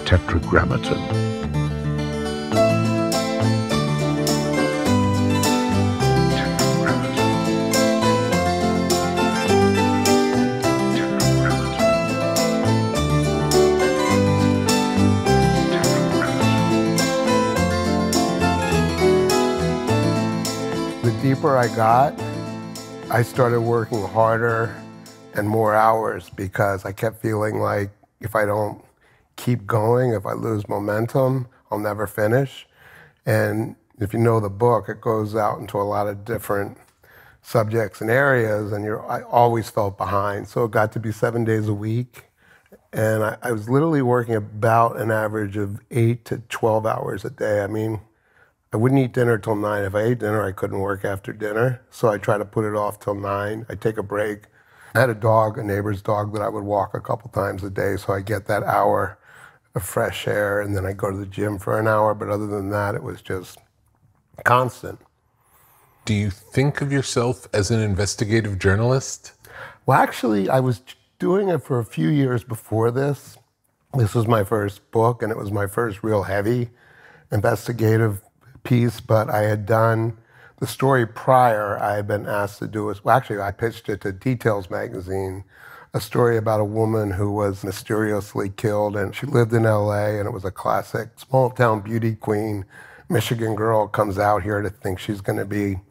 tetragrammaton. The deeper I got, I started working harder and more hours because I kept feeling like if I don't keep going, if I lose momentum, I'll never finish. And if you know the book, it goes out into a lot of different subjects and areas, and I always felt behind. So it got to be 7 days a week, and I was literally working about an average of 8 to 12 hours a day. I mean, I wouldn't eat dinner till 9. If I ate dinner, I couldn't work after dinner. So I try to put it off till 9. I'd take a break. I had a dog, a neighbor's dog, that I would walk a couple times a day. So I get that hour of fresh air, and then I go to the gym for an hour. But other than that, it was just constant. Do you think of yourself as an investigative journalist? Well, actually, I was doing it for a few years before this. This was my first book, and it was my first real heavy investigative piece, but I had done the story prior. I had been asked to do it. Well, actually, I pitched it to Details magazine, a story about a woman who was mysteriously killed, and she lived in LA, and it was a classic small town beauty queen. Michigan girl comes out here to think she's going to be,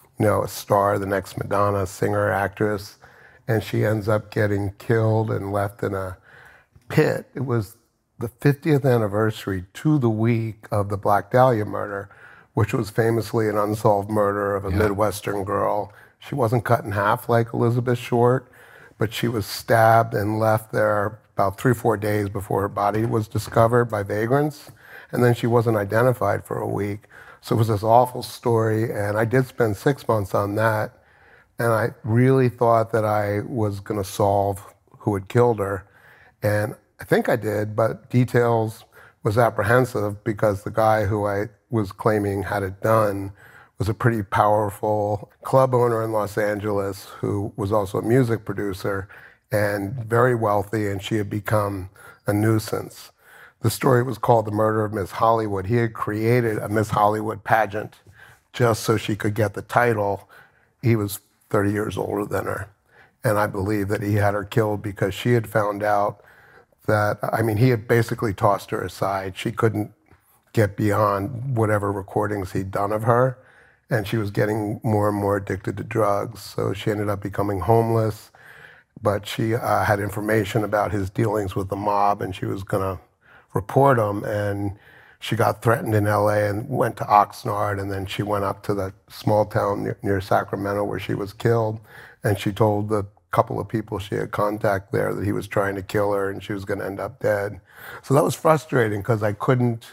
a star, the next Madonna, singer, actress, and she ends up getting killed and left in a pit. It was the 50th anniversary to the week of the Black Dahlia murder, which was famously an unsolved murder of a Midwestern girl. She wasn't cut in half like Elizabeth Short, but she was stabbed and left there about 3 or 4 days before her body was discovered by vagrants. And then she wasn't identified for a week. So it was this awful story, and I did spend 6 months on that. And I really thought that I was gonna solve who had killed her. And I think I did, but Details was apprehensive because the guy who I was claiming had it done was a pretty powerful club owner in Los Angeles who was also a music producer and very wealthy, and she had become a nuisance. The story was called The Murder of Miss Hollywood. He had created a Miss Hollywood pageant just so she could get the title. He was 30 years older than her, and I believe that he had her killed because she had found out that, he had basically tossed her aside. She couldn't get beyond whatever recordings he'd done of her, and she was getting more and more addicted to drugs. So she ended up becoming homeless, but she had information about his dealings with the mob, and she was gonna report him, and she got threatened in LA and went to Oxnard, and then she went up to the small town near Sacramento where she was killed, and she told the couple of people she had contact there that he was trying to kill her and she was going to end up dead. So that was frustrating because I couldn't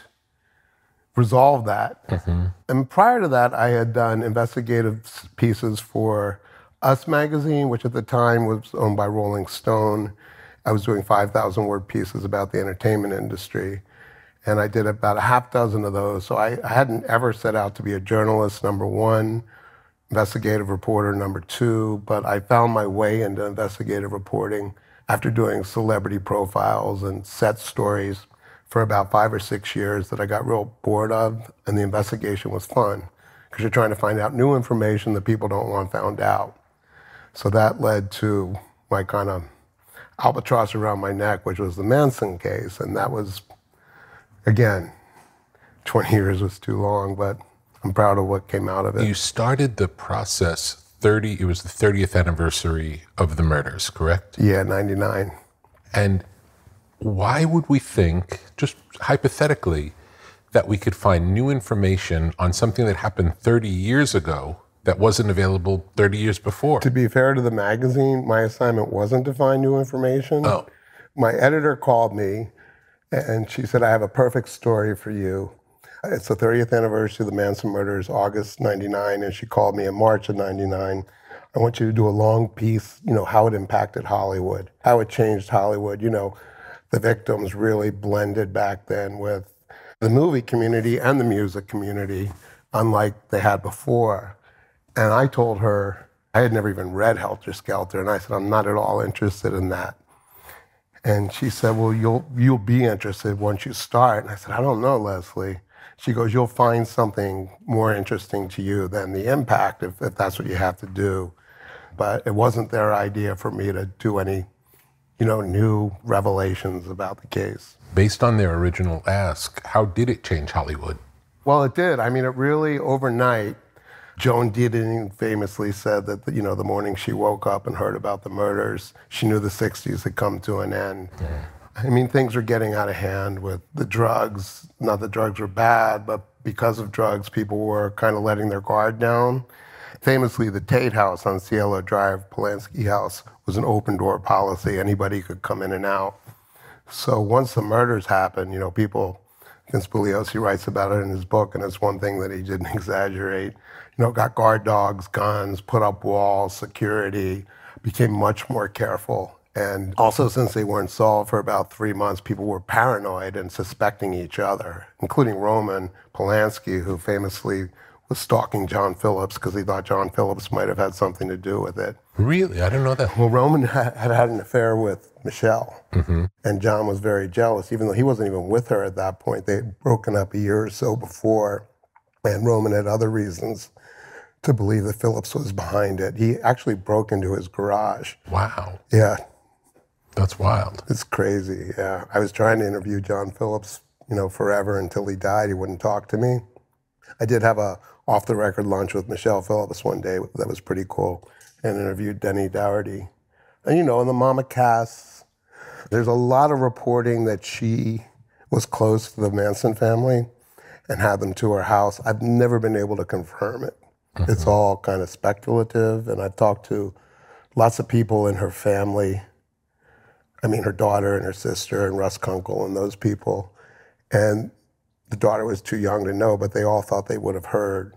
resolve that. Mm-hmm. And prior to that, I had done investigative pieces for Us magazine, which at the time was owned by Rolling Stone. I was doing 5,000-word pieces about the entertainment industry. And I did about a half dozen of those. So I hadn't ever set out to be a journalist, number one, investigative reporter, number two, but I found my way into investigative reporting after doing celebrity profiles and set stories for about 5 or 6 years that I got real bored of, and the investigation was fun because you're trying to find out new information that people don't want found out. So that led to my kind of albatross around my neck, which was the Manson case, and that was, again, 20 years was too long, but I'm proud of what came out of it. You started the process it was the 30th anniversary of the murders, correct? Yeah, 99. And why would we think, just hypothetically, that we could find new information on something that happened 30 years ago that wasn't available 30 years before? To be fair to the magazine, my assignment wasn't to find new information. Oh. My editor called me and she said, I have a perfect story for you. It's the 30th anniversary of the Manson murders, August 99, and she called me in March of 99. I want you to do a long piece, how it impacted Hollywood, how it changed Hollywood. The victims really blended back then with the movie community and the music community, unlike they had before. And I told her, I had never even read Helter Skelter, and I said, I'm not at all interested in that. And she said, well, you'll be interested once you start. And I said, I don't know, Leslie. She goes, you'll find something more interesting to you than the impact if that's what you have to do. But it wasn't their idea for me to do any, new revelations about the case. Based on their original ask, how did it change Hollywood? Well, it did. I mean, it really, overnight, Joan Didion famously said that, the morning she woke up and heard about the murders, she knew the 60s had come to an end. Yeah. I mean, things were getting out of hand with the drugs. Not that drugs were bad, but because of drugs, people were kind of letting their guard down. Famously, the Tate House on Cielo Drive, Polanski House, was an open-door policy. Anybody could come in and out. So once the murders happened, people, Conspiliosi writes about it in his book, and it's one thing that he didn't exaggerate. Got guard dogs, guns, put up walls, security, became much more careful. And also, since they weren't solved for about 3 months, people were paranoid and suspecting each other, including Roman Polanski, who famously was stalking John Phillips because he thought John Phillips might have had something to do with it. Really? I didn't know that. Well, Roman had an affair with Michelle, and John was very jealous, even though he wasn't even with her at that point. They had broken up a year or so before, and Roman had other reasons to believe that Phillips was behind it. He actually broke into his garage. Wow. Yeah. That's wild. It's crazy, yeah. I was trying to interview John Phillips, forever until he died. He wouldn't talk to me. I did have a off-the-record lunch with Michelle Phillips one day. That was pretty cool. And interviewed Denny Dougherty. And, and the Mama Cass, there's a lot of reporting that she was close to the Manson family and had them to her house. I've never been able to confirm it. It's all kind of speculative, and I've talked to lots of people in her family. I mean, her daughter and her sister and Russ Kunkel and those people. And the daughter was too young to know, but they all thought they would have heard.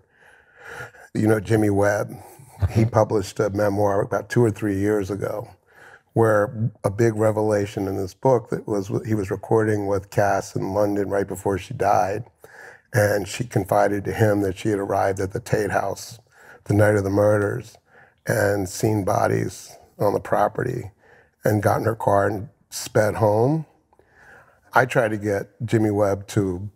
Jimmy Webb, he published a memoir about 2 or 3 years ago where a big revelation in this book that was he was recording with Cass in London right before she died. And she confided to him that she had arrived at the Tate House the night of the murders and seen bodies on the property and got in her car and sped home. I tried to get Jimmy Webb to,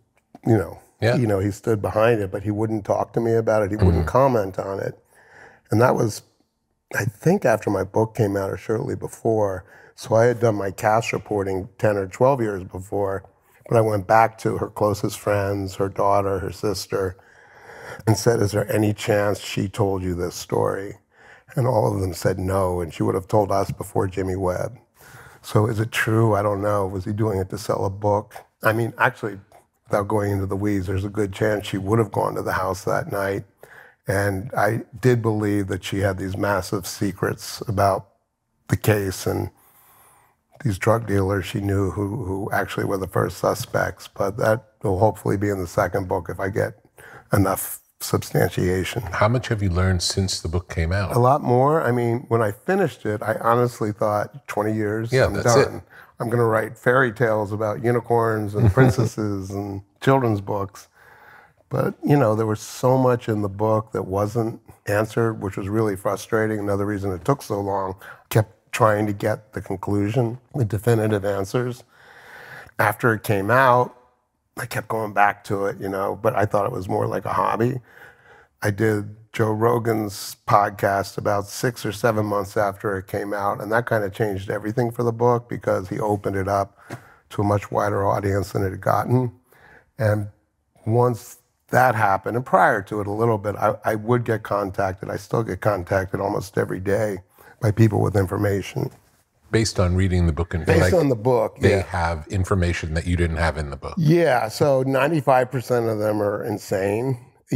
he stood behind it, but he wouldn't talk to me about it. He wouldn't comment on it. And that was, I think, after my book came out or shortly before. So I had done my Cass reporting 10 or 12 years before. But I went back to her closest friends, her daughter, her sister, and said, is there any chance she told you this story? And all of them said no, and she would have told us before Jimmy Webb. So is it true? I don't know. Was he doing it to sell a book? I mean, actually, without going into the weeds, there's a good chance she would have gone to the house that night. And I did believe that she had these massive secrets about the case and these drug dealers she knew who actually were the first suspects. But that will hopefully be in the second book if I get enough substantiation. How much have you learned since the book came out? A lot more. I mean, when I finished it, I honestly thought 20 years, I'm that's done. it. I'm going to write fairy tales about unicorns and princesses and children's books. But, there was so much in the book that wasn't answered, which was really frustrating. Another reason it took so long, kept trying to get the conclusion, the definitive answers. After it came out, I kept going back to it, but I thought it was more like a hobby. I did Joe Rogan's podcast about 6 or 7 months after it came out, and that kind of changed everything for the book because he opened it up to a much wider audience than it had gotten. And once that happened, and prior to it a little bit, I would get contacted. I still get contacted almost every day by people with information. Based on reading the book and based on the book, they have information that you didn't have in the book. Yeah, so 95% of them are insane.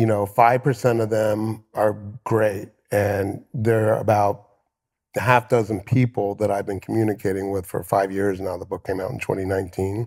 5% of them are great. And there are about a half dozen people that I've been communicating with for 5 years now. The book came out in 2019.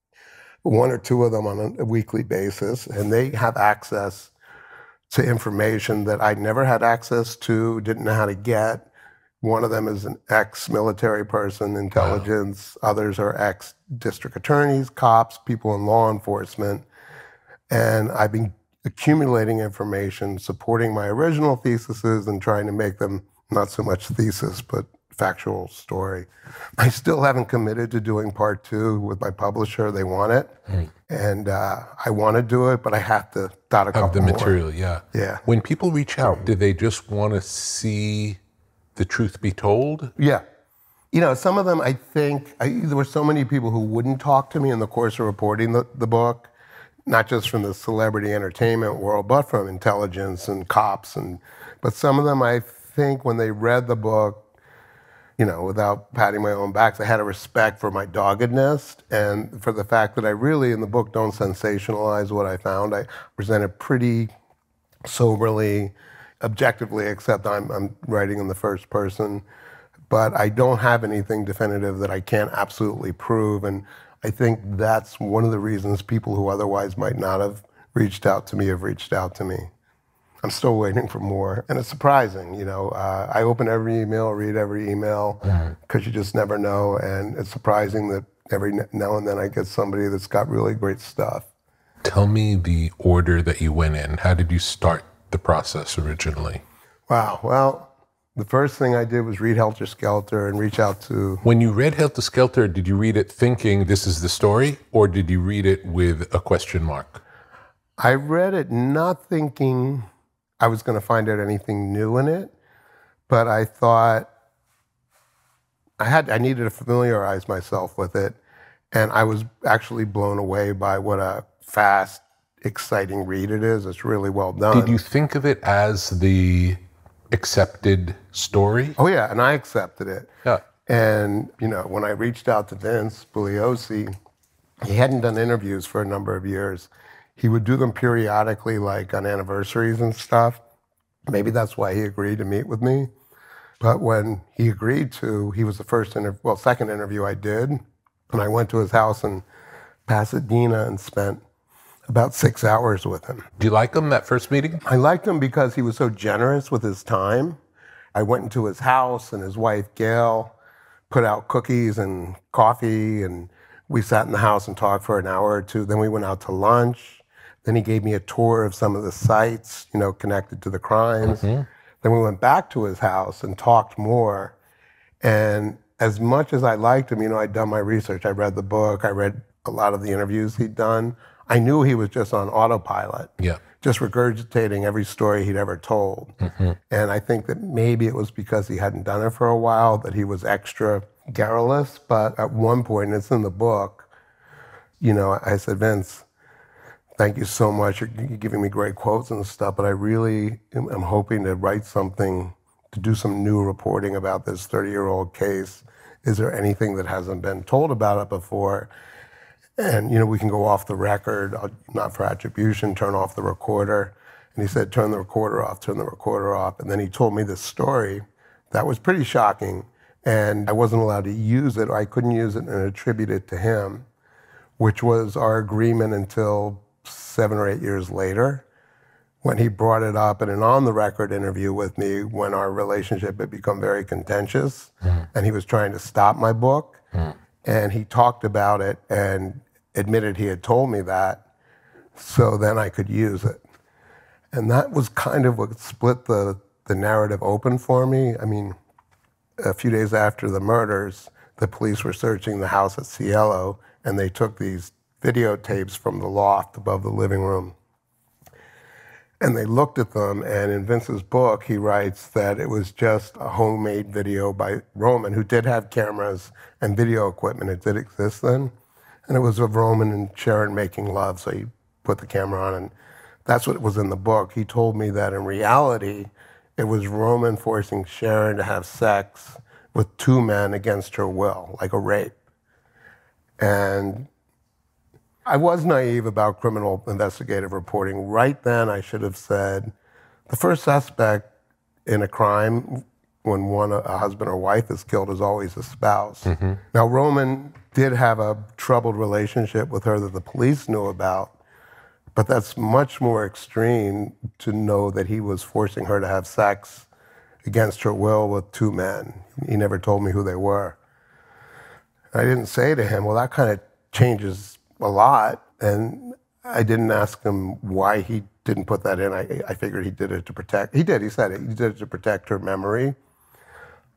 1 or 2 of them on a weekly basis, and they have access to information that I never had access to, didn't know how to get. One of them is an ex-military person, intelligence. Wow. Others are ex-district attorneys, cops, people in law enforcement. And I've been accumulating information, supporting my original theses and trying to make them not so much thesis, but factual story. I still haven't committed to doing part 2 with my publisher. They want it. And I want to do it, but I have to dot a couple more. Have the material, yeah. Yeah. When people reach out, do they just want to see the truth be told? Yeah. You know, some of them, I think, there were so many people who wouldn't talk to me in the course of reporting the book, not just from the celebrity entertainment world, but from intelligence and cops. But some of them, I think, when they read the book, you know, without patting my own back, they had a respect for my doggedness and for the fact that I really, in the book, don't sensationalize what I found. I present it pretty soberly, objectively, except I'm writing in the first person. But I don't have anything definitive that I can't absolutely prove. And I think that's one of the reasons people who otherwise might not have reached out to me have reached out to me. I'm still waiting for more. And it's surprising, you know. I open every email, read every email, because you just never know. And it's surprising that every now and then I get somebody that's got really great stuff. Tell me the order that you went in. How did you start the process originally? Wow. Well, the first thing I did was read Helter Skelter and reach out to... When you read Helter Skelter, did you read it thinking this is the story, or did you read it with a question mark? I read it not thinking I was going to find out anything new in it, but I thought I needed to familiarize myself with it, and I was actually blown away by what a fast, exciting read it is. It's really well done. Did you think of it as the accepted story? Oh yeah, and I accepted it. Yeah. And you know, when I reached out to Vince Bugliosi, he hadn't done interviews for a number of years. He would do them periodically, like on anniversaries and stuff. Maybe that's why he agreed to meet with me. But when he agreed to, he was the second interview I did. And I went to his house in Pasadena and spent about 6 hours with him. Do you like him, that first meeting? I liked him because he was so generous with his time. I went into his house and his wife, Gail, put out cookies and coffee, and we sat in the house and talked for an hour or two. Then we went out to lunch. Then he gave me a tour of some of the sites, you know, connected to the crimes. Then we went back to his house and talked more. And as much as I liked him, you know, I'd done my research. I read the book. I read a lot of the interviews he'd done. I knew he was just on autopilot, just regurgitating every story he'd ever told. And I think that maybe it was because he hadn't done it for a while that he was extra garrulous. But at one point, and it's in the book, you know, I said, Vince, thank you so much. You're giving me great quotes and stuff, but I really am hoping to write something, to do some new reporting about this 30-year-old case. Is there anything that hasn't been told about it before? And, you know, we can go off the record, not for attribution, turn off the recorder. And he said, turn the recorder off, turn the recorder off. And then he told me this story that was pretty shocking. And I wasn't allowed to use it, or I couldn't use it and attribute it to him, which was our agreement until 7 or 8 years later, when he brought it up in an on-the-record interview with me when our relationship had become very contentious, and he was trying to stop my book. And he talked about it and admitted he had told me that, so then I could use it. And that was kind of what split the narrative open for me. I mean, a few days after the murders, the police were searching the house at Cielo, and they took these videotapes from the loft above the living room. And they looked at them, and in Vince's book, he writes that it was just a homemade video by Roman, who did have cameras and video equipment. It did exist then. And it was of Roman and Sharon making love, so he put the camera on, and that's what was in the book. He told me that in reality, it was Roman forcing Sharon to have sex with 2 men against her will, like a rape. And I was naive about criminal investigative reporting. Right then, I should have said, the first suspect in a crime, when a husband or wife is killed, is always a spouse. Now, Roman did have a troubled relationship with her that the police knew about, but that's much more extreme to know that he was forcing her to have sex against her will with 2 men. He never told me who they were. I didn't say to him, well, that kind of changes a lot, and I didn't ask him why he didn't put that in. I figured he did it to protect, he said it, he did it to protect her memory.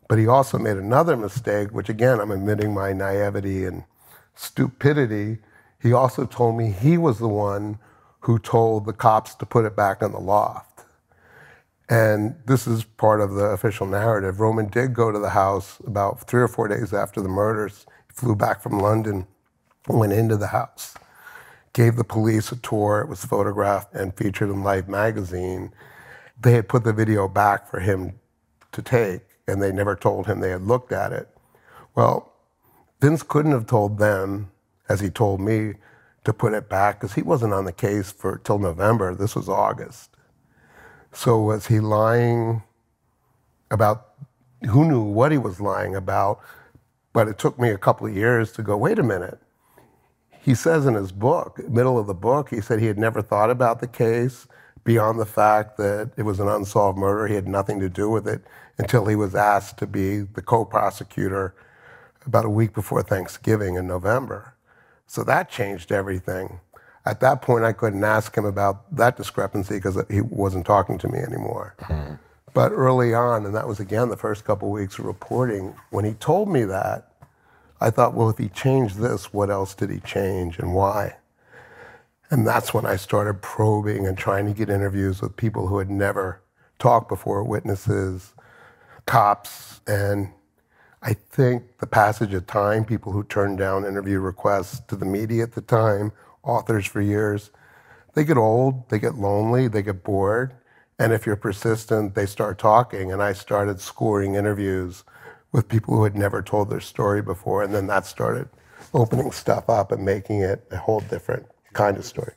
But he also made another mistake, which again, I'm admitting my naivety and stupidity. He also told me he was the one who told the cops to put it back in the loft. And this is part of the official narrative. Roman did go to the house about 3 or 4 days after the murders. He flew back from London, went into the house, gave the police a tour. It was photographed and featured in Life magazine. They had put the video back for him to take, and they never told him they had looked at it. Well, Vince couldn't have told them, as he told me, to put it back, because he wasn't on the case till November. This was August. So was he lying about, who knew what he was lying about? But it took me a couple of years to go, wait a minute. He says in his book, middle of the book, he said he had never thought about the case beyond the fact that it was an unsolved murder. He had nothing to do with it until he was asked to be the co-prosecutor about a week before Thanksgiving in November. So that changed everything. At that point, I couldn't ask him about that discrepancy because he wasn't talking to me anymore. But early on, and that was again the first couple of weeks of reporting, when he told me that, I thought, well, if he changed this, what else did he change and why? And that's when I started probing and trying to get interviews with people who had never talked before, witnesses, cops, and I think the passage of time, people who turned down interview requests to the media at the time, authors for years, they get old, they get lonely, they get bored, and if you're persistent, they start talking, and I started scoring interviews with people who had never told their story before, and then that started opening stuff up and making it a whole different kind of story.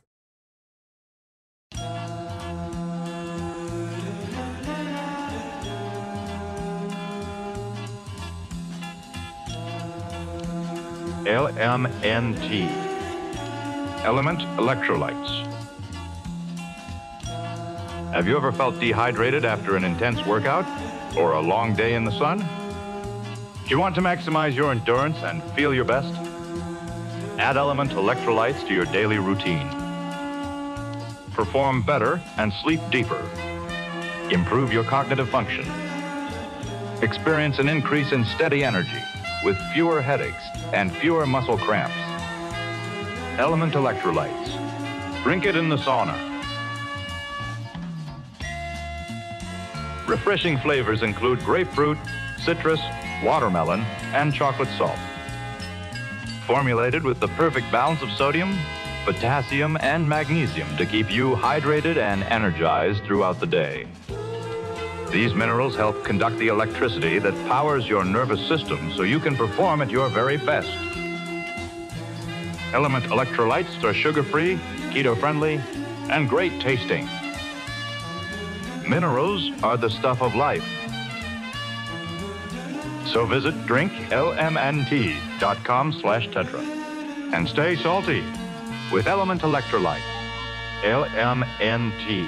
LMNT, element electrolytes. Have you ever felt dehydrated after an intense workout or a long day in the sun? Do you want to maximize your endurance and feel your best? Add element electrolytes to your daily routine. Perform better and sleep deeper. Improve your cognitive function. Experience an increase in steady energy with fewer headaches and fewer muscle cramps. Element electrolytes. Drink it in the sauna. Refreshing flavors include grapefruit, citrus, watermelon, and chocolate salt. Formulated with the perfect balance of sodium, potassium, and magnesium to keep you hydrated and energized throughout the day. These minerals help conduct the electricity that powers your nervous system so you can perform at your very best. Element electrolytes are sugar-free, keto-friendly, and great tasting. Minerals are the stuff of life. So visit drinklmnt.com/tetra and stay salty with Element Electrolytes. LMNT.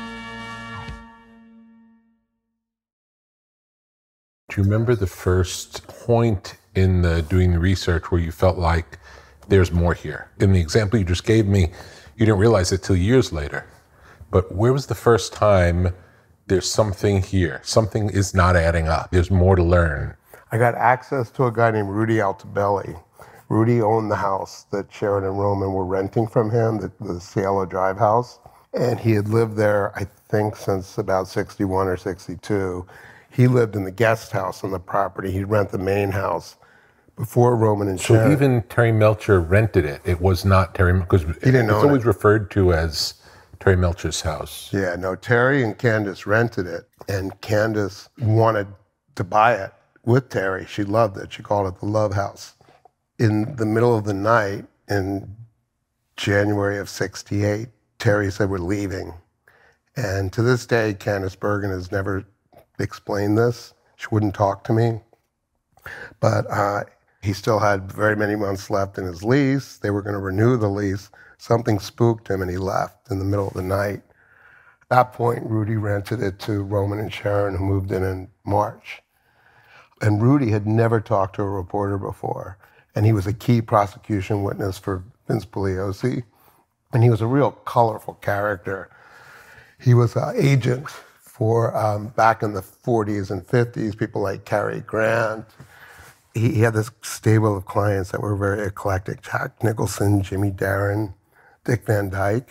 Do you remember the first point in doing the research where you felt like there's more here? In the example you just gave me, you didn't realize it till years later. But where was the first time there's something here? Something is not adding up. There's more to learn. I got access to a guy named Rudy Altobelli. Rudy owned the house that Sharon and Roman were renting from him, the Cielo Drive house. And he had lived there, I think, since about 61 or 62. He lived in the guest house on the property. He'd rent the main house before Roman and Sharon. So even Terry Melcher rented it. It was not Terry, because it's always referred to as Terry Melcher's house. Yeah, no, Terry and Candace rented it, and Candace wanted to buy it with Terry. She loved it. She called it the Love House. In the middle of the night in January of 68, Terry said, we're leaving. And to this day, Candace Bergen has never explained this. She wouldn't talk to me. But he still had very many months left in his lease. They were going to renew the lease. Something spooked him and he left in the middle of the night. At that point, Rudy rented it to Roman and Sharon, who moved in March. And Rudy had never talked to a reporter before. And he was a key prosecution witness for Vince Bugliosi. And he was a real colorful character. He was an agent for back in the 40s and 50s, people like Cary Grant. He had this stable of clients that were very eclectic: Jack Nicholson, Jimmy Darren, Dick Van Dyke.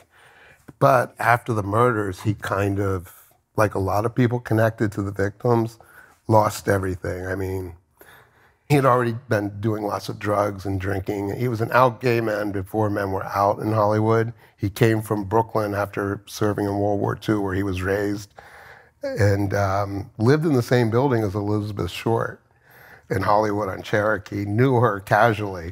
But after the murders, he kind of, like a lot of people connected to the victims, lost everything. I mean, he had already been doing lots of drugs and drinking. He was an out gay man before men were out in Hollywood. He came from Brooklyn after serving in World War II, where he was raised, and lived in the same building as Elizabeth Short in Hollywood on Cherokee, knew her casually,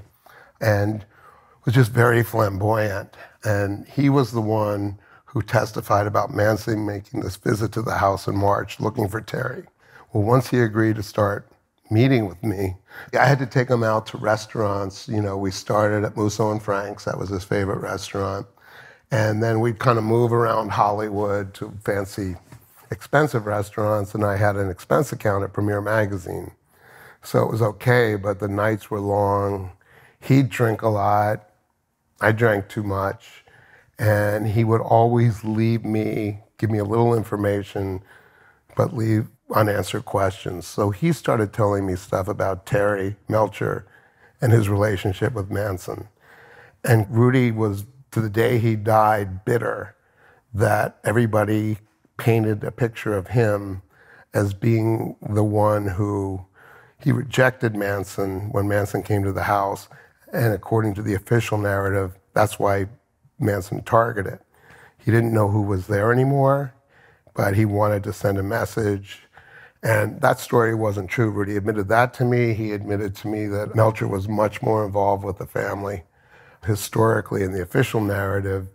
and was just very flamboyant. And he was the one who testified about Manson making this visit to the house in March looking for Terry. Well, once he agreed to start meeting with me, I had to take him out to restaurants. You know, we started at Musso and Frank's, that was his favorite restaurant. And then we'd kind of move around Hollywood to fancy, expensive restaurants, and I had an expense account at Premiere Magazine. So it was okay, but the nights were long. He'd drink a lot. I drank too much. And he would always leave me, give me a little information, but leave unanswered questions. So he started telling me stuff about Terry Melcher and his relationship with Manson. And Rudy was, to the day he died, bitter that everybody painted a picture of him as being the one who, he rejected Manson when Manson came to the house. And according to the official narrative, that's why Manson targeted. He didn't know who was there anymore, but he wanted to send a message. And that story wasn't true. Rudy admitted that to me. He admitted to me that Melcher was much more involved with the family. Historically, in the official narrative,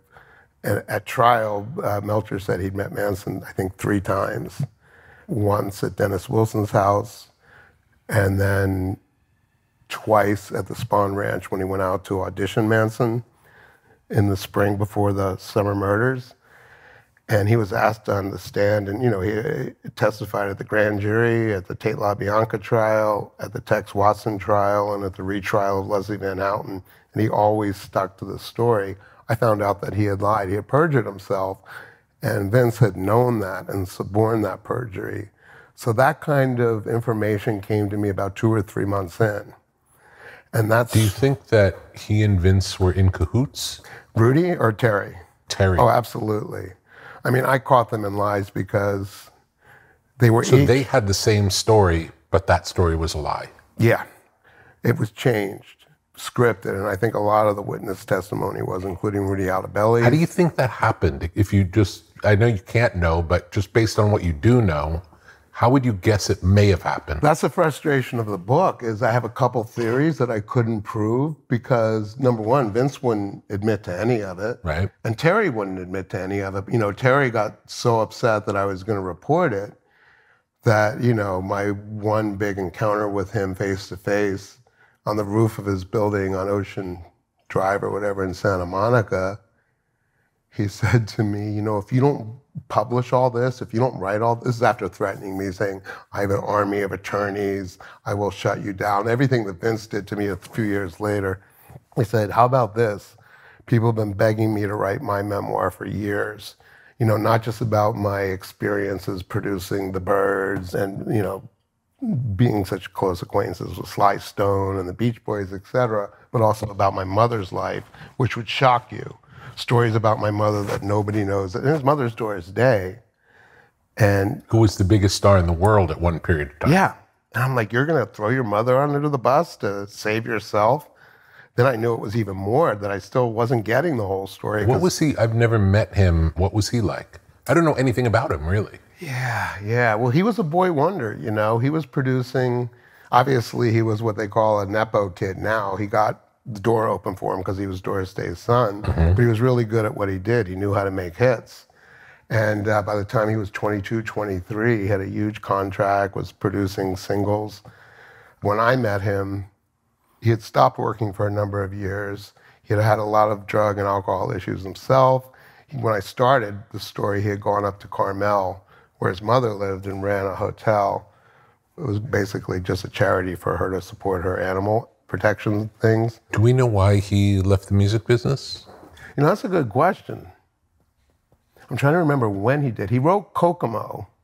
at trial, Melcher said he'd met Manson, I think, 3 times. Once at Dennis Wilson's house, and then twice at the Spahn Ranch when he went out to audition Manson in the spring before the summer murders. And he was asked on the stand, and he testified at the grand jury, at the Tate LaBianca trial, at the Tex Watson trial, and at the retrial of Leslie Van Houten. And he always stuck to the story. I found out that he had lied. He had perjured himself, and Vince had known that and suborned that perjury. So that kind of information came to me about 2 or 3 months in. And that's... Do you think that he and Vince were in cahoots? Rudy or Terry? Terry. Oh, absolutely. I mean, I caught them in lies because they were So they had the same story, but that story was a lie. Yeah. It was changed, scripted, and I think a lot of the witness testimony was, including Rudy Altobelli. How do you think that happened? If you just, I know you can't know, but just based on what you do know, how would you guess it may have happened? That's the frustration of the book, is I have a couple theories that I couldn't prove because, number one, Vince wouldn't admit to any of it. Right. And Terry wouldn't admit to any of it. Terry got so upset that I was going to report it that, my one big encounter with him face to face on the roof of his building on Ocean Drive or whatever in Santa Monica, he said to me, if you don't publish all this, if you don't write all this is after threatening me, saying, I have an army of attorneys, I will shut you down. Everything that Vince did to me a few years later. He said, how about this? People have been begging me to write my memoir for years. Not just about my experiences producing The Byrds and, being such close acquaintances with Sly Stone and the Beach Boys, et cetera, but also about my mother's life, which would shock you. Stories about my mother that nobody knows. And his mother's Doris Day. And who was the biggest star in the world at one period of time. Yeah. And I'm like, you're going to throw your mother under the bus to save yourself? Then I knew it was even more, that I still wasn't getting the whole story. What was he? I've never met him. What was he like? I don't know anything about him, really. Yeah. Well, he was a boy wonder, He was producing, obviously he was what they call a Nepo kid now. He got the door open for him because he was Doris Day's son, but he was really good at what he did. He knew how to make hits. And by the time he was 22, 23, he had a huge contract, was producing singles. When I met him, he had stopped working for a number of years. He had had a lot of drug and alcohol issues himself. When I started the story, he had gone up to Carmel, where his mother lived, and ran a hotel. It was basically just a charity for her to support her animal protection things. Do we know why he left the music business? That's a good question. I'm trying to remember when he did. He wrote Kokomo,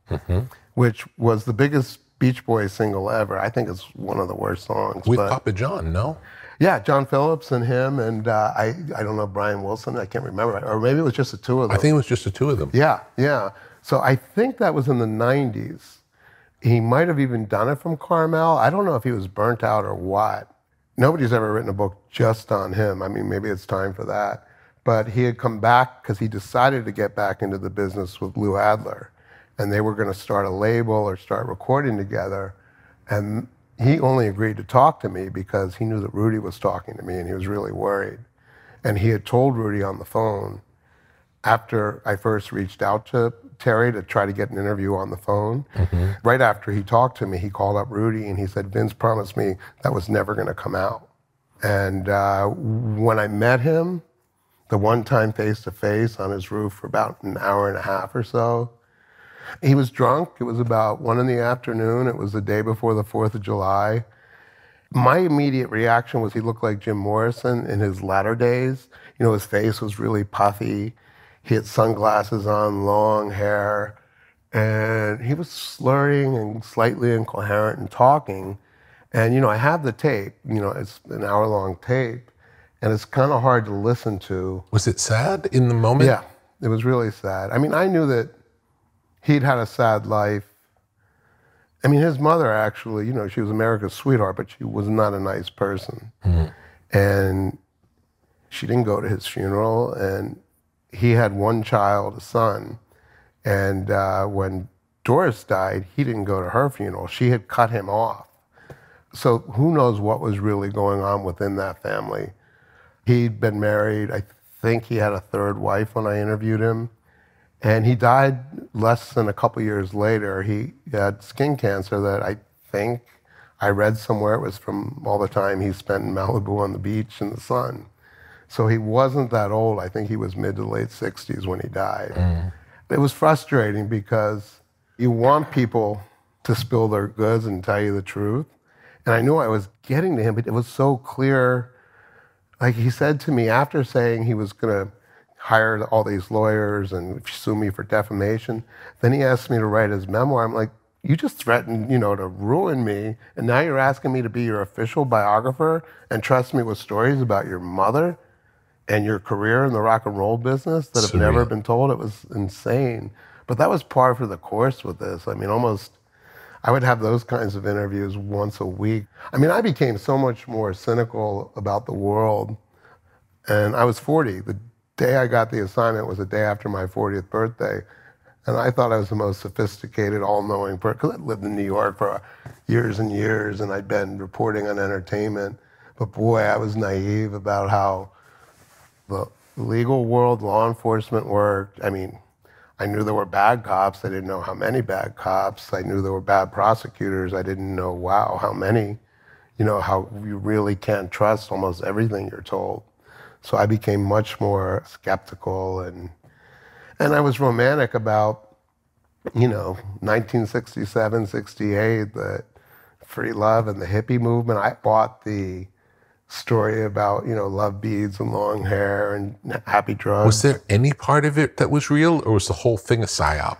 which was the biggest Beach Boys single ever. I think it's one of the worst songs. With Papa John, no? Yeah, John Phillips and him, and I don't know, Brian Wilson, I can't remember. Or maybe it was just the two of them. I think it was just the two of them. Yeah, yeah. So I think that was in the 90s. He might have even done it from Carmel. I don't know if he was burnt out or what. Nobody's ever written a book just on him. I mean, maybe it's time for that. But he had come back because he decided to get back into the business with Lou Adler. And they were going to start a label or start recording together. And he only agreed to talk to me because he knew that Rudy was talking to me and he was really worried. And he had told Rudy on the phone, after I first reached out to Terry to try to get an interview on the phone, right after he talked to me, he called up Rudy and he said, Vince promised me that was never going to come out. And when I met him, the one time face-to-face on his roof for about an hour and a half or so, he was drunk. It was about 1 PM. It was the day before the 4th of July. My immediate reaction was he looked like Jim Morrison in his latter days. You know, his face was really puffy. He had sunglasses on, long hair, and he was slurring and slightly incoherent and talking. And, you know, I have the tape, you know, it's an hour-long tape, and it's kind of hard to listen to. Was it sad in the moment? Yeah, it was really sad. I mean, I knew that he'd had a sad life. I mean, his mother actually, you know, she was America's sweetheart, but she was not a nice person. And she didn't go to his funeral, and he had one child, a son, and when Doris died, he didn't go to her funeral. She had cut him off. So who knows what was really going on within that family. He'd been married. I think he had a third wife when I interviewed him. And he died less than a couple years later. He had skin cancer that I think I read somewhere it was from all the time he spent in Malibu on the beach in the sun. So he wasn't that old. I think he was mid to late 60s when he died. It was frustrating because you want people to spill their goods and tell you the truth. And I knew I was getting to him, but it was so clear. Like he said to me after saying he was going to hire all these lawyers and sue me for defamation, then he asked me to write his memoir. I'm like, you just threatened, you know, to ruin me, and now you're asking me to be your official biographer and trust me with stories about your mother and your career in the rock and roll business that have never been told. It was insane. But that was par for the course with this. I mean, I would have those kinds of interviews once a week. I mean, I became so much more cynical about the world. And I was 40. The day I got the assignment was the day after my 40th birthday. And I thought I was the most sophisticated, all-knowing person, because I'd lived in New York for years and years, and I'd been reporting on entertainment. But boy, I was naive about how the legal world, law enforcement worked. I mean, I knew there were bad cops. I didn't know how many bad cops. I knew there were bad prosecutors. I didn't know, wow, how many. You know, how you really can't trust almost everything you're told. So I became much more skeptical, and I was romantic about, you know, 1967, 68, the free love and the hippie movement. I bought the story about, you know, love beads and long hair and happy drugs. Was there any part of it that was real, or was the whole thing a psyop?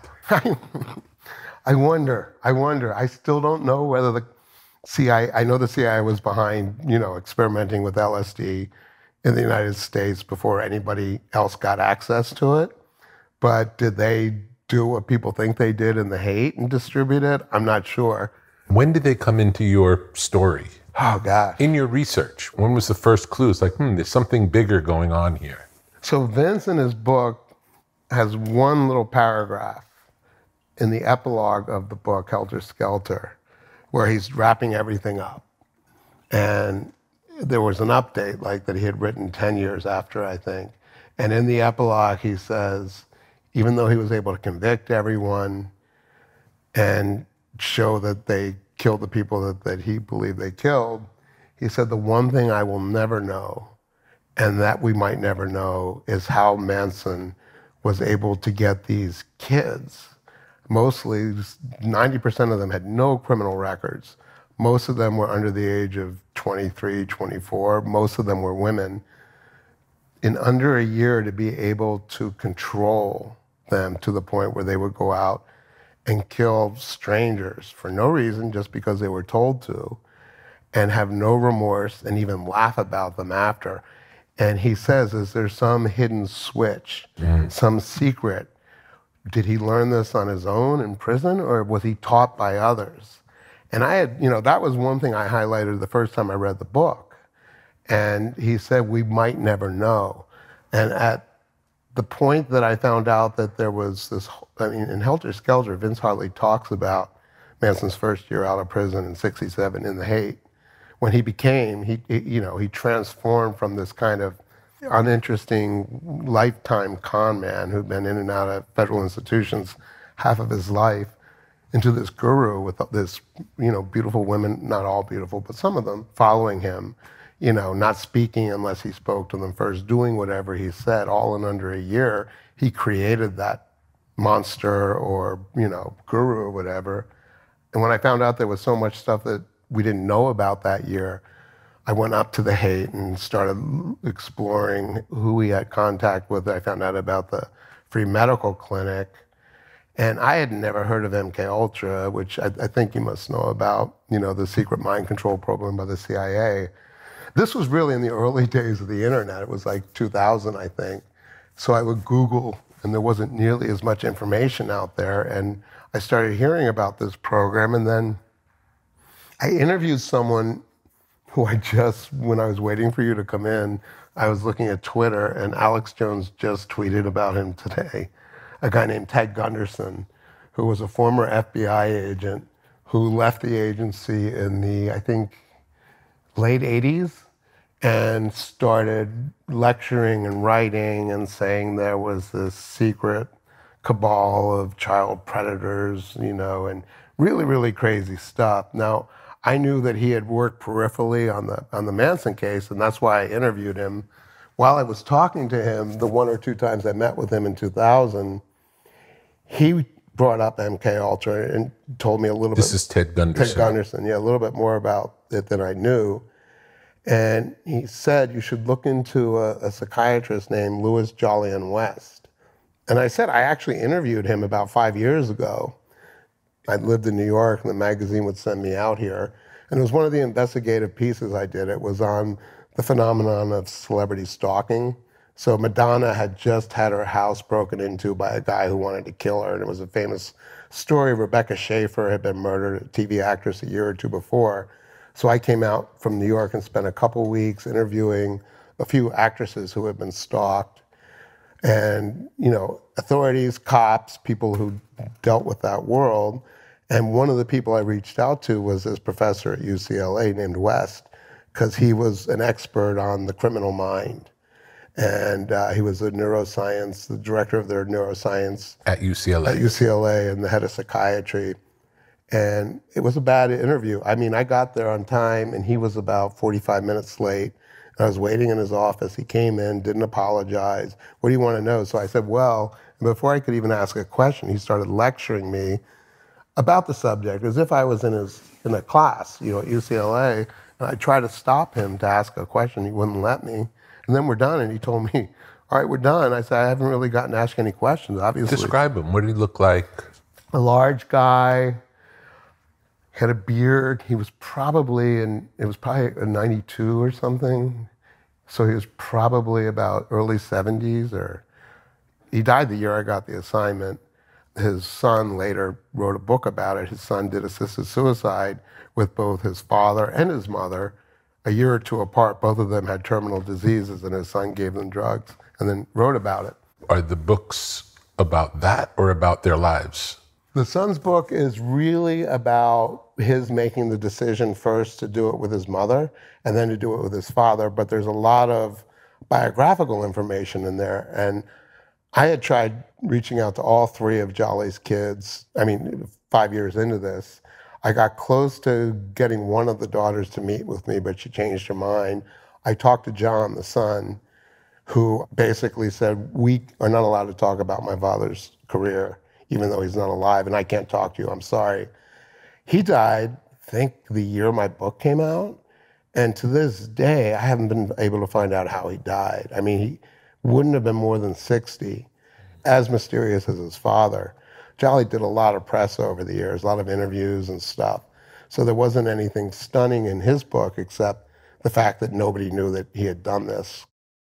I wonder. I still don't know whether the CIA, I know the CIA was behind, you know, experimenting with LSD in the United States before anybody else got access to it. But did they do what people think they did in the hate and distribute it? I'm not sure. When did they come into your story? Oh, gosh. In your research, when was the first clue? It's like, there's something bigger going on here. So Vince in his book has one little paragraph in the epilogue of the book, Helter Skelter, where he's wrapping everything up. And there was an update like that he had written 10 years after, I think. And in the epilogue, he says, even though he was able to convict everyone and show that they killed the people that he believed they killed, he said, the one thing I will never know, and that we might never know, is how Manson was able to get these kids. Mostly, 90% of them had no criminal records. Most of them were under the age of 23, 24. Most of them were women. In under a year, to be able to control them to the point where they would go out and kill strangers for no reason, just because they were told to, and have no remorse and even laugh about them after. And he says, is there some hidden switch, some secret? Did he learn this on his own in prison, or was he taught by others? And I had, that was one thing I highlighted the first time I read the book. And he said, we might never know. And at the point that I found out that there was this, in Helter Skelter, Vince Hartley talks about Manson's first year out of prison in '67 in The Hate. When he became, he transformed from this kind of uninteresting lifetime con man who'd been in and out of federal institutions half of his life into this guru with this, beautiful women, not all beautiful, but some of them following him, not speaking unless he spoke to them first, doing whatever he said, all in under a year. He created that monster or, guru or whatever. And when I found out there was so much stuff that we didn't know about that year, I went up to The Hate and started exploring who he had contact with. I found out about the free medical clinic. And I had never heard of MKUltra, which I think you must know about, the secret mind control program by the CIA. This was really in the early days of the internet. It was like 2000, I think. So I would Google, and there wasn't nearly as much information out there. And I started hearing about this program, and then I interviewed someone who when I was waiting for you to come in, I was looking at Twitter, and Alex Jones just tweeted about him today. A guy named Ted Gunderson, who was a former FBI agent who left the agency in the, I think, late 80s and started lecturing and writing and saying there was this secret cabal of child predators, and really, really crazy stuff. Now, I knew that he had worked peripherally on the Manson case, and that's why I interviewed him. While I was talking to him, the one or two times I met with him in 2000, he brought up MKUltra and told me a little bit. This is Ted Gunderson. Ted Gunderson, yeah, a little bit more about it than I knew. And he said, you should look into a psychiatrist named Louis Jolyon West. And I said, I actually interviewed him about 5 years ago. I lived in New York, and the magazine would send me out here. And it was one of the investigative pieces I did. It was on the phenomenon of celebrity stalking. So Madonna had just had her house broken into by a guy who wanted to kill her. And it was a famous story. Rebecca Schaeffer had been murdered, a TV actress, a year or two before. So I came out from New York and spent a couple weeks interviewing a few actresses who had been stalked. And, authorities, cops, people who dealt with that world. And one of the people I reached out to was this professor at UCLA named West, because he was an expert on the criminal mind. And he was the director of their neuroscience. At UCLA. At UCLA, and the head of psychiatry. And it was a bad interview. I mean, I got there on time, and he was about 45 minutes late. And I was waiting in his office. He came in, didn't apologize. What do you want to know? So I said, well, and before I could even ask a question, he started lecturing me about the subject, as if I was in a class, at UCLA. And I tried to stop him to ask a question. He wouldn't let me. And then we're done, and he told me, all right, we're done. I said, I haven't really gotten to ask any questions, obviously. Describe him. What did he look like? A large guy, had a beard. He was probably a 92 or something. So he was probably about early 70s, or he died the year I got the assignment. His son later wrote a book about it. His son did assisted suicide with both his father and his mother a year or two apart. Both of them had terminal diseases, and his son gave them drugs and then wrote about it. Are the books about that or about their lives? The son's book is really about his making the decision first to do it with his mother and then to do it with his father, but there's a lot of biographical information in there. And I had tried reaching out to all three of Jolly's kids. 5 years into this, I got close to getting one of the daughters to meet with me, but she changed her mind. I talked to John, the son, who basically said, we are not allowed to talk about my father's career, even though he's not alive, and I can't talk to you, I'm sorry. He died, I think, the year my book came out, and to this day, I haven't been able to find out how he died. He wouldn't have been more than 60, as mysterious as his father. Jolly did a lot of press over the years, a lot of interviews and stuff. So there wasn't anything stunning in his book except the fact that nobody knew that he had done this.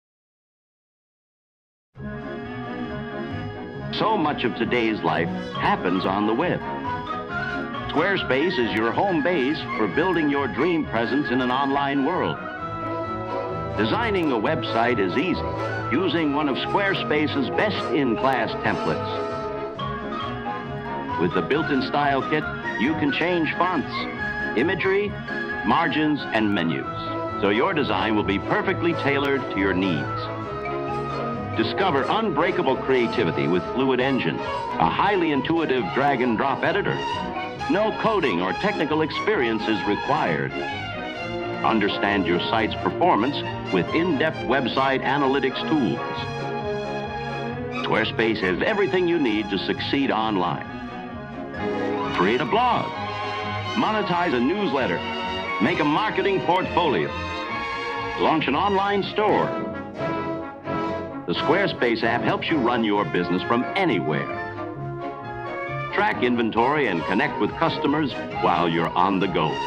So much of today's life happens on the web. Squarespace is your home base for building your dream presence in an online world. Designing a website is easy, using one of Squarespace's best-in-class templates. With the built-in style kit, you can change fonts, imagery, margins, and menus, so your design will be perfectly tailored to your needs. Discover unbreakable creativity with Fluid Engine, a highly intuitive drag-and-drop editor. No coding or technical experience is required. Understand your site's performance with in-depth website analytics tools. Squarespace has everything you need to succeed online. Create a blog, monetize a newsletter, make a marketing portfolio, launch an online store. The Squarespace app helps you run your business from anywhere. Track inventory and connect with customers while you're on the go.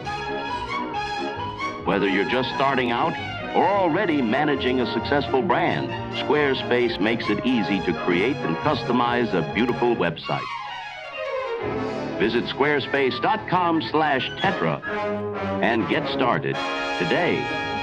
Whether you're just starting out or already managing a successful brand, Squarespace makes it easy to create and customize a beautiful website. Visit squarespace.com/Tetra and get started today.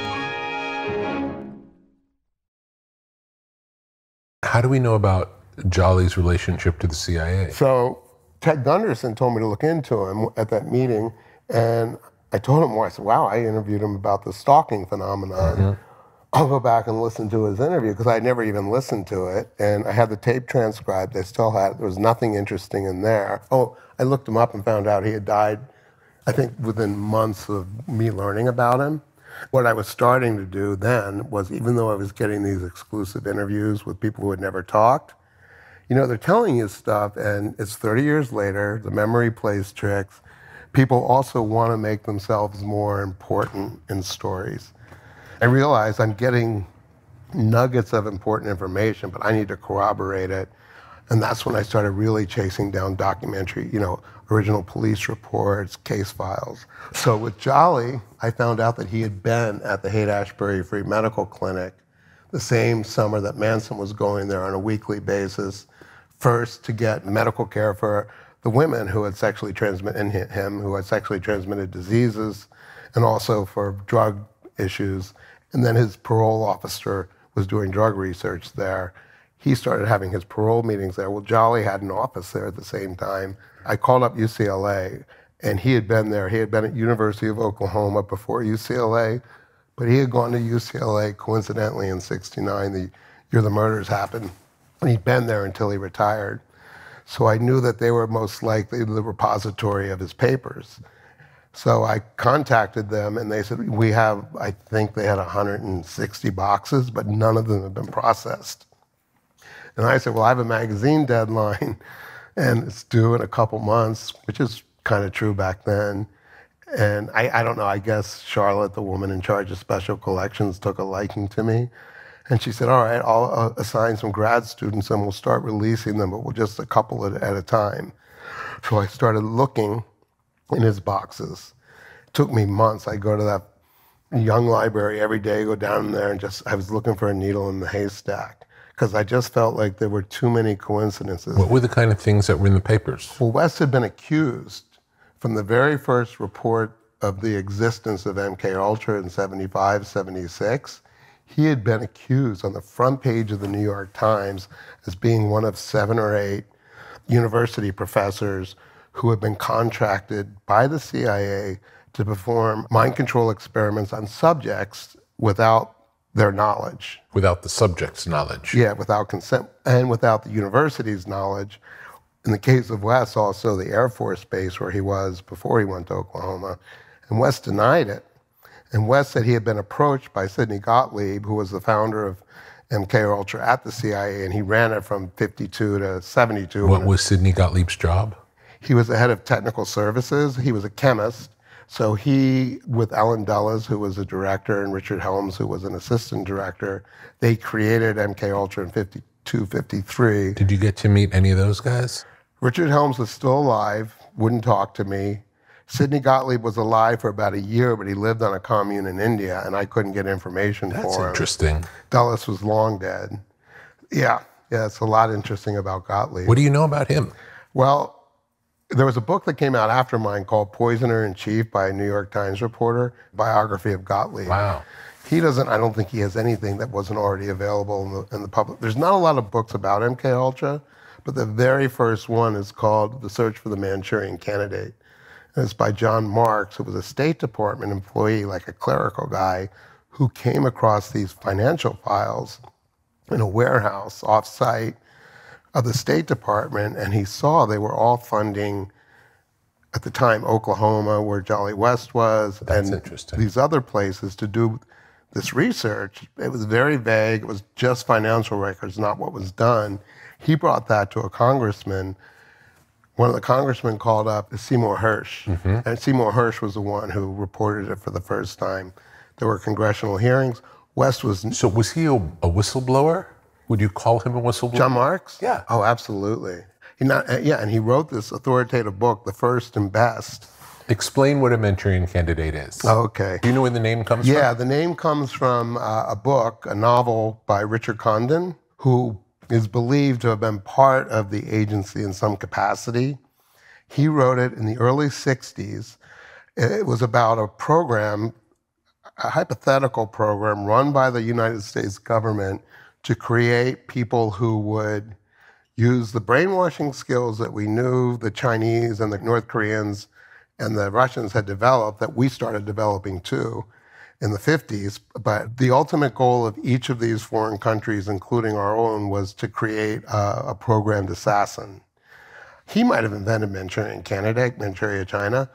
How do we know about Jolly's relationship to the CIA? So Ted Gunderson told me to look into him at that meeting, and I told him more. I said, wow, I interviewed him about the stalking phenomenon. Mm-hmm. I'll go back and listen to his interview, because I never even listened to it. And I had the tape transcribed. I still had it. There was nothing interesting in there. Oh, I looked him up and found out he had died, I think, within months of me learning about him. What I was starting to do then was, even though I was getting these exclusive interviews with people who had never talked, you know, they're telling you stuff, and it's 30 years later, the memory plays tricks. People also want to make themselves more important in stories. I realize I'm getting nuggets of important information, but I need to corroborate it. And that's when I started really chasing down documentary, you know, original police reports, case files. So with Jolly, I found out that he had been at the Haight-Ashbury Free Medical Clinic the same summer that Manson was going there on a weekly basis, first to get medical care for the women who had sexually transmitted diseases, and also for drug issues. And then his parole officer was doing drug research there. He started having his parole meetings there. Well, Jolly had an office there at the same time. I called up UCLA, and he had been there. He had been at University of Oklahoma before UCLA, but he had gone to UCLA coincidentally in '69, the year the murders happened. And he'd been there until he retired. So I knew that they were most likely the repository of his papers. So I contacted them, and they said, we have, I think they had 160 boxes, but none of them have been processed. And I said, well, I have a magazine deadline, and it's due in a couple months, which is kind of true back then. And I don't know, I guess Charlotte, the woman in charge of special collections, took a liking to me. And she said, all right, I'll assign some grad students and we'll start releasing them, but we'll just a couple at a time. So I started looking in his boxes. It took me months. I go to that Young library every day, go down there and I was looking for a needle in the haystack, because I just felt like there were too many coincidences. What were the kind of things that were in the papers? Well, West had been accused from the very first report of the existence of MKUltra in '75, '76. He had been accused on the front page of the New York Times as being one of 7 or 8 university professors who had been contracted by the CIA to perform mind control experiments on subjects without their knowledge. Without the subject's knowledge. Yeah, without consent and without the university's knowledge. In the case of West, also the Air Force Base where he was before he went to Oklahoma. And West denied it. And West said he had been approached by Sidney Gottlieb, who was the founder of MKUltra at the CIA, and he ran it from 52 to 72. What was Sidney Gottlieb's job? He was the head of technical services. He was a chemist. So he, with Ellen Dulles, who was a director, and Richard Helms, who was an assistant director, they created MKUltra in 52, 53. Did you get to meet any of those guys? Richard Helms was still alive, wouldn't talk to me. Sidney Gottlieb was alive for about a year, but he lived on a commune in India, and I couldn't get information for him. That's interesting. Dulles was long dead. Yeah, it's a lot interesting about Gottlieb. What do you know about him? Well, there was a book that came out after mine called Poisoner in Chief by a New York Times reporter, biography of Gottlieb. Wow. I don't think he has anything that wasn't already available in the public. There's not a lot of books about MKUltra, but the very first one is called The Search for the Manchurian Candidate. And it's by John Marks, who was a State Department employee, like a clerical guy, who came across these financial files in a warehouse off-site of the State Department, and he saw they were all funding, at the time, Oklahoma, where Jolly West was, That's and interesting. these other places to do this research. It was very vague. It was just financial records, not what was done. He brought that to a congressman. One of the congressmen called up Seymour Hersh, and Seymour Hersh was the one who reported it for the first time. There were congressional hearings. West was... So was he a whistleblower? Would you call him a whistleblower? John Marks? Yeah. Oh, absolutely. And he wrote this authoritative book, The First and Best. Explain what a Manchurian Candidate is. Oh, okay. Do you know where the name comes from? Yeah, the name comes from a book, a novel by Richard Condon, who is believed to have been part of the agency in some capacity. He wrote it in the early 60s. It was about a program, a hypothetical program run by the United States government to create people who would use the brainwashing skills that we knew the Chinese and the North Koreans and the Russians had developed, that we started developing too in the 50s. But the ultimate goal of each of these foreign countries, including our own, was to create a programmed assassin. He might have invented Manchurian Candidate, Manchuria, China,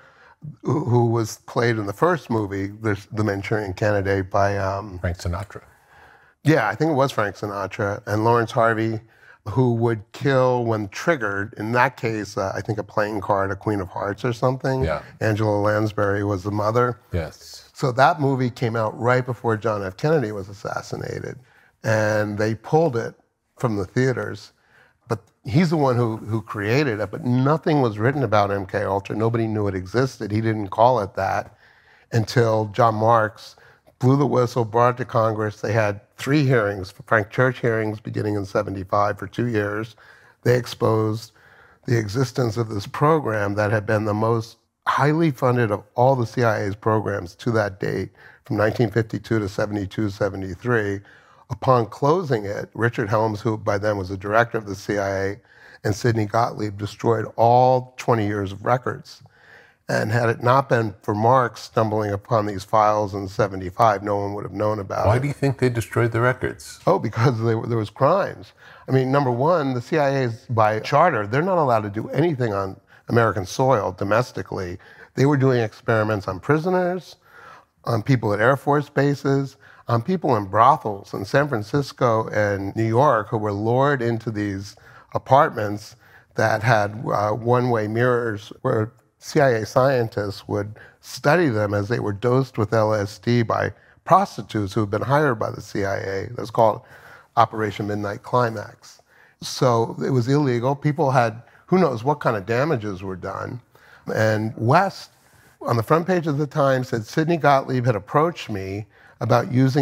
who was played in the first movie, The Manchurian Candidate, by... Frank Sinatra. Yeah, I think it was Frank Sinatra, and Lawrence Harvey, who would kill when triggered. In that case, I think a playing card, a Queen of Hearts or something. Yeah. Angela Lansbury was the mother. Yes. So that movie came out right before John F. Kennedy was assassinated, and they pulled it from the theaters. But he's the one who created it, but nothing was written about MKUltra. Nobody knew it existed. He didn't call it that until John Marks blew the whistle, brought it to Congress. They had 3 hearings, Frank Church hearings beginning in '75 for 2 years. They exposed the existence of this program that had been the most highly funded of all the CIA's programs to that date, from 1952 to 72, 73. Upon closing it, Richard Helms, who by then was the director of the CIA, and Sidney Gottlieb destroyed all 20 years of records. And had it not been for Marx stumbling upon these files in '75, no one would have known about it. Why do you think they destroyed the records? Oh, because there was crimes. I mean, number one, the CIA is, by charter, they're not allowed to do anything on American soil domestically. They were doing experiments on prisoners, on people at Air Force bases, on people in brothels in San Francisco and New York who were lured into these apartments that had one-way mirrors where CIA scientists would study them as they were dosed with LSD by prostitutes who had been hired by the CIA. That's called Operation Midnight Climax. So it was illegal. People had, who knows what kind of damages were done. And West, on the front page of the Times, said Sidney Gottlieb had approached me about using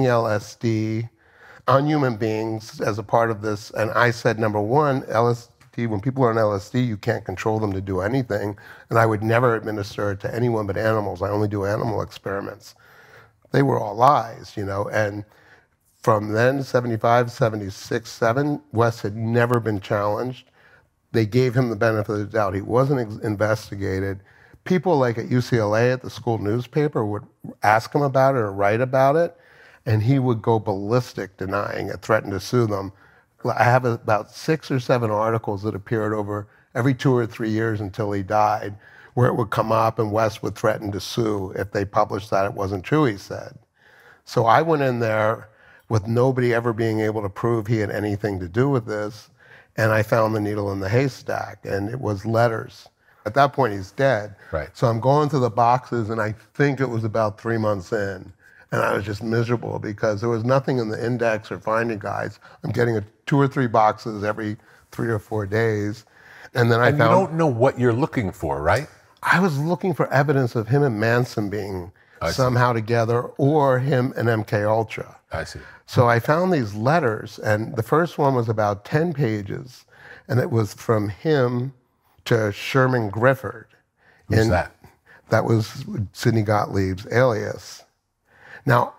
LSD on human beings as a part of this. And I said, number one, LSD, when people are on LSD, you can't control them to do anything. And I would never administer it to anyone but animals. I only do animal experiments. They were all lies, you know. And from then, 75, 76, 7, West had never been challenged. They gave him the benefit of the doubt. He wasn't investigated. People like at UCLA at the school newspaper would ask him about it or write about it, and he would go ballistic denying it, threaten to sue them. I have about 6 or 7 articles that appeared over every 2 or 3 years until he died, where it would come up and West would threaten to sue if they published that it wasn't true, he said. So I went in there with nobody ever being able to prove he had anything to do with this, and I found the needle in the haystack, and it was letters. At that point, he's dead. Right. So I'm going through the boxes, and I think it was about 3 months in. And I was just miserable because there was nothing in the index or finding guides. I'm getting 2 or 3 boxes every 3 or 4 days. And then I And found... you don't know what you're looking for, right? I was looking for evidence of him and Manson being somehow together, or him and MKUltra. I see. So I found these letters, and the first one was about 10 pages, and it was from him to Sherman Griffith. Who's that? That was Sidney Gottlieb's alias. Now,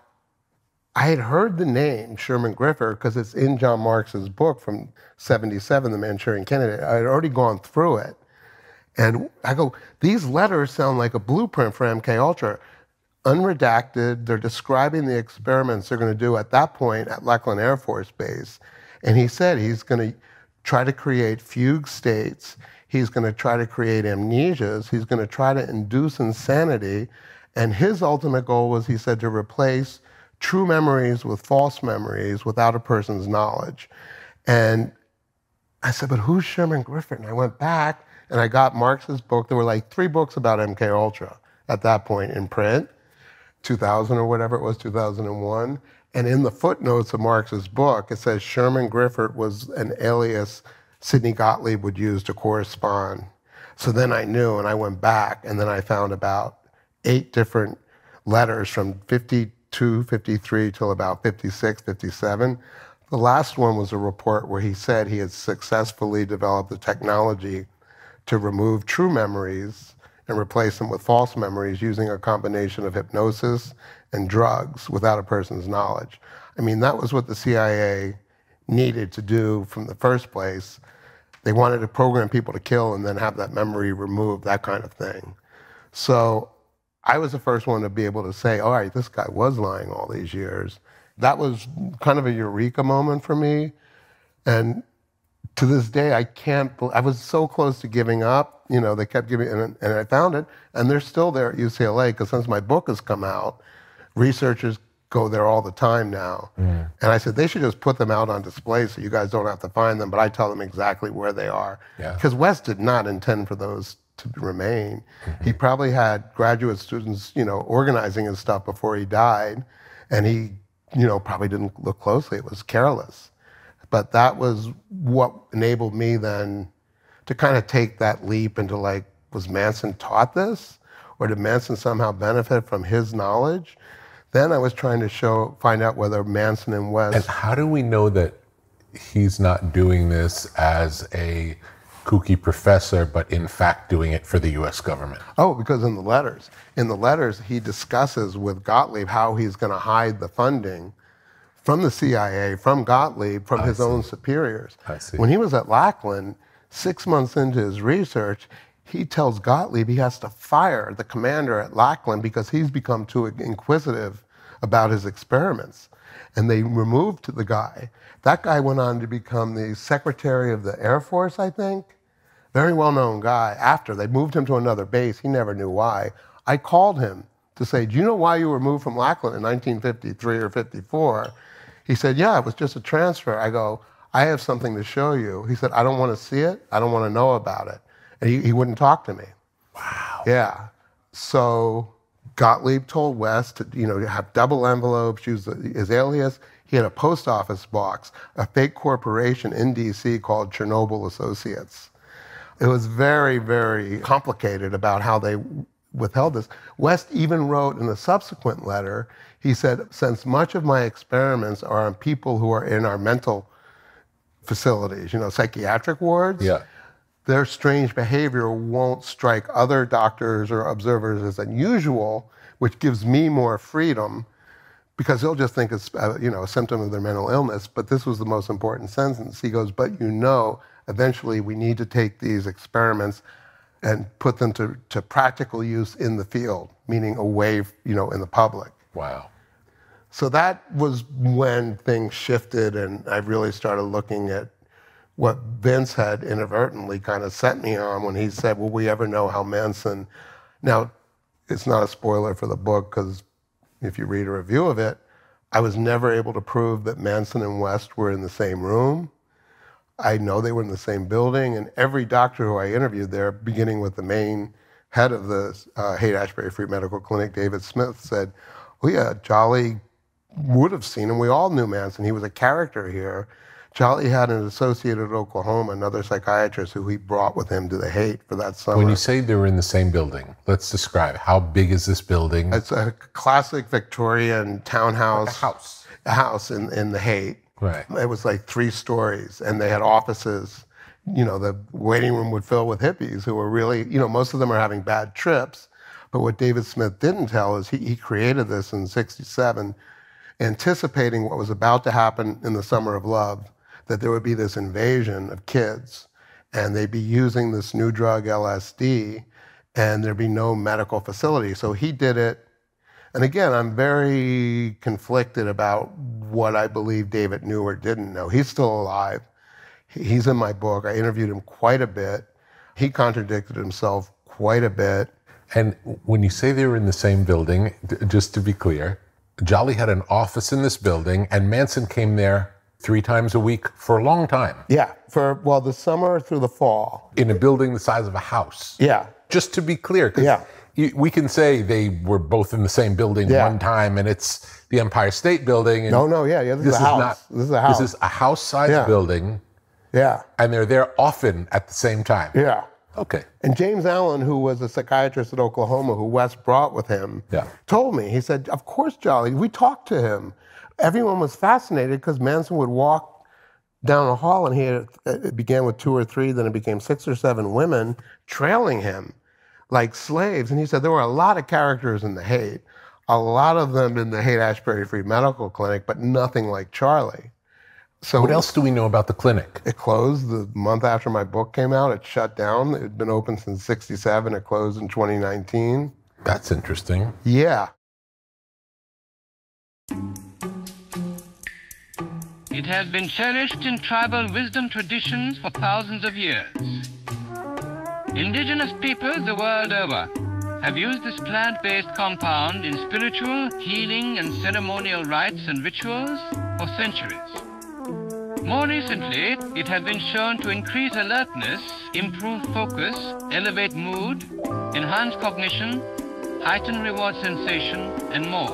I had heard the name Sherman Griffith because it's in John Marks's book from '77, The Manchurian Candidate. I had already gone through it. And I go, these letters sound like a blueprint for MKUltra. Unredacted, they're describing the experiments they're going to do at that point at Lackland Air Force Base. And he said he's going to try to create fugue states. He's going to try to create amnesias. He's going to try to induce insanity. And his ultimate goal was, he said, to replace true memories with false memories without a person's knowledge. And I said, but who's Sherman Griffith? And I went back and I got Marx's book. There were like 3 books about MKUltra at that point in print, 2000 or whatever it was, 2001. And in the footnotes of Marx's book, it says Sherman Griffith was an alias Sidney Gottlieb would use to correspond. So then I knew, and I went back, and then I found about 8 different letters from 52, 53 till about 56, 57. The last one was a report where he said he had successfully developed the technology to remove true memories and replace them with false memories using a combination of hypnosis and drugs without a person's knowledge. I mean, that was what the CIA needed to do from the first place. They wanted to program people to kill and then have that memory removed, that kind of thing. So I was the first one to be able to say, all right, this guy was lying all these years. That was kind of a eureka moment for me. And to this day, I was so close to giving up. You know, they kept giving, and I found it, and they're still there at UCLA, because since my book has come out, researchers go there all the time now. And I said, they should just put them out on display so you guys don't have to find them, but I tell them exactly where they are. Because West did not intend for those to remain. He probably had graduate students, you know, organizing his stuff before he died, and he, you know, probably didn't look closely. It was careless. But that was what enabled me then to kind of take that leap into, like, was Manson taught this? Or did Manson somehow benefit from his knowledge? Then I was trying to find out whether Manson and West... And how do we know that he's not doing this as a kooky professor, but in fact doing it for the US government? Oh, because in the letters, he discusses with Gottlieb how he's going to hide the funding from the CIA, from Gottlieb, from his own superiors. I see. When he was at Lackland, 6 months into his research, he tells Gottlieb he has to fire the commander at Lackland because he's become too inquisitive about his experiments. And they removed the guy. That guy went on to become the Secretary of the Air Force, I think. Very well-known guy. After they moved him to another base, he never knew why. I called him to say, do you know why you were moved from Lackland in 1953 or 54? He said, yeah, it was just a transfer. I go, I have something to show you. He said, I don't want to see it. I don't want to know about it. And he wouldn't talk to me. Wow. Yeah. So Gottlieb told West to, you know, have double envelopes, use his alias. He had a post office box, a fake corporation in DC called Chernobyl Associates. It was very, very complicated about how they withheld this. West even wrote in a subsequent letter, he said, since much of my experiments are on people who are in our mental facilities, you know, psychiatric wards, their strange behavior won't strike other doctors or observers as unusual, which gives me more freedom, because they'll just think it's you know, a symptom of their mental illness. But this was the most important sentence. He goes, but you know, eventually we need to take these experiments and put them to practical use in the field, meaning away, you know, in the public. Wow. So that was when things shifted, and I really started looking at what Vince had inadvertently kind of set me on when he said, will we ever know how Manson... Now, it's not a spoiler for the book, because if you read a review of it, I was never able to prove that Manson and West were in the same room. I know they were in the same building, and every doctor who I interviewed there, beginning with the main head of the Haight-Ashbury Free Medical Clinic, David Smith, said, oh yeah, Jolly would have seen him. We all knew Manson. He was a character here. Jolly had an associate at Oklahoma, another psychiatrist who he brought with him to the Haight for that summer. When you say they were in the same building, let's describe. How big is this building? It's a classic Victorian townhouse. Like a house. A house in the Haight. Right. It was like 3 stories, and they had offices. You know, the waiting room would fill with hippies who were really, you know, most of them are having bad trips. But what David Smith didn't tell is he created this in '67, anticipating what was about to happen in the Summer of Love, that there would be this invasion of kids, and they'd be using this new drug, LSD, and there'd be no medical facility. So he did it. And again, I'm very conflicted about what I believe David knew or didn't know. He's still alive. He's in my book. I interviewed him quite a bit. He contradicted himself quite a bit. And when you say they were in the same building, just to be clear, Jolly had an office in this building, and Manson came there 3 times a week for a long time. Yeah, well, the summer through the fall. In a building the size of a house. Yeah. Just to be clear, because we can say they were both in the same building one time, and it's the Empire State Building. And this is a house. This is a house. This is a house-sized building. Yeah. And they're there often at the same time. Yeah. Okay. And James Allen, who was a psychiatrist at Oklahoma, who Wes brought with him, told me, he said, of course, Jolly, we talked to him. Everyone was fascinated because Manson would walk down a hall, and it began with 2 or 3, then it became 6 or 7 women trailing him like slaves. And he said there were a lot of characters in the Haight, a lot of them in the Haight-Ashbury Free Medical Clinic, but nothing like Charlie. So what else do we know about the clinic? It closed the month after my book came out. It shut down. It had been open since '67. It closed in 2019. That's interesting. Yeah. It has been cherished in tribal wisdom traditions for thousands of years. Indigenous peoples the world over have used this plant-based compound in spiritual, healing, and ceremonial rites and rituals for centuries. More recently, it has been shown to increase alertness, improve focus, elevate mood, enhance cognition, heighten reward sensation, and more.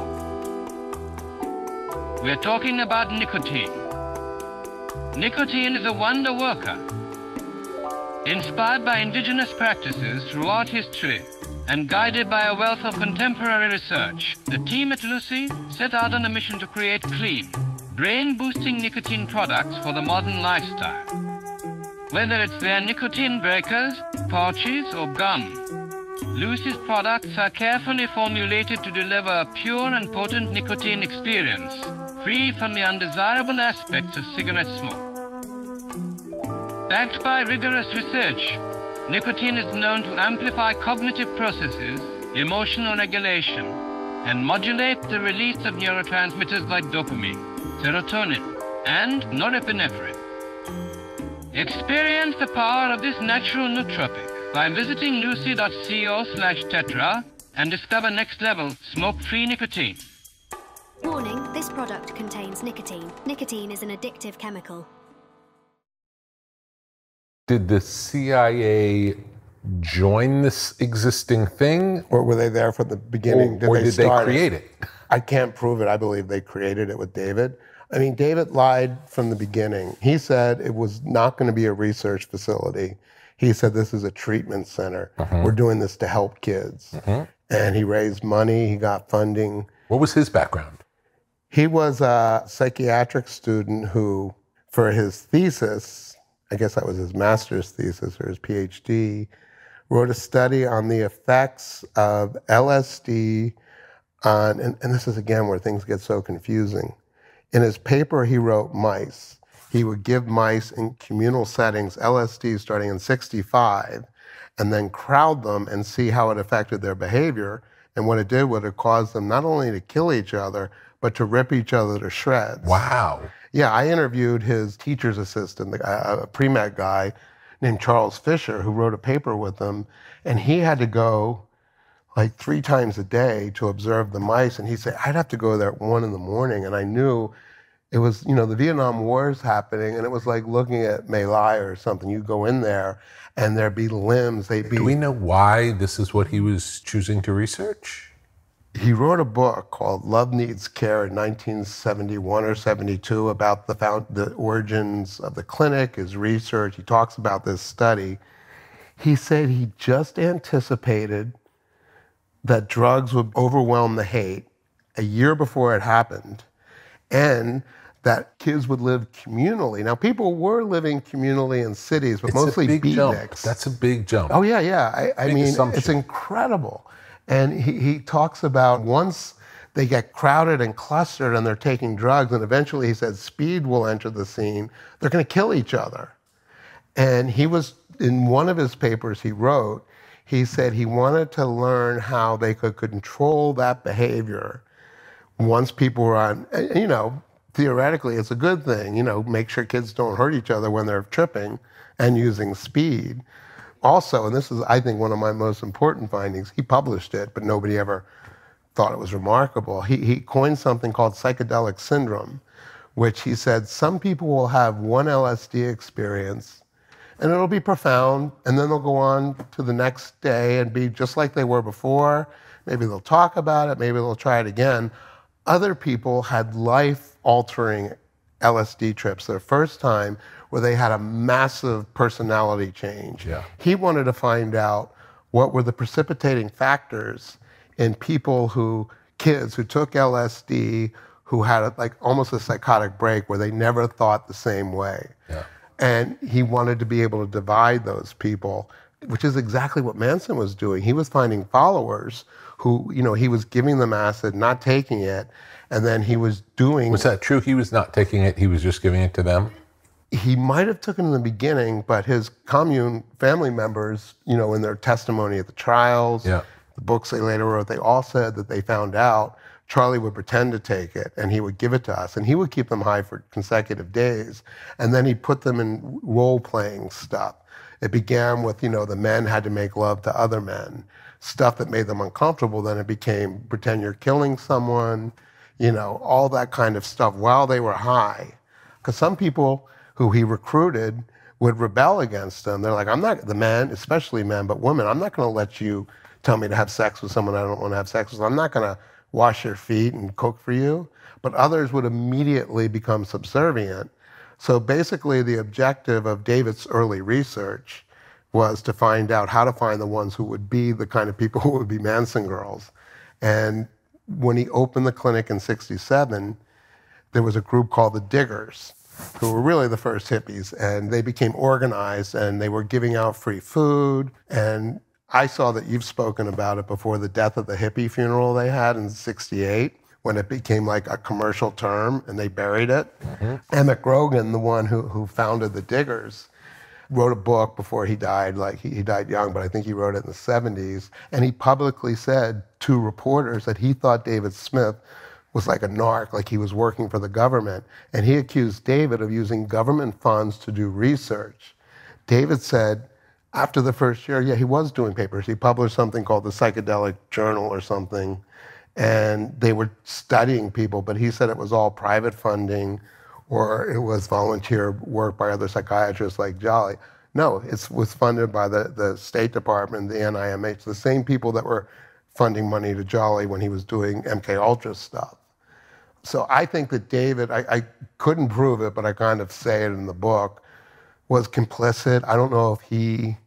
We're talking about nicotine. Nicotine is a wonder worker. Inspired by indigenous practices throughout history and guided by a wealth of contemporary research, the team at Lucy set out on a mission to create clean, brain-boosting nicotine products for the modern lifestyle. Whether it's their nicotine breakers, pouches, or gum, Lucy's products are carefully formulated to deliver a pure and potent nicotine experience, free from the undesirable aspects of cigarette smoke. Backed by rigorous research, nicotine is known to amplify cognitive processes, emotional regulation, and modulate the release of neurotransmitters like dopamine, serotonin, and norepinephrine. Experience the power of this natural nootropic by visiting lucy.co/tetra and discover next level smoke-free nicotine. Warning, this product contains nicotine. Nicotine is an addictive chemical. Did the CIA join this existing thing? Or were they there from the beginning? Or did they create it? I can't prove it. I believe they created it with David. I mean, David lied from the beginning. He said it was not going to be a research facility. He said this is a treatment center. We're doing this to help kids. And he raised money. He got funding. What was his background? He was a psychiatric student who, for his thesis, I guess that was his master's thesis or his PhD, wrote a study on the effects of LSD on, and this is again where things get so confusing. In his paper, he wrote mice. He would give mice in communal settings LSD starting in '65 and then crowd them and see how it affected their behavior. And what it did was it caused them not only to kill each other, but to rip each other to shreds. Wow. Yeah, I interviewed his teacher's assistant, a pre-med guy named Charles Fisher, who wrote a paper with him, and he had to go like 3 times a day to observe the mice. And he said, I'd have to go there at 1 in the morning, and I knew it was, the Vietnam War's happening, and it was like looking at My Lai or something. You go in there, and there'd be limbs. Do we know why this is what he was choosing to research? He wrote a book called Love Needs Care in 1971 or 72 about the origins of the clinic, his research. He talks about this study. He said he just anticipated that drugs would overwhelm the hate a year before it happened, and that kids would live communally. Now, people were living communally in cities, but mostly beatniks. That's a big jump. Oh, yeah, yeah. I mean, assumption. It's incredible. And he talks about once they get crowded and clustered and they're taking drugs, and eventually he said speed will enter the scene, they're going to kill each other. And he was, in one of his papers he wrote, he said he wanted to learn how they could control that behavior once people were on, you know, theoretically it's a good thing, you know, make sure kids don't hurt each other when they're tripping and using speed. Also, and this is, I think, one of my most important findings, he published it, but nobody ever thought it was remarkable. He coined something called psychedelic syndrome, which he said some people will have one LSD experience and it'll be profound, and then they'll go on to the next day and be just like they were before. Maybe they'll talk about it, maybe they'll try it again. Other people had life-altering LSD trips, their first time, where they had a massive personality change. Yeah. He wanted to find out what were the precipitating factors in people kids who took LSD, who had like almost a psychotic break where they never thought the same way. Yeah. And he wanted to be able to divide those people, which is exactly what Manson was doing. He was finding followers who, you know, he was giving them acid, not taking it, and then he was doing... Was that true? He was not taking it, he was just giving it to them? He might have taken it in the beginning, but his commune family members, you know, in their testimony at the trials, the books they later wrote, they all said that they found out Charlie would pretend to take it and he would give it to us, and he would keep them high for consecutive days, and then he put them in role-playing stuff. It began with, you know, the men had to make love to other men, stuff that made them uncomfortable. Then it became pretend you're killing someone, you know, all that kind of stuff while they were high. Because some people who he recruited would rebel against him. They're like, I'm not, the men, especially men, but women, I'm not going to let you tell me to have sex with someone I don't want to have sex with. I'm not going to wash your feet and cook for you. But others would immediately become subservient. So basically the objective of David's early research was to find out how to find the ones who would be the kind of people who would be Manson girls. And when he opened the clinic in '67, there was a group called the Diggers, who were really the first hippies, and they became organized and they were giving out free food. And I saw that you've spoken about it before, the death of the hippie funeral they had in '68, when it became like a commercial term and they buried it. Emmett Grogan, the one who founded the Diggers, wrote a book before he died. Like he died young, but I think he wrote it in the '70s. And he publicly said to reporters that he thought David Smith was like a narc, like he was working for the government. And he accused David of using government funds to do research. David said, after the first year, yeah, he was doing papers. He published something called the Psychedelic Journal or something, and they were studying people, but he said it was all private funding or it was volunteer work by other psychiatrists like Jolly. No, it was funded by the State Department, the NIMH, the same people that were funding money to Jolly when he was doing MKUltra stuff. So I think that David, I couldn't prove it, but I kind of say it in the book, was complicit. I don't know if he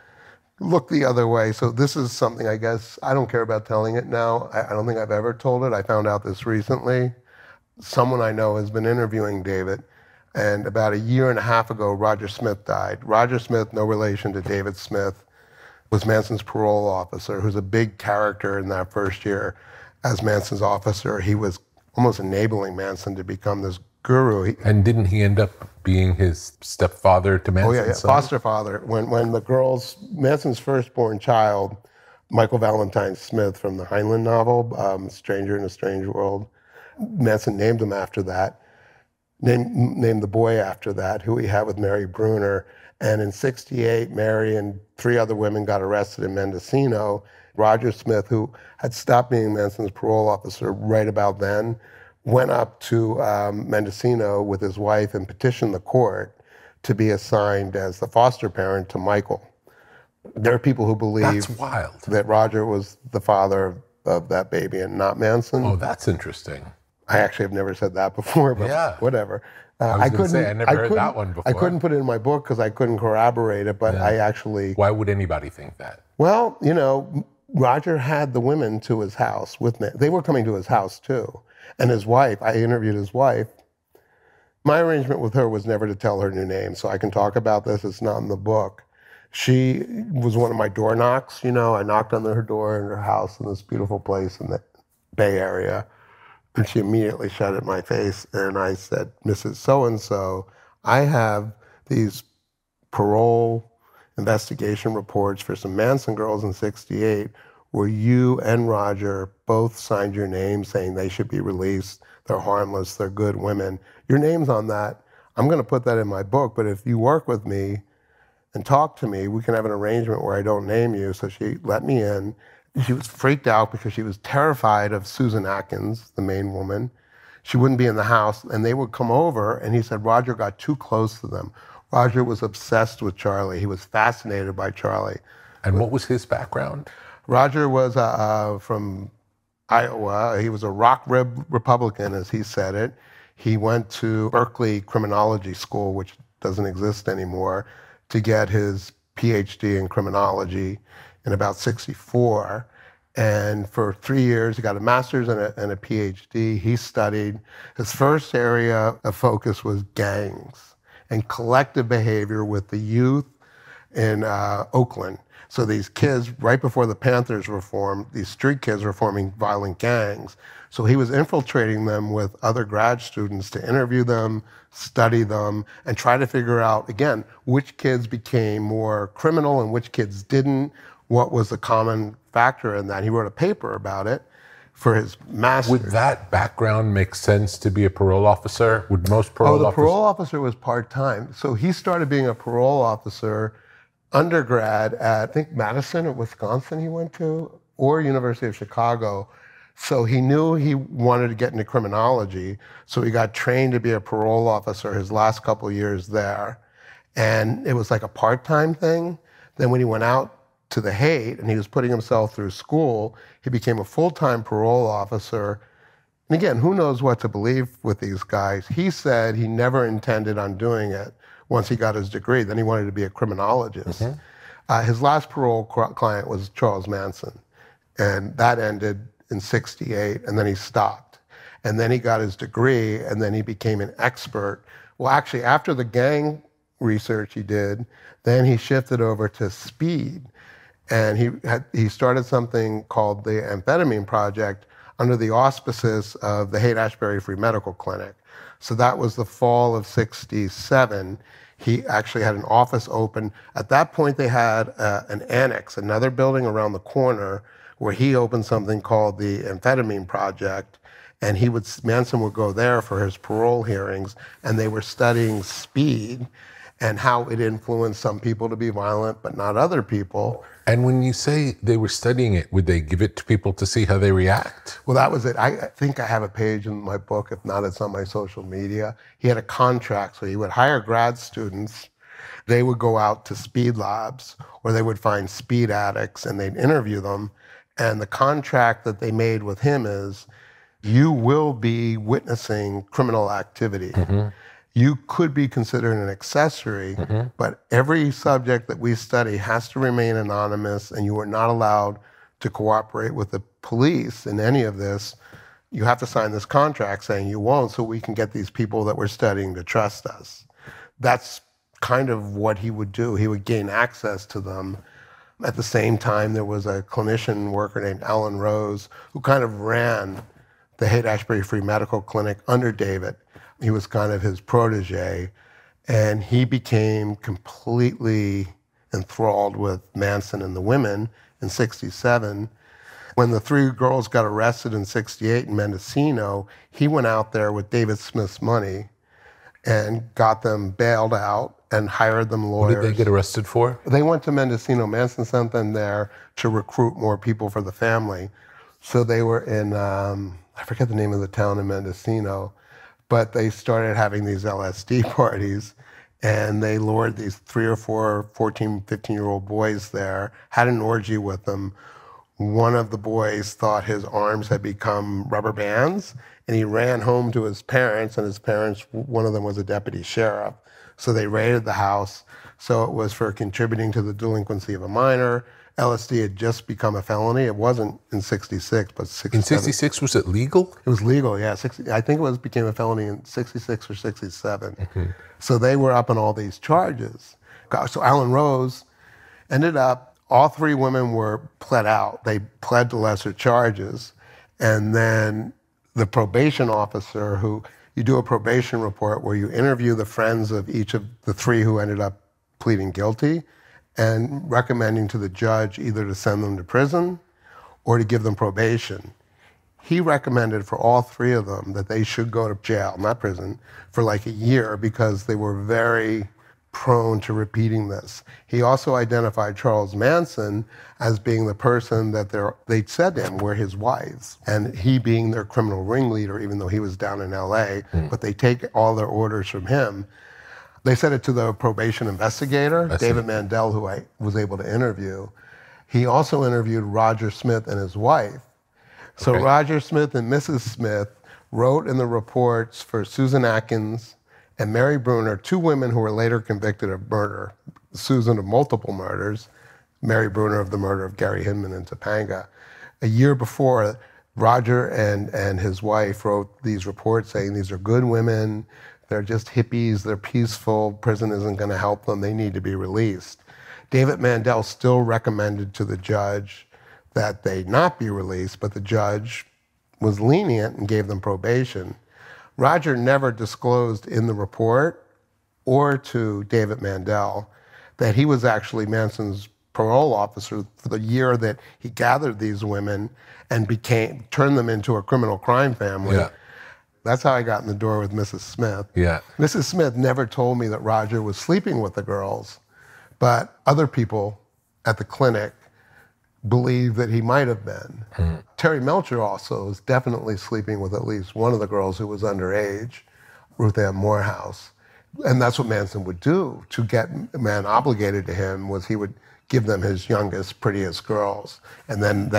looked the other way. So this is something, I guess, I don't care about telling it now. I don't think I've ever told it. I found out this recently. Someone I know has been interviewing David, and about a year and a half ago, Roger Smith died. Roger Smith, no relation to David Smith, was Manson's parole officer, who's a big character in that first year as Manson's officer. He was almost enabling Manson to become this guru. And didn't he end up being his stepfather to Manson? Oh, yeah, foster father. When the girls, Manson's firstborn child, Michael Valentine Smith from the Heinlein novel, Stranger in a Strange World, Manson named him after that, named the boy after that, who he had with Mary Bruner. And in '68, Mary and 3 other women got arrested in Mendocino. Roger Smith, who had stopped being Manson's parole officer right about then, went up to Mendocino with his wife and petitioned the court to be assigned as the foster parent to Michael. There are people who believe That's wild. that Roger was the father of that baby and not Manson. Oh, that's interesting. I actually have never said that before, but Yeah. whatever. I was going to say, I never heard that one before. I couldn't put it in my book because I couldn't corroborate it, but I actually... Why would anybody think that? Well, you know, Roger had the women to his house with me. They were coming to his house too. And his wife, I interviewed his wife. My arrangement with her was never to tell her new name, so I can talk about this. It's not in the book. She was one of my door knocks, you know. I knocked on her door in her house in this beautiful place in the Bay Area. And she immediately shut it in my face. And I said, Mrs. So-and-so, I have these parole investigation reports for some Manson girls in 68 where you and Roger both signed your name saying they should be released. They're harmless. They're good women. Your name's on that. I'm going to put that in my book. But if you work with me and talk to me, we can have an arrangement where I don't name you. So she let me in. She was freaked out because she was terrified of Susan Atkins, the main woman. She wouldn't be in the house, and they would come over, and he said Roger got too close to them. Roger was obsessed with Charlie. He was fascinated by Charlie. And what was his background? Roger was from Iowa. He was a rock rib Republican, as he said it. He went to Berkeley Criminology School, which doesn't exist anymore, to get his PhD in criminology in about 64. And for 3 years, he got a master's and a PhD. He studied, his first area of focus was gangs and collective behavior with the youth in Oakland. So these kids, right before the Panthers were formed, these street kids were forming violent gangs. So he was infiltrating them with other grad students to interview them, study them, and try to figure out, again, which kids became more criminal and which kids didn't, what was the common factor in that. He wrote a paper about it for his master's. Would that background make sense to be a parole officer? Would most parole officers? Oh, the parole officer was part-time. So he started being a parole officer undergrad at, I think, Madison or Wisconsin he went to, or University of Chicago. So he knew he wanted to get into criminology. So he got trained to be a parole officer his last couple of years there. And it was like a part-time thing. Then when he went out to the Haight and he was putting himself through school, he became a full-time parole officer. And again, who knows what to believe with these guys. He said he never intended on doing it once he got his degree. Then he wanted to be a criminologist. His last parole client was Charles Manson. And that ended in 68, and then he stopped. And then he got his degree, and then he became an expert. Well, actually, after the gang research he did, then he shifted over to speed. And he started something called the Amphetamine Project under the auspices of the Haight-Ashbury Free Medical Clinic. So that was the fall of 67. He actually had an office open. At that point, they had an annex, another building around the corner, where he opened something called the Amphetamine Project. And Manson would go there for his parole hearings, and they were studying speed and how it influenced some people to be violent, but not other people. And when you say they were studying it, would they give it to people to see how they react? Well, that was it. I think I have a page in my book. If not, it's on my social media. He had a contract, so he would hire grad students. They would go out to speed labs, or they would find speed addicts, and they'd interview them. And the contract that they made with him is, you will be witnessing criminal activity. You could be considered an accessory, but every subject that we study has to remain anonymous, and you are not allowed to cooperate with the police in any of this. You have to sign this contract saying you won't, so we can get these people that we're studying to trust us. That's kind of what he would do. He would gain access to them. At the same time, there was a clinician worker named Ellen Rose who kind of ran the Haight-Ashbury Free Medical Clinic under David. He was kind of his protege, and he became completely enthralled with Manson and the women in 67. When the three girls got arrested in 68 in Mendocino, he went out there with David Smith's money and got them bailed out and hired them lawyers. What did they get arrested for? They went to Mendocino. Manson sent them there to recruit more people for the family. So they were in, I forget the name of the town in Mendocino, but they started having these LSD parties, and they lured these 3 or 4 14, 15-year-old boys there, had an orgy with them, one of the boys thought his arms had become rubber bands, and he ran home to his parents, and his parents, one of them was a deputy sheriff. So they raided the house. So it was for contributing to the delinquency of a minor. LSD had just become a felony. It wasn't in 66, but 67. In 66, was it legal? It was legal, yeah. I think it became a felony in 66 or 67. So they were up on all these charges. So Alan Rose ended up, all three women were pled out. They pled to lesser charges. And then the probation officer, you do a probation report where you interview the friends of each of the three who ended up pleading guilty and recommending to the judge either to send them to prison or to give them probation. He recommended for all three of them that they should go to jail, not prison, for like a year because they were very prone to repeating this. He also identified Charles Manson as being the person that they'd said to him were his wives, and he being their criminal ringleader, even though he was down in LA, but they take all their orders from him. They said it to the probation investigator, David Mandel, who I was able to interview. He also interviewed Roger Smith and his wife. So Roger Smith and Mrs. Smith wrote in the reports for Susan Atkins and Mary Bruner, two women who were later convicted of murder. Susan of multiple murders, Mary Bruner of the murder of Gary Hinman in Topanga. A year before, Roger and his wife wrote these reports saying these are good women, they're just hippies, they're peaceful, prison isn't going to help them, they need to be released. David Mandel still recommended to the judge that they not be released, but the judge was lenient and gave them probation. Roger never disclosed in the report or to David Mandel that he was actually Manson's parole officer for the year that he gathered these women and turned them into a criminal crime family. Yeah. That's how I got in the door with Mrs. Smith. Yeah. Mrs. Smith never told me that Roger was sleeping with the girls, but other people at the clinic believe that he might have been. Terry Melcher also was definitely sleeping with at least one of the girls who was underage, Ruth Ann Morehouse. And that's what Manson would do to get a man obligated to him, was he would give them his youngest, prettiest girls. And then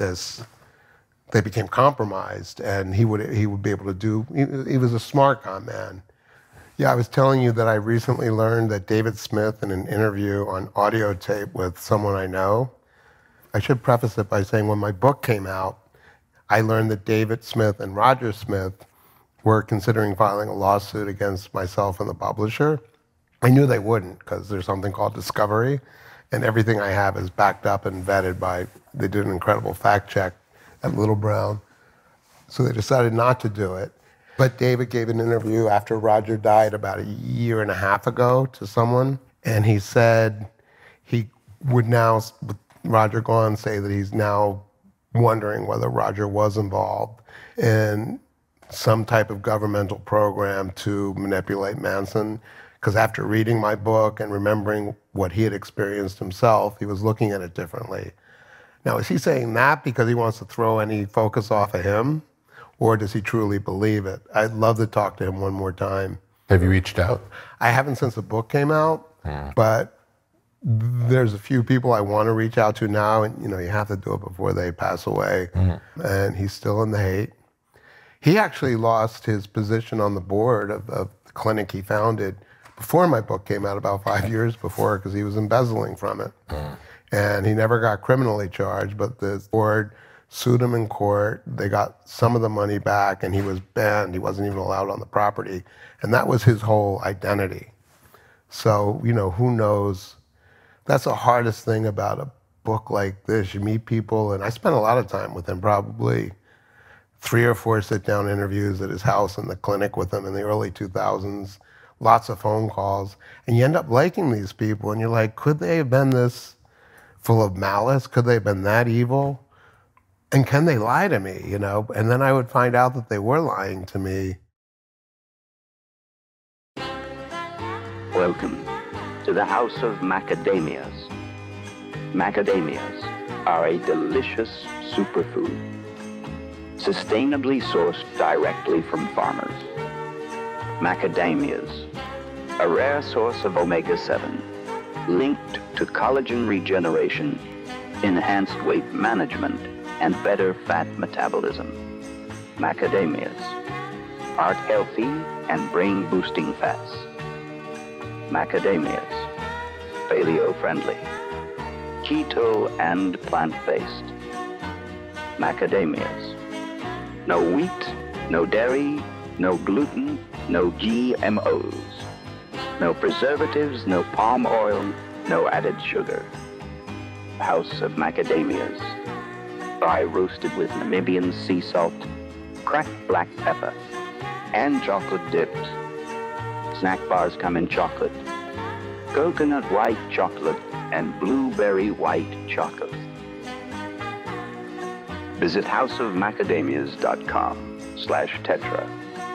they became compromised, and he would be able to do, he was a smart con man. Yeah, I was telling you that I recently learned that David Smith, in an interview on audio tape with someone I know, I should preface it by saying when my book came out, I learned that David Smith and Roger Smith were considering filing a lawsuit against myself and the publisher. I knew they wouldn't, because there's something called discovery, and everything I have is backed up and vetted by, they did an incredible fact check at Little Brown. So they decided not to do it. But David gave an interview after Roger died about a year and a half ago to someone, and he said he would now, with Roger gone, say that he's now wondering whether Roger was involved in some type of governmental program to manipulate Manson. Because after reading my book and remembering what he had experienced himself, he was looking at it differently. Now, is he saying that because he wants to throw any focus off of him? Or does he truly believe it? I'd love to talk to him one more time. Have you reached out? I haven't since the book came out, but there's a few people I want to reach out to now, and you have to do it before they pass away. And he's still in the hate. He actually lost his position on the board of the clinic he founded before my book came out, about 5 years before, because he was embezzling from it. And he never got criminally charged, but the board sued him in court. They got some of the money back, and he was banned. He wasn't even allowed on the property. And that was his whole identity. So, who knows? That's the hardest thing about a book like this. You meet people, and I spent a lot of time with him, probably 3 or 4 sit-down interviews at his house in the clinic with him in the early 2000s, lots of phone calls, and you end up liking these people, and you're like, could they have been this full of malice? Could they have been that evil? And can they lie to me, And then I would find out that they were lying to me. Welcome to the House of Macadamias. Macadamias are a delicious superfood, sustainably sourced directly from farmers. Macadamias, a rare source of omega-7, linked to collagen regeneration enhanced weight management, and better fat metabolism. Macadamias, heart healthy and brain boosting fats. Macadamias, paleo friendly, keto and plant-based. Macadamias, no wheat, no dairy, no gluten, no GMOs, no preservatives, no palm oil, no added sugar. House of Macadamias, dry roasted with Namibian sea salt, cracked black pepper, and chocolate dipped. Snack bars come in chocolate, coconut white chocolate, and blueberry white chocolate. Visit houseofmacadamias.com/tetra.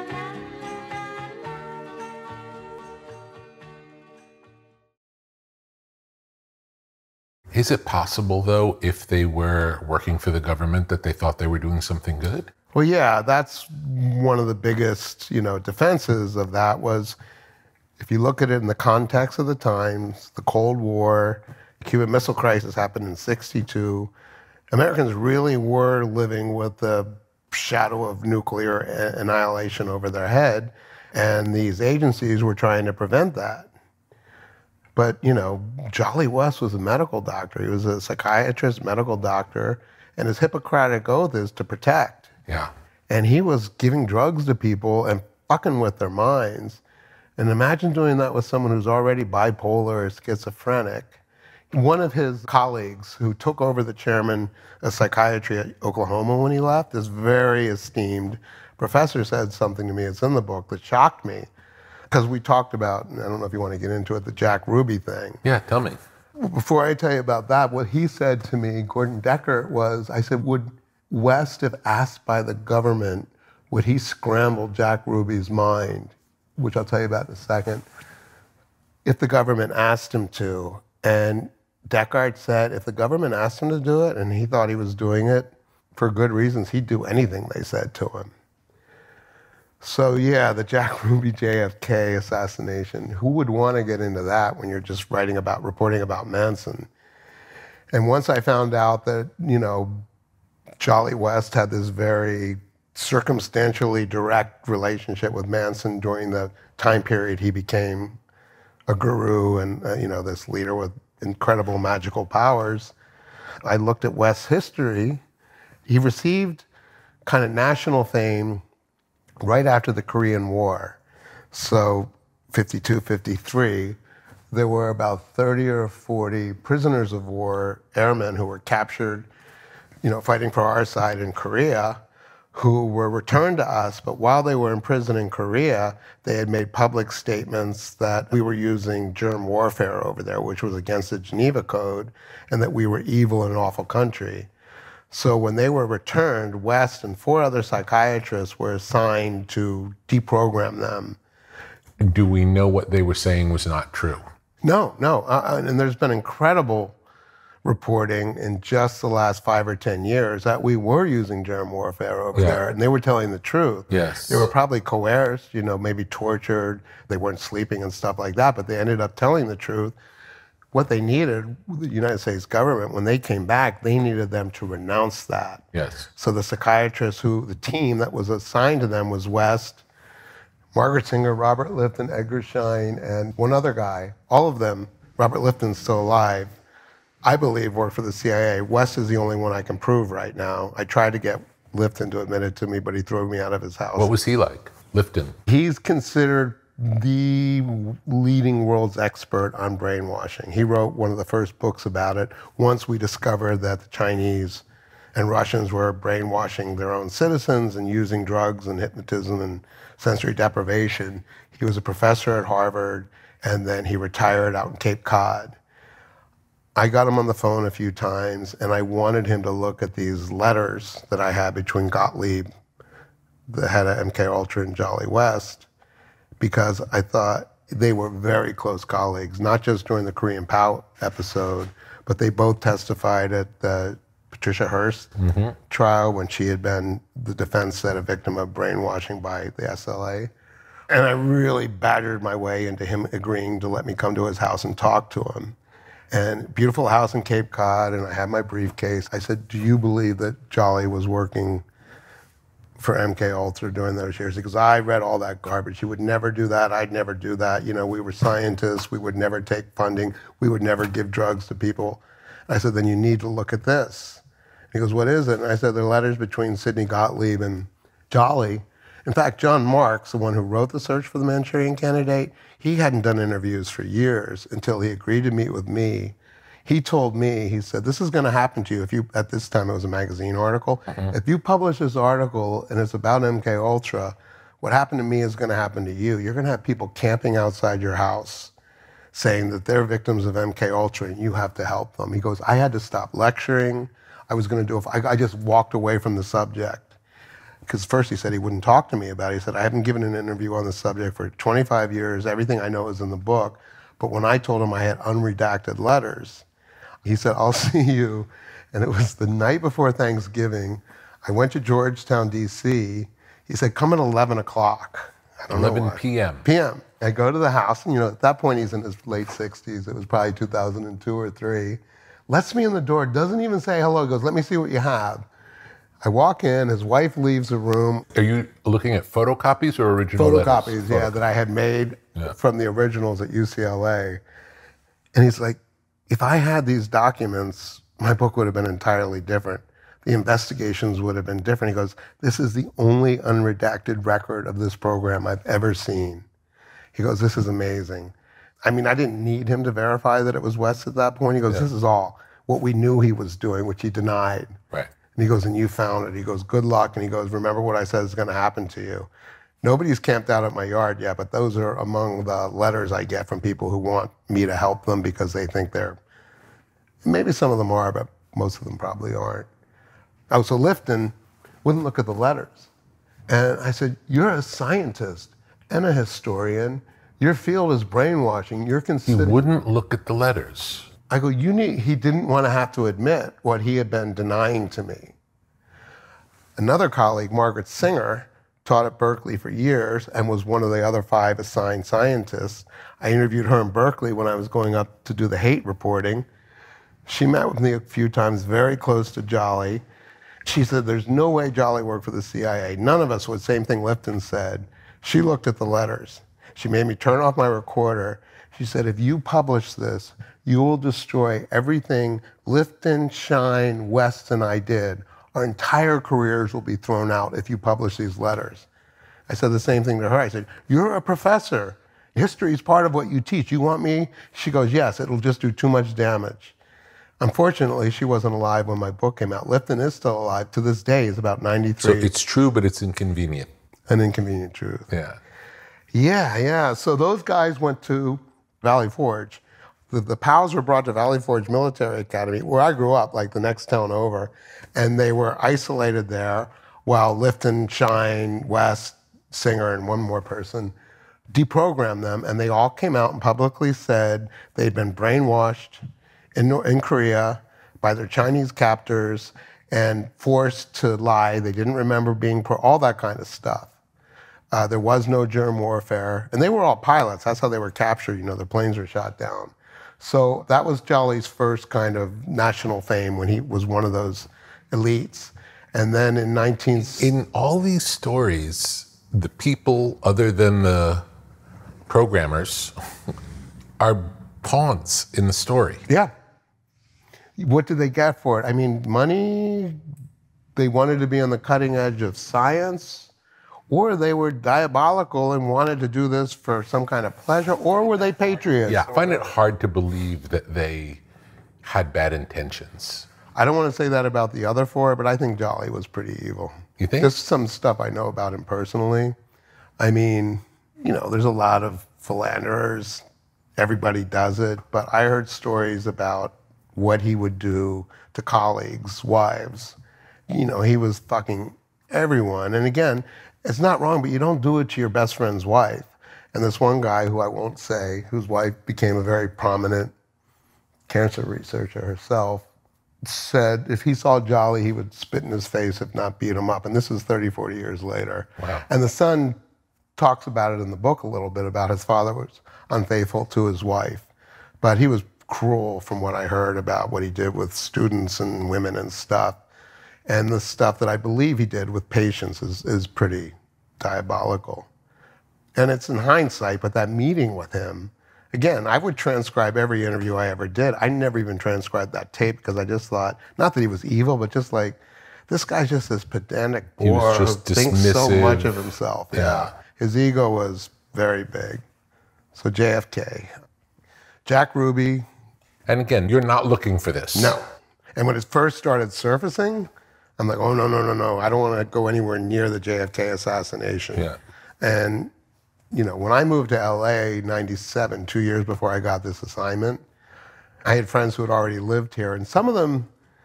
Is it possible, though, if they were working for the government, that they thought they were doing something good? Well, yeah, that's one of the biggest, defenses of that was, if you look at it in the context of the times, the Cold War, the Cuban Missile Crisis happened in '62. Americans really were living with the shadow of nuclear annihilation over their head, and these agencies were trying to prevent that. But, Jolly West was a medical doctor. He was a psychiatrist, medical doctor, and his Hippocratic oath is to protect. Yeah. And he was giving drugs to people and fucking with their minds. And imagine doing that with someone who's already bipolar or schizophrenic. One of his colleagues who took over the chairman of psychiatry at Oklahoma when he left, this very esteemed professor, said something to me, it's in the book, that shocked me. Because we talked about, and I don't know if you want to get into it, the Jack Ruby thing. Yeah, tell me. Before I tell you about that, what he said to me, Gordon Decker, was, I said, would West, if asked by the government, would he scramble Jack Ruby's mind? Which I'll tell you about in a second. If the government asked him to. And Deckard said if the government asked him to do it and he thought he was doing it for good reasons, he'd do anything they said to him. So yeah, the Jack Ruby JFK assassination, who would want to get into that when you're just reporting about Manson? And once I found out that, Jolly West had this very circumstantially direct relationship with Manson during the time period he became a guru and, this leader with incredible magical powers, I looked at West's history. He received kind of national fame right after the Korean War. So 52, 53, there were about 30 or 40 prisoners of war, airmen who were captured, fighting for our side in Korea, who were returned to us, but while they were in prison in Korea, they had made public statements that we were using germ warfare over there, which was against the Geneva Code, and that we were evil and an awful country. So when they were returned, West and 4 other psychiatrists were assigned to deprogram them. Do we know what they were saying was not true? No. And there's been incredible reporting in just the last 5 or 10 years that we were using germ warfare over there, and they were telling the truth. Yes. They were probably coerced, maybe tortured. They weren't sleeping and stuff like that, but they ended up telling the truth. What they needed, the United States government, when they came back, they needed them to renounce that. Yes. So the psychiatrists the team that was assigned to them was West, Margaret Singer, Robert Lifton, Edgar Schein, and one other guy. All of them, Robert Lifton's still alive, I believe worked for the CIA. West is the only one I can prove right now. I tried to get Lifton to admit it to me, but he threw me out of his house. What was he like, Lifton? He's considered the leading world's expert on brainwashing. He wrote one of the first books about it once we discovered that the Chinese and Russians were brainwashing their own citizens and using drugs and hypnotism and sensory deprivation. He was a professor at Harvard, and then he retired out in Cape Cod. I got him on the phone a few times, and I wanted him to look at these letters that I had between Gottlieb, the head of MKUltra, and Jolly West, because I thought they were very close colleagues, not just during the Korean POW episode, but they both testified at the Patricia Hearst trial when she had been, the defense said, a victim of brainwashing by the SLA. And I really badgered my way into him agreeing to let me come to his house and talk to him. and beautiful house in Cape Cod, and I had my briefcase. I said, do you believe that Jolly was working for MKUltra during those years? Because I read all that garbage. He would never do that. I'd never do that. You know, we were scientists. We would never take funding. We would never give drugs to people. I said, then you need to look at this. He goes, what is it? And I said, they're letters between Sidney Gottlieb and Jolly. In fact, John Marks, the one who wrote The Search for the Manchurian Candidate, he hadn't done interviews for years until he agreed to meet with me. He told me, he said, this is going to happen to you if you, at this time it was a magazine article, if you publish this article and it's about MKUltra, what happened to me is going to happen to you. You're going to have people camping outside your house saying that they're victims of MKUltra and you have to help them. He goes, I had to stop lecturing. I was going to do, I just walked away from the subject. Because first he said he wouldn't talk to me about it. He said, I haven't given an interview on the subject for 25 years. Everything I know is in the book. But when I told him I had unredacted letters, he said, I'll see you. And it was the night before Thanksgiving. I went to Georgetown, D.C. He said, come at 11 o'clock. I don't know 11 p.m. p.m. I go to the house, and at that point he's in his late 60s. It was probably 2002 or 3. Lets me in the door, doesn't even say hello. He goes, let me see what you have. I walk in, his wife leaves the room. Are you looking at photocopies or original letters? Photocopies, yeah, that I had made from the originals at UCLA. And he's like, if I had these documents, my book would have been entirely different. The investigations would have been different. He goes, this is the only unredacted record of this program I've ever seen. He goes, this is amazing. I mean, I didn't need him to verify that it was West at that point. He goes, this is all what we knew he was doing, which he denied. Right. And he goes, and you found it. He goes, good luck. And he goes, remember what I said is going to happen to you. Nobody's camped out at my yard yet, but those are among the letters I get from people who want me to help them because they think they're, maybe some of them are, but most of them probably aren't. Oh, so Lifton wouldn't look at the letters. And I said, you're a scientist and a historian. Your field is brainwashing. You're considered. He wouldn't look at the letters. I go, he didn't want to have to admit what he had been denying to me. Another colleague, Margaret Singer, taught at Berkeley for years and was one of the other 5 assigned scientists. I interviewed her in Berkeley when I was going up to do the hate reporting. She met with me a few times, very close to Jolly. She said, there's no way Jolly worked for the CIA. None of us would, same thing Lifton said. She looked at the letters. She made me turn off my recorder. She said, if you publish this, you will destroy everything Lifton, Shine, West, and I did. Our entire careers will be thrown out if you publish these letters. I said the same thing to her. I said, you're a professor. History is part of what you teach. You want me? She goes, yes, it'll just do too much damage. Unfortunately, she wasn't alive when my book came out. Lifton is still alive to this day. He's about 93. So it's true, but it's inconvenient. An inconvenient truth. Yeah. Yeah. So those guys went to Valley Forge. The POWs were brought to Valley Forge Military Academy, where I grew up, like the next town over, and they were isolated there while Lifton, Shine, West, Singer, and one more person deprogrammed them, and they all came out and publicly said they'd been brainwashed in Korea by their Chinese captors and forced to lie. They didn't remember being all that kind of stuff. There was no germ warfare, and they were all pilots. That's how they were captured. Their planes were shot down. So that was Jolly's first kind of national fame when he was one of those elites. And then in all these stories, the people other than the programmers are pawns in the story. Yeah. What did they get for it? I mean, money, they wanted to be on the cutting edge of science, or they were diabolical and wanted to do this for some kind of pleasure, or were they patriots? Yeah, I find it hard to believe that they had bad intentions. I don't want to say that about the other 4, but I think Jolly was pretty evil. You think? Just some stuff I know about him personally. I mean, there's a lot of philanderers. Everybody does it. But I heard stories about what he would do to colleagues' wives. He was fucking everyone. And again, it's not wrong, but you don't do it to your best friend's wife. And this one guy, who I won't say, whose wife became a very prominent cancer researcher herself, said if he saw Jolly, he would spit in his face, if not beat him up. And this is 30, 40 years later. Wow. And the son talks about it in the book a little bit, about his father was unfaithful to his wife. But he was cruel from what I heard about what he did with students and women and stuff. And the stuff that I believe he did with patients is pretty diabolical. And it's in hindsight, but that meeting with him, again, I would transcribe every interview I ever did. I never even transcribed that tape because I just thought, not that he was evil, but just like, this guy's just this pedantic bore who thinks so much of himself. Yeah. His ego was very big. So JFK. Jack Ruby. And again, you're not looking for this. No. And when it first started surfacing, I'm like, oh, no. I don't want to go anywhere near the JFK assassination. Yeah. And, you know, when I moved to LA, 97, 2 years before I got this assignment, I had friends who had already lived here. And some of them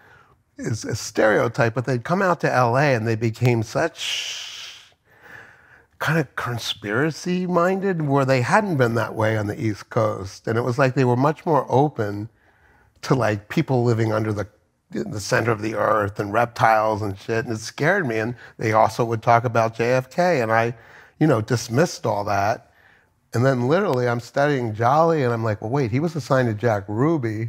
is a stereotype, but they'd come out to LA and they became such kind of conspiracy-minded where they hadn't been that way on the East Coast. And it was like they were much more open to like people living under the center of the earth and reptiles and shit. And it scared me. And they also would talk about JFK. And I, you know, dismissed all that. And then literally I'm studying Jolly and I'm like, well, wait, he was assigned to Jack Ruby.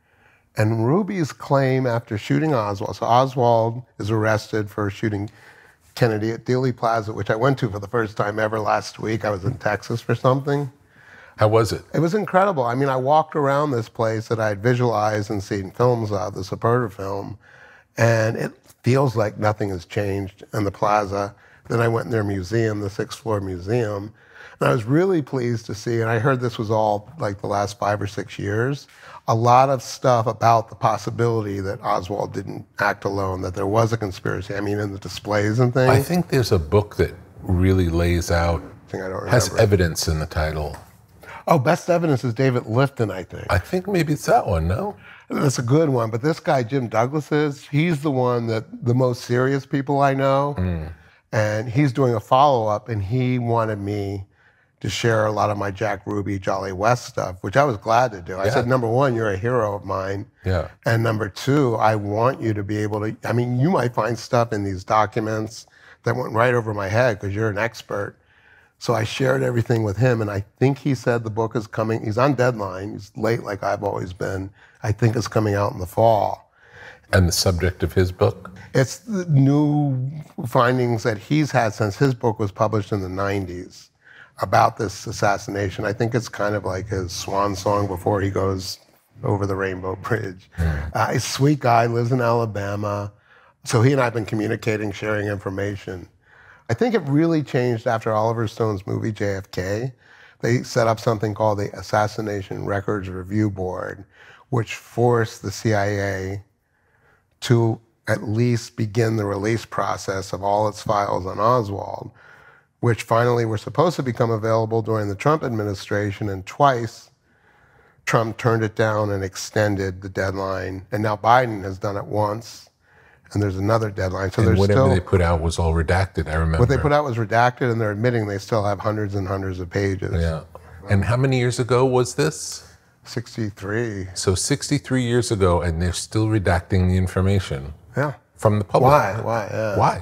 And Ruby's claim after shooting Oswald, so Oswald is arrested for shooting Kennedy at Dealey Plaza, which I went to for the first time ever last week. I was in Texas for something. How was it? It was incredible. I mean, I walked around this place that I'd visualized and seen films of, the Supporter film, and it feels like nothing has changed in the plaza. Then I went in their museum, the 6th floor museum, and I was really pleased to see, and I heard this was all like the last 5 or 6 years, a lot of stuff about the possibility that Oswald didn't act alone, that there was a conspiracy. I mean, in the displays and things. I think there's a book that really lays out, has evidence in the title. Oh, Best Evidence is David Lifton, I think. I think maybe it's that one, no? That's a good one, but this guy, Jim Douglas he's the one that the most serious people I know, and he's doing a follow-up, and he wanted me to share a lot of my Jack Ruby, Jolly West stuff, which I was glad to do. I said, number one, you're a hero of mine. Yeah. And number two, I want you to be able to, I mean, you might find stuff in these documents that went right over my head because you're an expert. So I shared everything with him, and I think he said the book is coming. He's on deadline. He's late like I've always been. I think it's coming out in the fall. And the subject of his book? It's the new findings that he's had since his book was published in the 90s about this assassination. I think it's kind of like his swan song before he goes over the Rainbow Bridge. He's a sweet guy, lives in Alabama. So he and I have been communicating, sharing information. I think it really changed after Oliver Stone's movie JFK. They set up something called the Assassination Records Review Board, which forced the CIA to at least begin the release process of all its files on Oswald, which finally were supposed to become available during the Trump administration, and twice Trump turned it down and extended the deadline. And now Biden has done it once, and there's another deadline. So and whatever they put out was all redacted, I remember. What they put out was redacted, and they're admitting they still have hundreds and hundreds of pages. Yeah. And how many years ago was this? 63. So 63 years ago, and they're still redacting the information. Yeah. From the public. Why? Yeah. Why?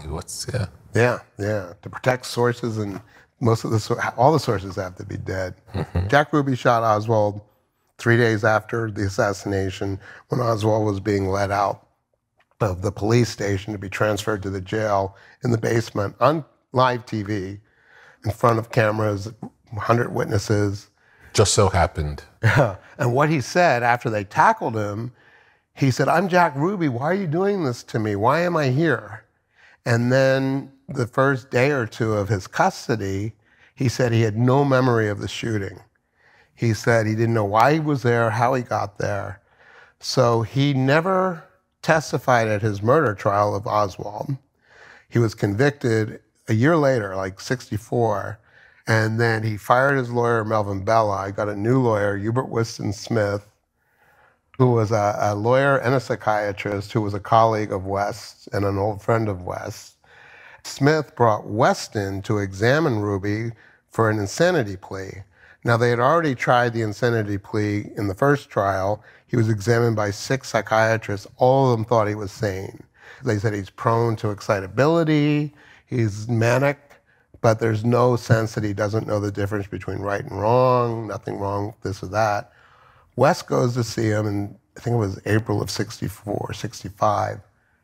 Yeah. To protect sources, and most of all the sources have to be dead. Jack Ruby shot Oswald 3 days after the assassination, when Oswald was being let out of the police station to be transferred to the jail in the basement on live TV, in front of cameras, 100 witnesses. Just so happened. Yeah. And what he said after they tackled him, he said, "I'm Jack Ruby. Why are you doing this to me? Why am I here?" And then the first day or two of his custody, he said he had no memory of the shooting. He said he didn't know why he was there, how he got there. So he never testified at his murder trial of Oswald. He was convicted a year later, like 64, and then he fired his lawyer, Melvin Bella. I got a new lawyer, Hubert Whiston Smith, who was a lawyer and a psychiatrist who was a colleague of West's and an old friend of West's. Smith brought West in to examine Ruby for an insanity plea. Now, they had already tried the insanity plea in the first trial. He was examined by 6 psychiatrists. All of them thought he was sane. They said he's prone to excitability, he's manic, but there's no sense that he doesn't know the difference between right and wrong, nothing wrong, this or that. Wes goes to see him, and I think it was April of 64, 65.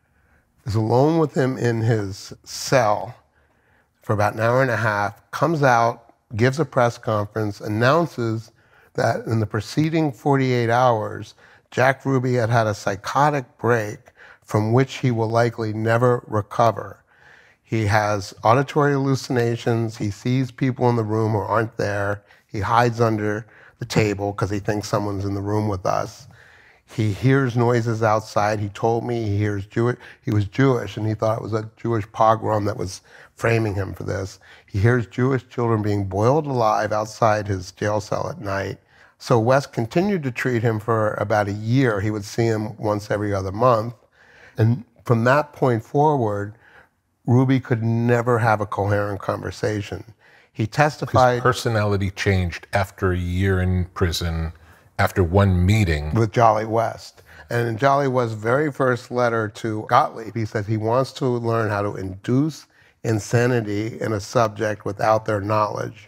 Is alone with him in his cell for about an hour and a half, comes out, gives a press conference, announces that in the preceding 48 hours, Jack Ruby had had a psychotic break from which he will likely never recover. He has auditory hallucinations. He sees people in the room who aren't there. He hides under the table because he thinks someone's in the room with us. He hears noises outside. He told me he was Jewish, and he thought it was a Jewish pogrom that was framing him for this. He hears Jewish children being boiled alive outside his jail cell at night. So Wes continued to treat him for about a year. He would see him once every other month. And from that point forward, Ruby could never have a coherent conversation. He testified— His personality changed after a year in prison, after one meeting. With Jolly West. And in Jolly West's very first letter to Gottlieb, he says he wants to learn how to induce insanity in a subject without their knowledge.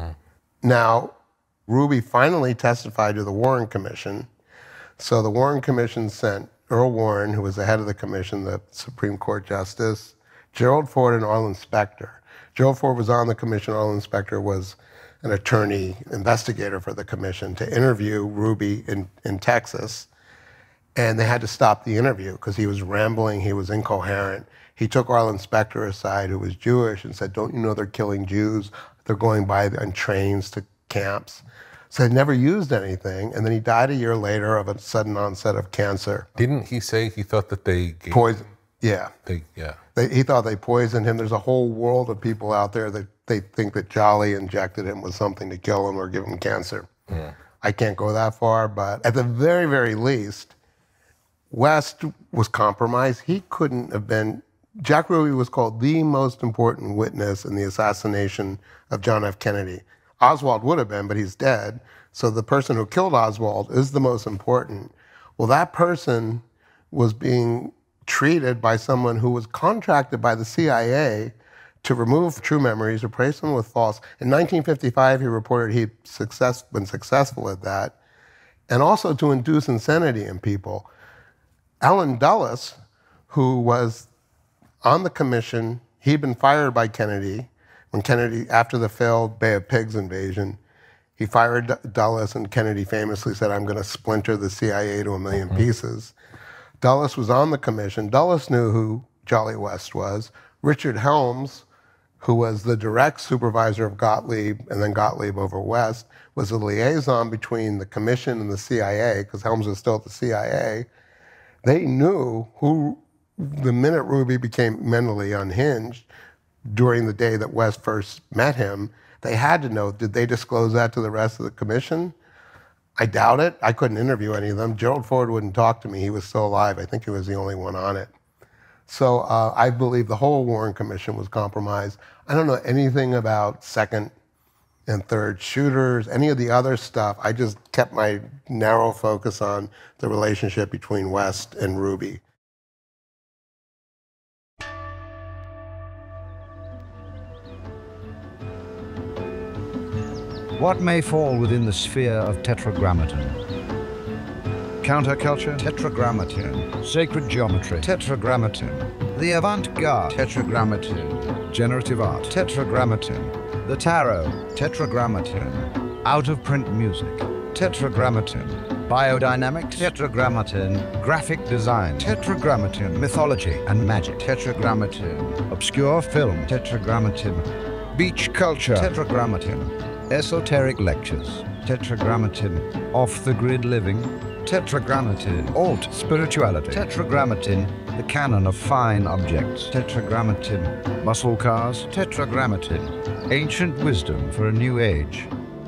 Now, Ruby finally testified to the Warren Commission. So the Warren Commission sent Earl Warren, who was the head of the commission, the Supreme Court Justice, Gerald Ford, and Arlen Specter. Gerald Ford was on the commission. Arlen Specter was an attorney investigator for the commission to interview Ruby in Texas. And they had to stop the interview because he was rambling, he was incoherent. He took Arlen Specter aside, who was Jewish, and said, "Don't you know they're killing Jews? They're going by on trains to camps." So he never used anything, and then he died a year later of a sudden onset of cancer. Didn't he say he thought that they gave poison? Yeah. Yeah. He thought they poisoned him. There's a whole world of people out there that they think that Jolly injected him with something to kill him or give him cancer. I can't go that far, but at the very, very least, West was compromised. He couldn't have been— Jack Ruby was called the most important witness in the assassination of John F. Kennedy. Oswald would have been, but he's dead. So the person who killed Oswald is the most important. Well, that person was being treated by someone who was contracted by the CIA to remove true memories, replace them with false. In 1955, he reported he'd been successful at that, and also to induce insanity in people. Allen Dulles, who was on the commission, he'd been fired by Kennedy. When Kennedy, after the failed Bay of Pigs invasion, he fired Dulles, and Kennedy famously said, "I'm going to splinter the CIA to a million pieces." Dulles was on the commission. Dulles knew who Jolly West was. Richard Helms, who was the direct supervisor of Gottlieb, and then Gottlieb over West, was a liaison between the commission and the CIA, because Helms was still at the CIA. They knew who, the minute Ruby became mentally unhinged, during the day that West first met him, they had to know, did they disclose that to the rest of the commission? I doubt it. I couldn't interview any of them. Gerald Ford wouldn't talk to me. He was still alive. I think he was the only one on it. So I believe the whole Warren Commission was compromised. I don't know anything about second and third shooters, any of the other stuff. I just kept my narrow focus on the relationship between West and Ruby. What may fall within the sphere of tetragrammaton? Counterculture? Tetragrammaton. Sacred geometry? Tetragrammaton. The avant-garde? Tetragrammaton. Generative art? Tetragrammaton. The tarot? Tetragrammaton. Out-of-print music? Tetragrammaton. Biodynamics? Tetragrammaton. Graphic design? Tetragrammaton. Mythology and magic? Tetragrammaton. Obscure film? Tetragrammaton. Beach culture? Tetragrammaton. Esoteric lectures, tetragrammaton. Off-the-grid living, tetragrammaton. Alt spirituality, tetragrammaton. The canon of fine objects, tetragrammaton. Muscle cars, tetragrammaton. Ancient wisdom for a new age.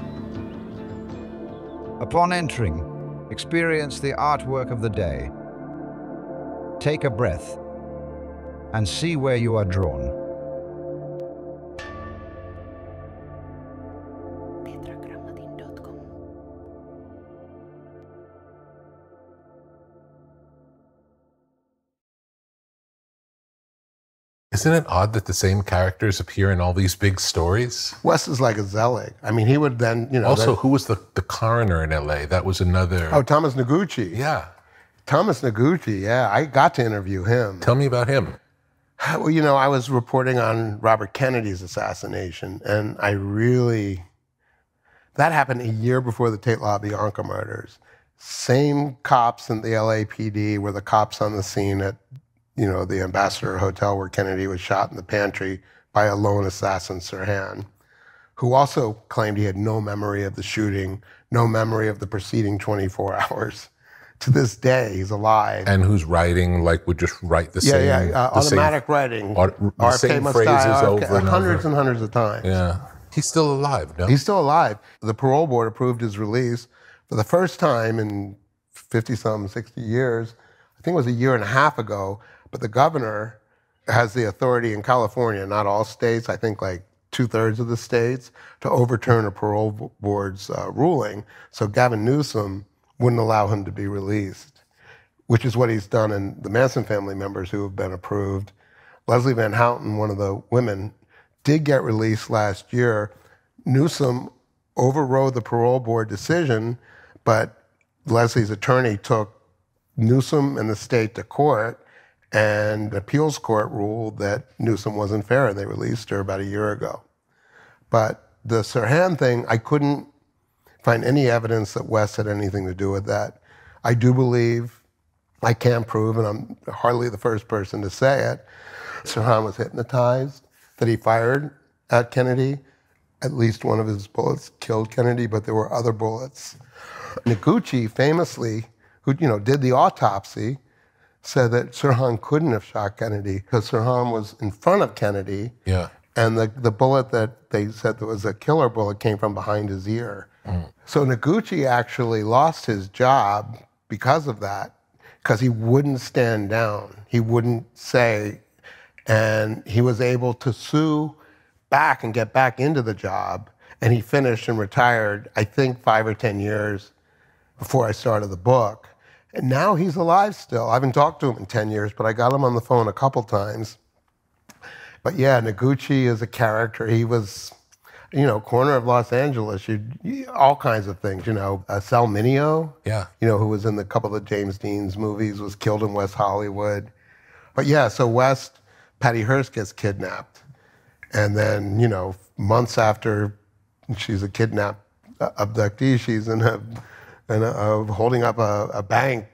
Upon entering, experience the artwork of the day. Take a breath and see where you are drawn. Isn't it odd that the same characters appear in all these big stories? West is like a Zelig. I mean, he would then, Also, who was the coroner in LA? That was another... Oh, Thomas Noguchi. Yeah. Thomas Noguchi, yeah. I got to interview him. Tell me about him. Well, I was reporting on Robert Kennedy's assassination, and that happened a year before the Tate LaBianca murders. Same cops in the LAPD were the cops on the scene at, the Ambassador Hotel where Kennedy was shot in the pantry by a lone assassin, Sirhan, who also claimed he had no memory of the shooting, no memory of the preceding 24 hours. To this day, he's alive. And who's writing, would just write the same... Yeah, automatic writing. The same phrases over and hundreds over. and hundreds of times. Yeah. He's still alive, no? He's still alive. The parole board approved his release for the first time in 50-some, 60 years. I think it was a year and a half ago. But the governor has the authority in California, not all states, I think 2/3 of the states, to overturn a parole board's ruling. So Gavin Newsom wouldn't allow him to be released, which is what he's done in the Manson family members who have been approved. Leslie Van Houten, one of the women, did get released last year. Newsom overrode the parole board decision, but Leslie's attorney took Newsom and the state to court, and the appeals court ruled that Newsom wasn't fair, and they released her about a year ago. But the Sirhan thing, I couldn't find any evidence that West had anything to do with that. I do believe, I can't prove, and I'm hardly the first person to say it, Sirhan was hypnotized, that he fired at Kennedy. At least one of his bullets killed Kennedy, but there were other bullets. Noguchi famously, who did the autopsy, said that Sirhan couldn't have shot Kennedy because Sirhan was in front of Kennedy. Yeah. And the bullet that they said that was a killer bullet came from behind his ear. So Noguchi actually lost his job because of that, because he wouldn't stand down. He wouldn't say, and he was able to sue back and get back into the job. And he finished and retired, I think 5 or 10 years before I started the book. And now he's alive still. I haven't talked to him in 10 years, but I got him on the phone a couple times. But yeah, Noguchi is a character. He was, corner of Los Angeles, all kinds of things, Sal Mineo, yeah, who was in a couple of James Dean's movies, was killed in West Hollywood. But yeah, so Patty Hearst gets kidnapped. And then, months after she's a kidnapped abductee, she's holding up a bank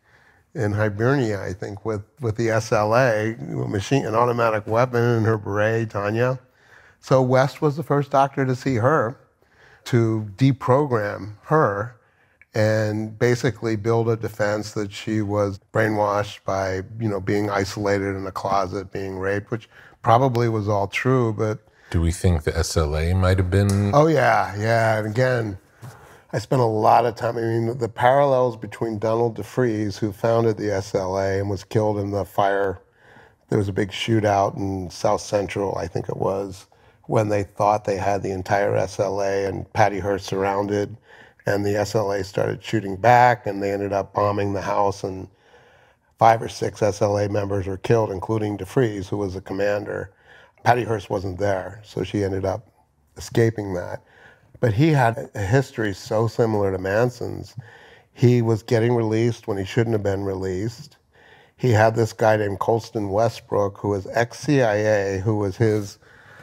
in Hibernia, I think, with the SLA, an automatic weapon in her beret, Tanya. So West was the first doctor to see her, to deprogram her, and basically build a defense that she was brainwashed by, being isolated in a closet, being raped, which probably was all true, but... Do we think the SLA might have been... Oh, yeah. And again, I spent a lot of time, the parallels between Donald DeFreeze, who founded the SLA and was killed in the fire. There was a big shootout in South Central, I think it was, when they thought they had the entire SLA and Patty Hearst surrounded, and the SLA started shooting back, and they ended up bombing the house, and 5 or 6 SLA members were killed, including DeFreeze, who was the commander. Patty Hearst wasn't there, so she ended up escaping that. But he had a history so similar to Manson's. He was getting released when he shouldn't have been released. He had this guy named Colston Westbrook, who was ex-CIA, who was his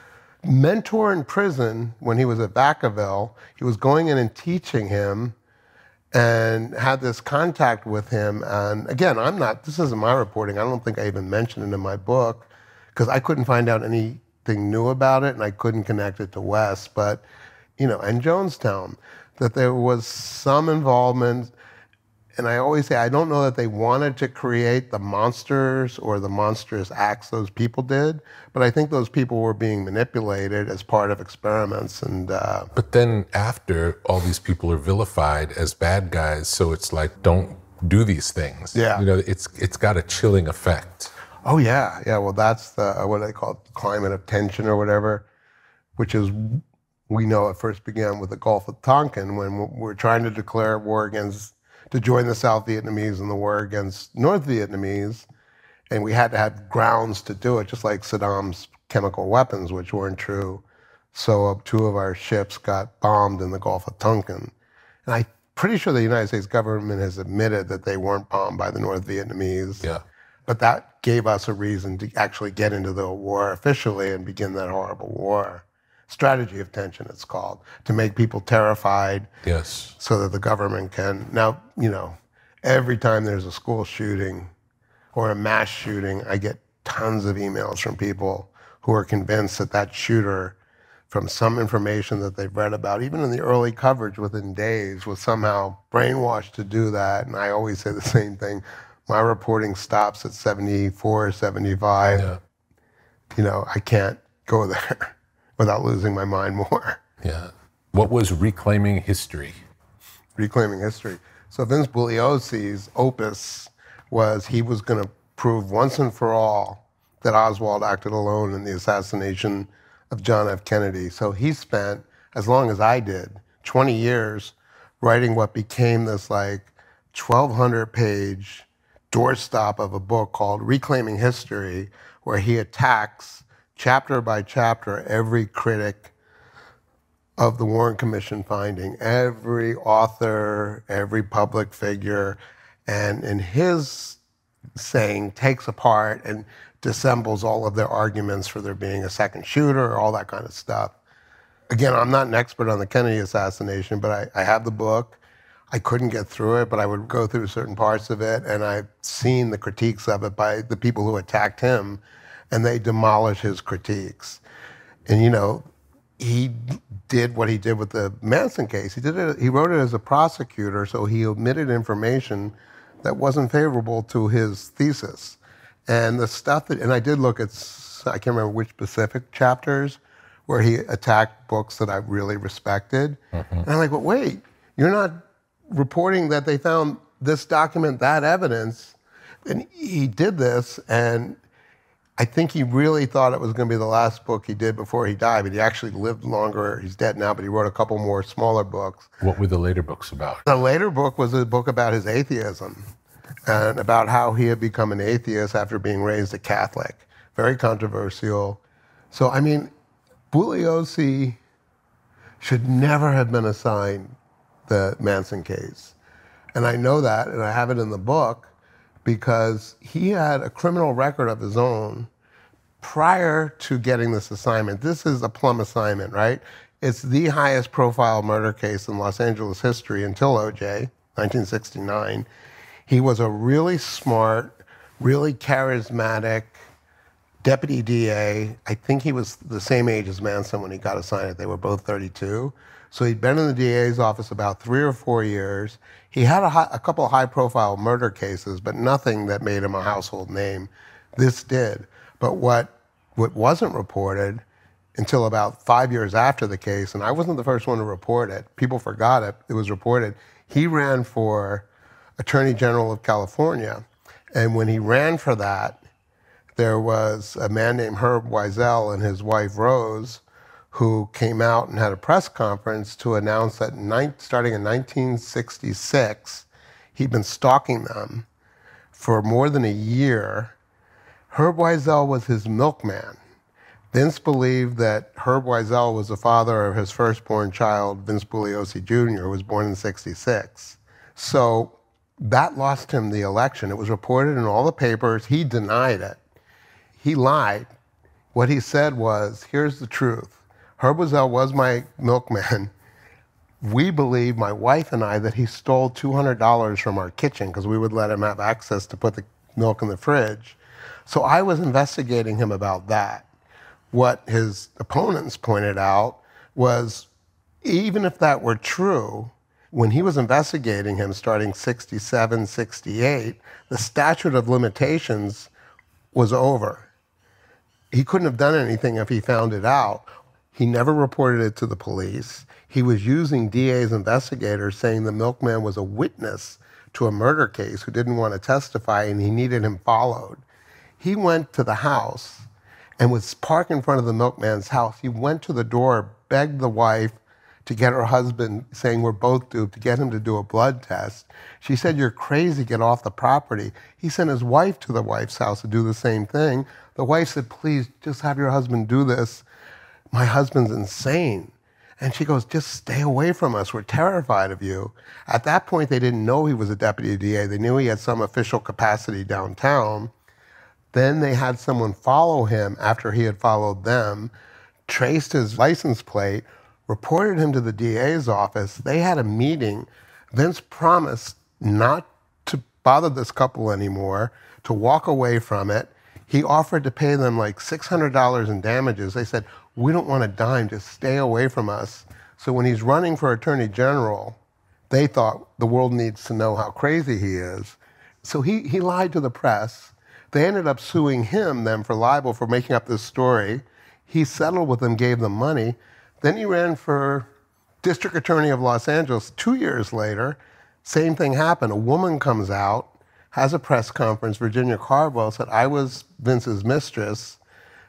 mentor in prison when he was at Vacaville. He was going in and teaching him and had this contact with him. And again, this isn't my reporting. I don't think I even mentioned it in my book because I couldn't find out anything new about it and I couldn't connect it to West. But, and Jonestown, that there was some involvement. And I always say, I don't know that they wanted to create the monsters or the monstrous acts those people did, but I think those people were being manipulated as part of experiments. And But then after, all these people are vilified as bad guys, so it's like, don't do these things. Yeah. It's got a chilling effect. Oh, yeah. Yeah, well, that's what they call it, climate of tension or whatever, which is, we know it first began with the Gulf of Tonkin when we're trying to declare war to join the South Vietnamese in the war against North Vietnamese. And we had to have grounds to do it, just like Saddam's chemical weapons, which weren't true. So 2 of our ships got bombed in the Gulf of Tonkin. And I'm pretty sure the United States government has admitted that they weren't bombed by the North Vietnamese. Yeah. But that gave us a reason to actually get into the war officially and begin that horrible war. Strategy of tension, it's called, to make people terrified. Yes. So that the government can. Now, you know, every time there's a school shooting or a mass shooting, I get tons of emails from people who are convinced that that shooter, from some information that they've read about, even in the early coverage within days, was somehow brainwashed to do that. And I always say the same thing. My reporting stops at 74, 75. Yeah. You know, I can't go there without losing my mind more. Yeah. What was Reclaiming History? Reclaiming History. So Vince Bugliosi's opus was he was going to prove once and for all that Oswald acted alone in the assassination of John F. Kennedy. So he spent, as long as I did, 20 years writing what became this like 1,200-page doorstop of a book called Reclaiming History, where he attacks chapter by chapter every critic of the Warren Commission finding, every author, every public figure, and in his saying takes apart and dissembles all of their arguments for there being a second shooter, all that kind of stuff. Again, I'm not an expert on the Kennedy assassination, but I have the book. I couldn't get through it, but I would go through certain parts of it, and I've seen the critiques of it by the people who attacked him, and they demolish his critiques. And you know, he did what he did with the Manson case. He wrote it as a prosecutor, so he omitted information that wasn't favorable to his thesis. And the stuff that, and I did look at, I can't remember which specific chapters, where he attacked books that I really respected. Mm-hmm. And I'm like, well, wait, you're not reporting that they found this document, that evidence. And he did this, and I think he really thought it was going to be the last book he did before he died, but he actually lived longer. He's dead now, but he wrote a couple more smaller books. What were the later books about? The later book was a book about his atheism and about how he had become an atheist after being raised a Catholic. Very controversial. So, I mean, Bugliosi should never have been assigned the Manson case. And I know that, and I have it in the book, because he had a criminal record of his own prior to getting this assignment. This is a plum assignment, right? It's the highest profile murder case in Los Angeles history until OJ, 1969. He was a really smart, really charismatic deputy DA. I think he was the same age as Manson when he got assigned it. They were both 32. So he'd been in the DA's office about 3 or 4 years. He had a couple of high-profile murder cases, but nothing that made him a household name. This did. But what wasn't reported until about 5 years after the case, and I wasn't the first one to report it, people forgot it, it was reported, he ran for Attorney General of California. And when he ran for that, there was a man named Herb Wiesel and his wife Rose, who came out and had a press conference to announce that starting in 1966, he'd been stalking them for more than a year. Herb Wiesel was his milkman. Vince believed that Herb Wiesel was the father of his firstborn child, Vince Bugliosi Jr., who was born in 66. So that lost him the election. It was reported in all the papers. He denied it. He lied. What he said was, here's the truth. Herb Wiesel was my milkman. We believe, my wife and I, that he stole $200 from our kitchen because we would let him have access to put the milk in the fridge. So I was investigating him about that. What his opponents pointed out was, even if that were true, when he was investigating him starting 67, 68, the statute of limitations was over. He couldn't have done anything if he found it out. He never reported it to the police. He was using DA's investigators saying the milkman was a witness to a murder case who didn't want to testify and he needed him followed. He went to the house and was parked in front of the milkman's house. He went to the door, begged the wife to get her husband, saying we're both duped, to get him to do a blood test. She said, you're crazy, get off the property. He sent his wife to the wife's house to do the same thing. The wife said, please, just have your husband do this. My husband's insane. And she goes, just stay away from us. We're terrified of you. At that point, they didn't know he was a deputy DA. They knew he had some official capacity downtown. Then they had someone follow him after he had followed them, traced his license plate, reported him to the DA's office. They had a meeting. Vince promised not to bother this couple anymore, to walk away from it. He offered to pay them like $600 in damages. They said, we don't want a dime, just stay away from us. So when he's running for Attorney General, they thought the world needs to know how crazy he is. So he lied to the press. They ended up suing him then for libel for making up this story. He settled with them, gave them money. Then he ran for District Attorney of Los Angeles 2 years later. Same thing happened. A woman comes out, has a press conference. Virginia Carwell said, I was Vince's mistress,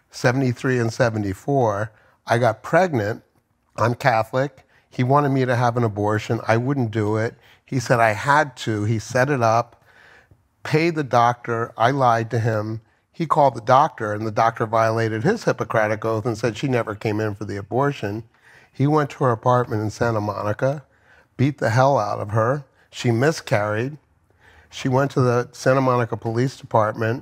73 and 74. I got pregnant. I'm Catholic. He wanted me to have an abortion. I wouldn't do it. He said I had to. He set it up, paid the doctor. I lied to him. He called the doctor, and the doctor violated his Hippocratic oath and said she never came in for the abortion. He went to her apartment in Santa Monica, beat the hell out of her. She miscarried. She went to the Santa Monica Police Department.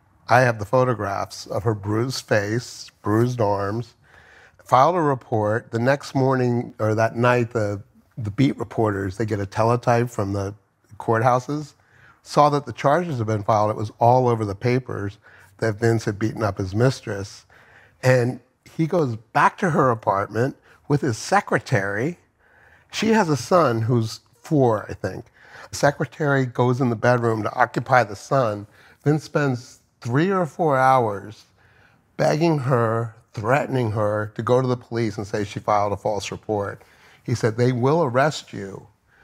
I have the photographs of her bruised face, bruised arms, filed a report. The next morning, or that night, the beat reporters, they get a teletype from the courthouses, saw that the charges had been filed. It was all over the papers that Vince had beaten up his mistress. And he goes back to her apartment with his secretary. She has a son who's 4, I think. The secretary goes in the bedroom to occupy the son. Vince spends 3 or 4 hours begging her, threatening her to go to the police and say she filed a false report. He said, they will arrest you,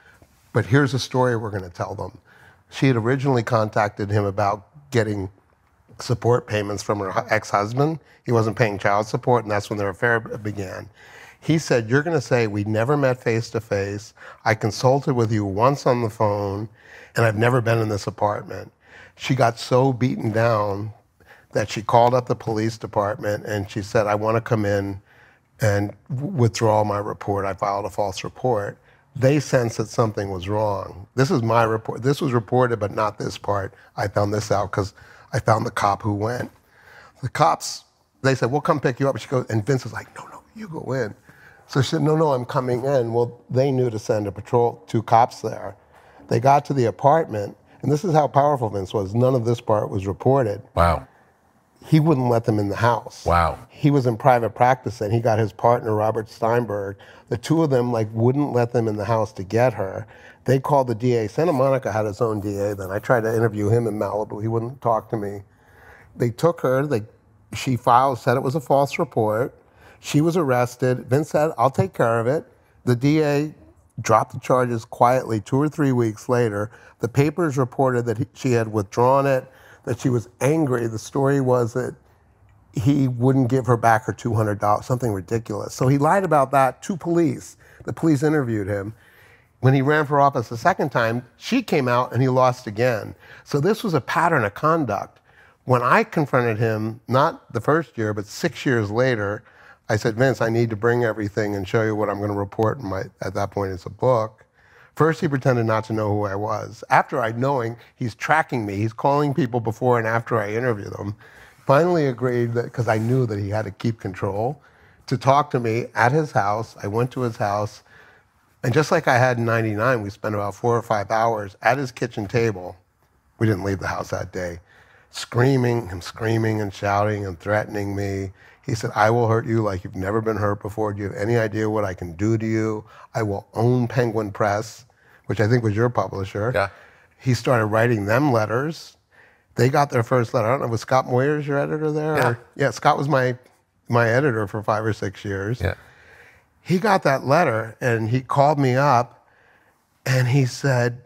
but here's a story we're going to tell them. She had originally contacted him about getting support payments from her ex-husband. He wasn't paying child support, and that's when their affair began. He said, you're going to say we never met face-to-face, I consulted with you once on the phone, and I've never been in this apartment. She got so beaten down that she called up the police department, and she said, I want to come in and withdraw my report. I filed a false report. They sensed that something was wrong. This is my report. This was reported, but not this part. I found this out because I found the cop who went. The cops, they said, we'll come pick you up. She goes, and Vince was like, no, you go in. So she said, no, I'm coming in. Well, they knew to send a patrol, 2 cops there. They got to the apartment, and this is how powerful Vince was. None of this part was reported. Wow. He wouldn't let them in the house. Wow. He was in private practice, and he got his partner, Robert Steinberg. The 2 of them wouldn't let them in the house to get her. They called the DA. Santa Monica had its own DA then. I tried to interview him in Malibu. He wouldn't talk to me. They took her. She said it was a false report. She was arrested. Vince said, I'll take care of it. The DA dropped the charges quietly 2 or 3 weeks later. The papers reported that she had withdrawn it, that she was angry. The story was that he wouldn't give her back her $200, something ridiculous. So he lied about that to police. The police interviewed him. When he ran for office the second time, she came out and he lost again. So this was a pattern of conduct. When I confronted him, not the first year, but 6 years later, I said, Vince, I need to bring everything and show you what I'm going to report in at that point, it's a book. First, he pretended not to know who I was. After knowing he's tracking me, he's calling people before and after I interview them, finally agreed, that because I knew that he had to keep control, to talk to me at his house. I went to his house, and just like I had in '99, we spent about 4 or 5 hours at his kitchen table. We didn't leave the house that day. Screaming and shouting and threatening me. He said, I will hurt you like you've never been hurt before. Do you have any idea what I can do to you? I will own Penguin Press, which I think was your publisher. Yeah. He started writing them letters. They got their first letter. I don't know, was Scott Moyers your editor there? Yeah. Yeah, Scott was my editor for 5 or 6 years. Yeah. He got that letter, and he called me up, and he said,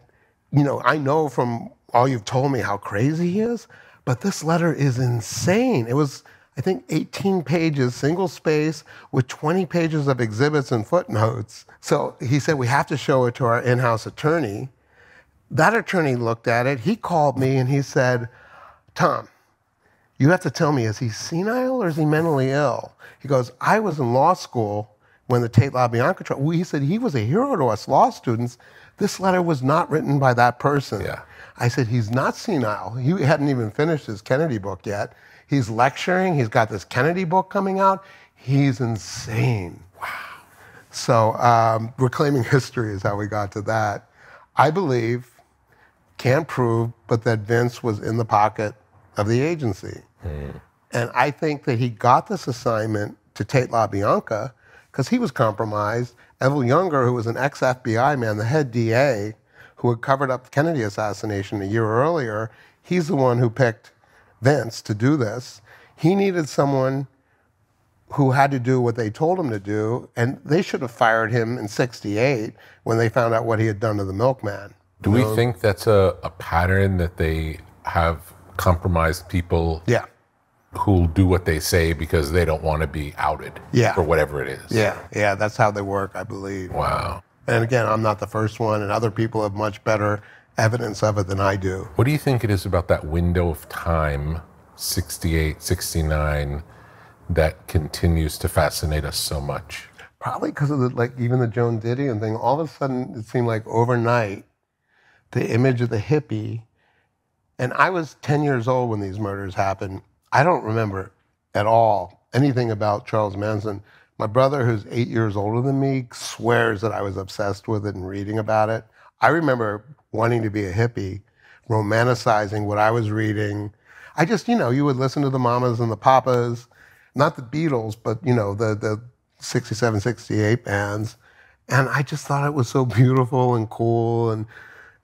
I know from all you've told me how crazy he is, but this letter is insane. It was I think 18 pages, single space, with 20 pages of exhibits and footnotes. So he said, we have to show it to our in-house attorney. That attorney looked at it. He called me and he said, Tom, you have to tell me, is he senile or is he mentally ill? He goes, I was in law school when the Tate LaBianca trial. He said, he was a hero to us law students. This letter was not written by that person. Yeah. I said, he's not senile. He hadn't even finished his Kennedy book yet. He's lecturing. He's got this Kennedy book coming out. He's insane. Wow. So reclaiming history is how we got to that. I believe, can't prove, but that Vince was in the pocket of the agency. And I think that he got this assignment to Tate LaBianca because he was compromised. Evel Younger, who was an ex-FBI man, the head DA, who had covered up the Kennedy assassination a year earlier, he's the one who picked Vince to do this. He needed someone who had to do what they told him to do, and they should have fired him in '68 when they found out what he had done to the milkman. Do we think that's a pattern that they have compromised people who'll do what they say because they don't want to be outed for whatever it is? Yeah, that's how they work, I believe. Wow. And again, I'm not the first one, and other people have much better evidence of it than I do. What do you think it is about that window of time, 68, 69, that continues to fascinate us so much? Probably because of even the Joan Didion thing. All of a sudden, it seemed like overnight, the image of the hippie, and I was 10 years old when these murders happened. I don't remember at all anything about Charles Manson. My brother, who's 8 years older than me, swears that I was obsessed with it and reading about it. I remember wanting to be a hippie, romanticizing what I was reading. I just, you would listen to the Mamas and the Papas, not the Beatles, but, the 67, 68 bands. And I just thought it was so beautiful and cool. And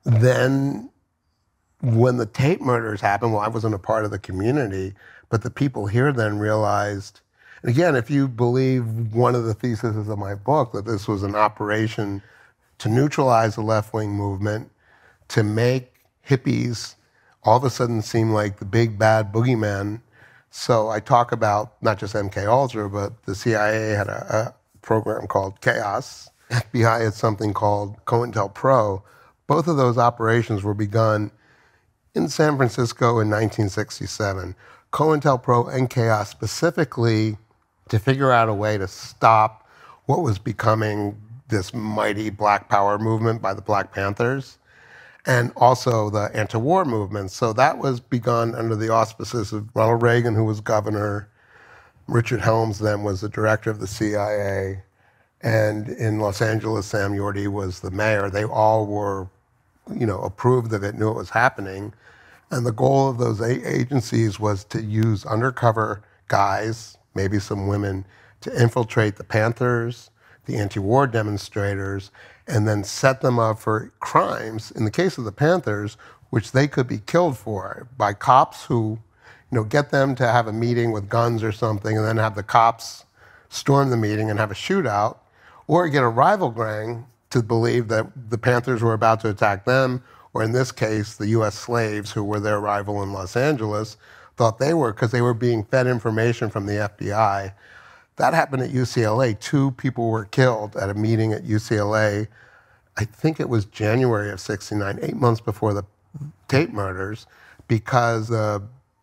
then when the Tate murders happened, well, I wasn't a part of the community, but the people here then realized, and again, if you believe one of the theses of my book, that this was an operation to neutralize the left-wing movement, to make hippies all of a sudden seem like the big bad boogeyman. So I talk about not just MKUltra, but the CIA had a program called Chaos. FBI had something called COINTELPRO. Both of those operations were begun in San Francisco in 1967. COINTELPRO and Chaos specifically to figure out a way to stop what was becoming this mighty Black Power movement by the Black Panthers, and also the anti-war movement. So that was begun under the auspices of Ronald Reagan, who was governor. Richard Helms then was the director of the CIA. And in Los Angeles, Sam Yorty was the mayor. They all were, approved of it, knew it was happening. And the goal of those agencies was to use undercover guys, maybe some women, to infiltrate the Panthers, the anti-war demonstrators, and then set them up for crimes, in the case of the Panthers, which they could be killed for by cops who, get them to have a meeting with guns or something and then have the cops storm the meeting and have a shootout, or get a rival gang to believe that the Panthers were about to attack them, or in this case, the US slaves who were their rival in Los Angeles thought they were, because they were being fed information from the FBI. That happened at UCLA. 2 people were killed at a meeting at UCLA. I think it was January of '69, 8 months before the Tate murders, because the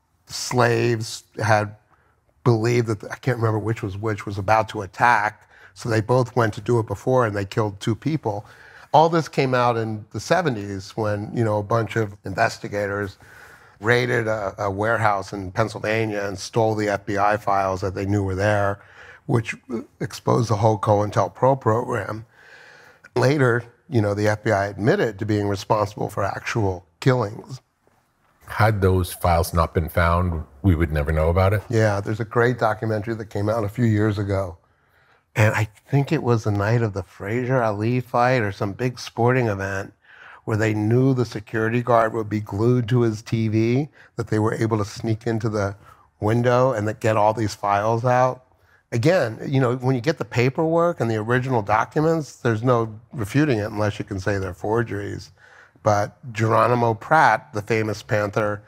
slaves had believed that, I can't remember which was about to attack. So they both went to do it before and they killed 2 people. All this came out in the '70s when, a bunch of investigators raided a warehouse in Pennsylvania and stole the FBI files that they knew were there, which exposed the whole COINTELPRO program. Later, the FBI admitted to being responsible for actual killings. Had those files not been found, we would never know about it? Yeah, there's a great documentary that came out a few years ago. And I think it was the night of the Frazier Ali fight or some big sporting event where they knew the security guard would be glued to his TV, that they were able to sneak into the window and get all these files out. Again, when you get the paperwork and the original documents, there's no refuting it unless you can say they're forgeries. But Geronimo Pratt, the famous Panther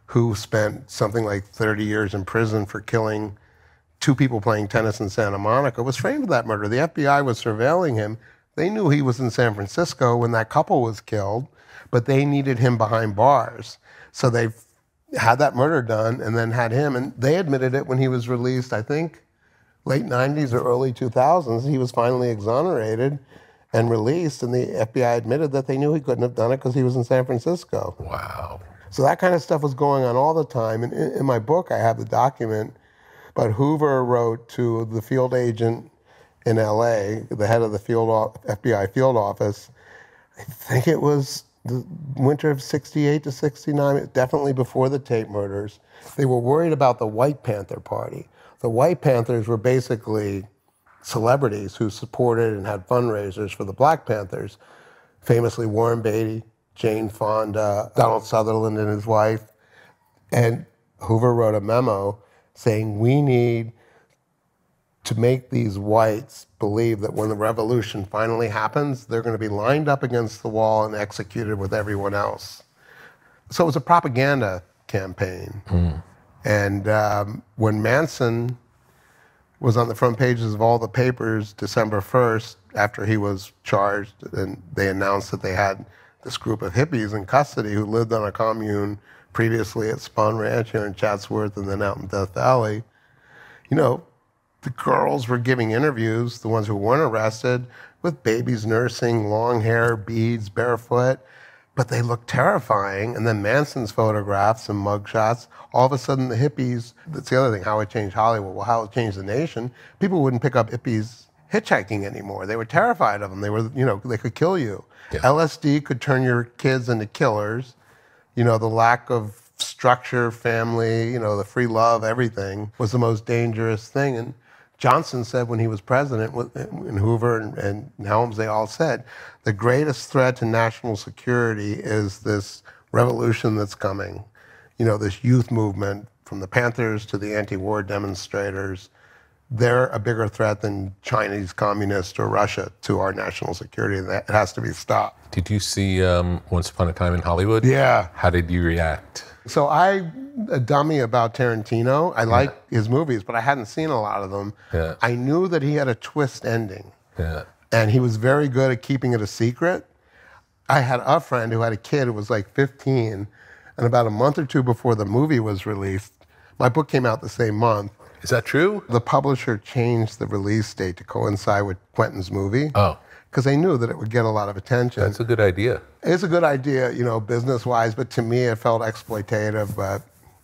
who spent something like 30 years in prison for killing 2 people playing tennis in Santa Monica, was framed for that murder. The FBI was surveilling him. They knew he was in San Francisco when that couple was killed, but they needed him behind bars. So they had that murder done and then had him, and they admitted it when he was released, I think, late 90s or early 2000s. He was finally exonerated and released, and the FBI admitted that they knew he couldn't have done it because he was in San Francisco. Wow. So that kind of stuff was going on all the time. And in my book, I have the document, but Hoover wrote to the field agent in LA, the head of the FBI field office, I think it was the winter of 68 to 69, definitely before the Tate murders. They were worried about the White Panther Party. The White Panthers were basically celebrities who supported and had fundraisers for the Black Panthers, famously Warren Beatty, Jane Fonda, Donald Sutherland and his wife. And Hoover wrote a memo saying, we need to make these whites believe that when the revolution finally happens, they're going to be lined up against the wall and executed with everyone else. So it was a propaganda campaign. And when Manson was on the front pages of all the papers December 1st, after he was charged, and they announced that they had this group of hippies in custody who lived on a commune previously at Spahn Ranch here in Chatsworth and then out in Death Valley, you know, the girls were giving interviews, the ones who weren't arrested, with babies nursing, long hair, beads, barefoot, but they looked terrifying. And then Manson's photographs and mugshots, all of a sudden the hippies, that's the other thing, how it changed Hollywood, well, how it changed the nation. People wouldn't pick up hippies hitchhiking anymore. They were terrified of them. They were, you know, they could kill you. Yeah. LSD could turn your kids into killers. You know, the lack of structure, family, you know, the free love, everything was the most dangerous thing. And Johnson said when he was president, and Hoover and Helms, they all said, the greatest threat to national security is this revolution that's coming. You know, this youth movement, from the Panthers to the anti-war demonstrators, they're a bigger threat than Chinese communists or Russia to our national security. That has to be stopped. Did you see Once Upon a Time in Hollywood? Yeah. How did you react? So a dummy about Tarantino. I like his movies, but I hadn't seen a lot of them. Yeah. I knew that he had a twist ending. Yeah. And he was very good at keeping it a secret. I had a friend who had a kid who was like 15, and about a month or two before the movie was released, my book came out the same month. Is that true? The publisher changed the release date to coincide with Quentin's movie. Oh. Because they knew that it would get a lot of attention. That's a good idea. It's a good idea, you know, business-wise, but to me it felt exploitative, but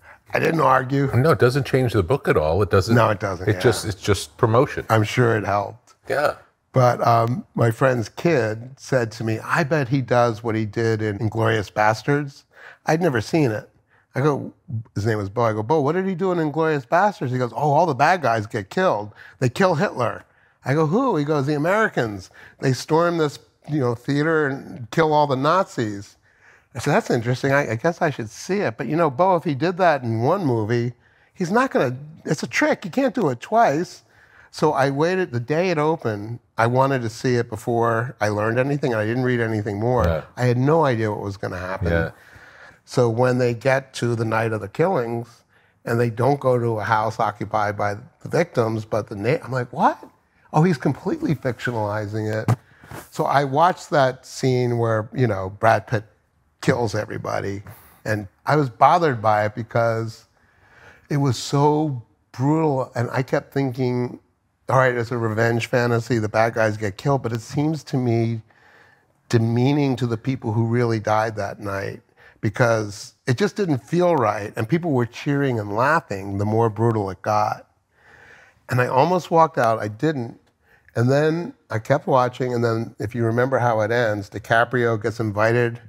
I didn't argue. No, it doesn't change the book at all. It doesn't. No, it doesn't. It's just promotion. I'm sure it helped. Yeah. But my friend's kid said to me, I bet he does what he did in Inglourious Bastards. I'd never seen it. I go, his name was Bo. I go, Bo, what did he do in Inglourious Bastards? He goes, oh, all the bad guys get killed. They kill Hitler. I go, who? He goes, the Americans. They storm this, you know, theater and kill all the Nazis. I said, that's interesting. I guess I should see it. But, you know, Bo, if he did that in one movie, he's not going to, it's a trick. You can't do it twice. So I waited the day it opened. I wanted to see it before I learned anything, and I didn't read anything more. Yeah. I had no idea what was going to happen. Yeah. So when they get to the night of the killings, and they don't go to a house occupied by the victims, but I'm like, what? Oh, he's completely fictionalizing it. So I watched that scene where, you know, Brad Pitt kills everybody, and I was bothered by it because it was so brutal, and I kept thinking, all right, it's a revenge fantasy, the bad guys get killed, but it seems to me demeaning to the people who really died that night, because it just didn't feel right, and people were cheering and laughing the more brutal it got. And I almost walked out, I didn't, and then I kept watching, and then if you remember how it ends, DiCaprio gets invited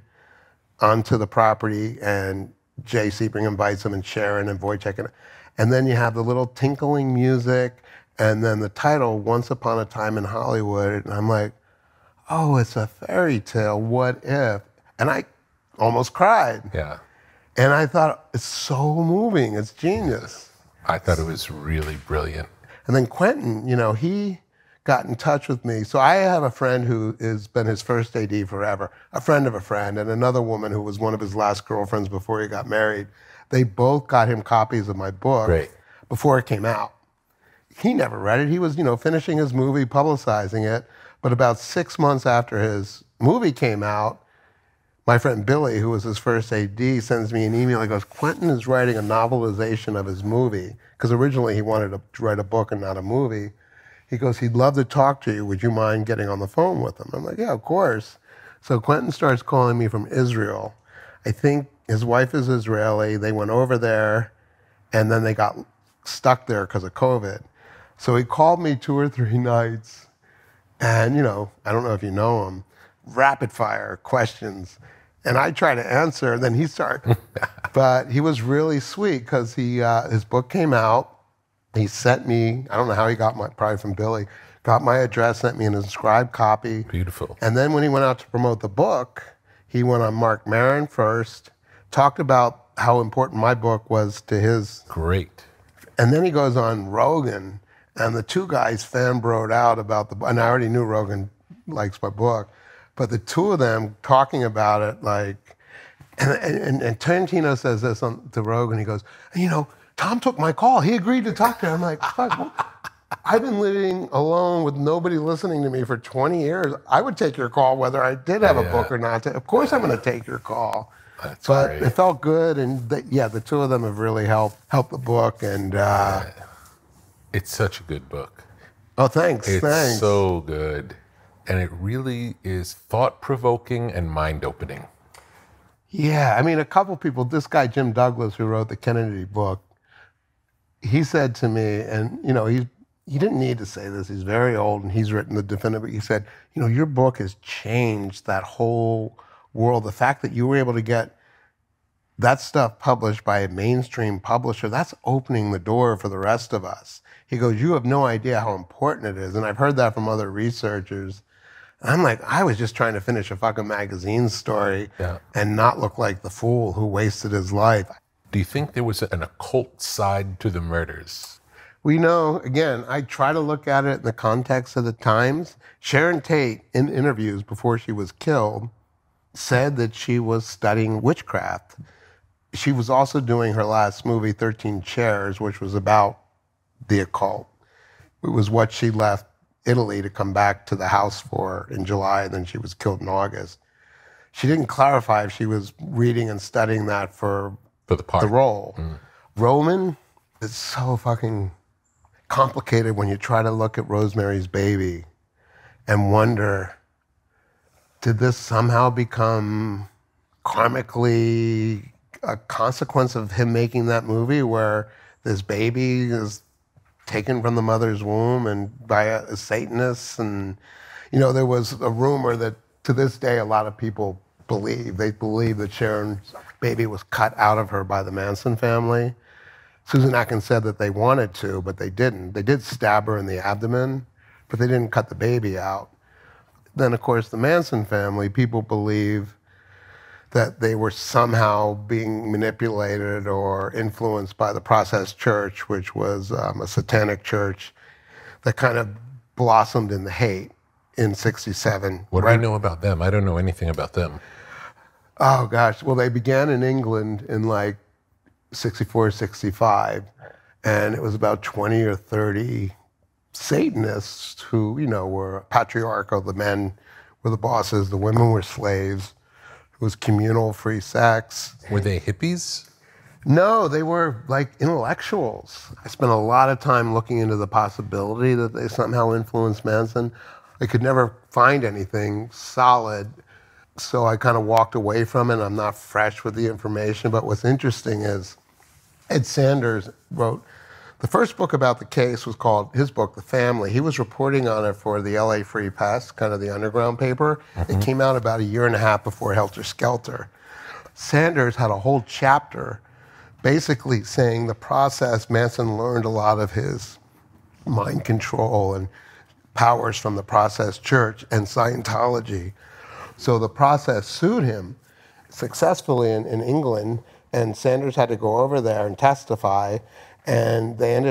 onto the property, and Jay Sebring invites him, and Sharon and Wojciech, and then you have the little tinkling music, and then the title, Once Upon a Time in Hollywood, and I'm like, oh, it's a fairy tale, what if? And I almost cried. Yeah. And I thought, it's so moving, it's genius. I thought it was really brilliant. And then Quentin, you know, he got in touch with me. So I have a friend who has been his first AD forever, a friend of a friend, and another woman who was one of his last girlfriends before he got married. They both got him copies of my book before it came out. He never read it. He was, finishing his movie, publicizing it. But about 6 months after his movie came out, my friend Billy, who was his first AD, sends me an email. He goes, Quentin is writing a novelization of his movie, because originally he wanted to write a book and not a movie. He goes, he'd love to talk to you. Would you mind getting on the phone with him? I'm like, yeah, of course. So Quentin starts calling me from Israel. I think his wife is Israeli. They went over there, and then they got stuck there because of COVID. So he called me 2 or 3 nights, and, I don't know if you know him, rapid fire questions. And I try to answer, and then he started. But he was really sweet because his book came out. He sent me, I don't know how he got probably from Billy, got my address, sent me an inscribed copy. Beautiful. And then when he went out to promote the book, he went on Mark Maron first, talked about how important my book was to his. Great. And then he goes on Rogan, and the 2 guys fanbroed out about the book. And I already knew Rogan likes my book, but the 2 of them talking about it, and Tarantino says this to Rogan, he goes, Tom took my call. He agreed to talk to him. I'm like, fuck, I've been living alone with nobody listening to me for 20 years. I would take your call whether I did have a book or not. Of course I'm going to take your call. That's but great. It felt good, and the 2 of them have really helped the book. And it's such a good book. Oh, thanks. It's so good. And it really is thought-provoking and mind-opening. Yeah, I mean, a couple people, this guy, Jim Douglas, who wrote the Kennedy book, he said to me, and, he didn't need to say this, he's very old, and he's written the definitive, he said, your book has changed that whole world. The fact that you were able to get that stuff published by a mainstream publisher, that's opening the door for the rest of us. He goes, you have no idea how important it is. And I've heard that from other researchers. And I'm like, I was just trying to finish a fucking magazine story and not look like the fool who wasted his life. Do you think there was an occult side to the murders? We know, again, I try to look at it in the context of the times. Sharon Tate, in interviews before she was killed, said that she was studying witchcraft. She was also doing her last movie, 13 Chairs, which was about the occult. It was what she left Italy to come back to the house for in July, and then she was killed in August. She didn't clarify if she was reading and studying that for the role. Roman is so fucking complicated when you try to look at Rosemary's Baby and wonder, did this somehow become karmically a consequence of him making that movie where this baby is taken from the mother's womb and by a Satanist? And, there was a rumor that to this day a lot of people believe. They believe that Sharon's baby was cut out of her by the Manson family. Susan Atkins said that they wanted to, but they didn't. They did stab her in the abdomen, but they didn't cut the baby out. Then, of course, the Manson family, people believe that they were somehow being manipulated or influenced by the Process Church, which was a satanic church that kind of blossomed in the hate in 67. What do I know about them? I don't know anything about them. Oh, gosh. Well, they began in England in 64, 65, and it was about 20 or 30 Satanists who, were patriarchal. The men were the bosses, the women were slaves. It was communal free sex. Were they hippies? No, they were intellectuals. I spent a lot of time looking into the possibility that they somehow influenced Manson. I could never find anything solid, so I kind of walked away from it. I'm not fresh with the information, but what's interesting is Ed Sanders wrote, the first book about the case was called, his book, The Family. He was reporting on it for the LA Free Press, kind of the underground paper. It came out about a year and a half before Helter Skelter. Sanders had a whole chapter basically saying the process, Manson learned a lot of his mind control and powers from the Process Church and Scientology. So the Process sued him successfully in England, and Sanders had to go over there and testify, and they ended up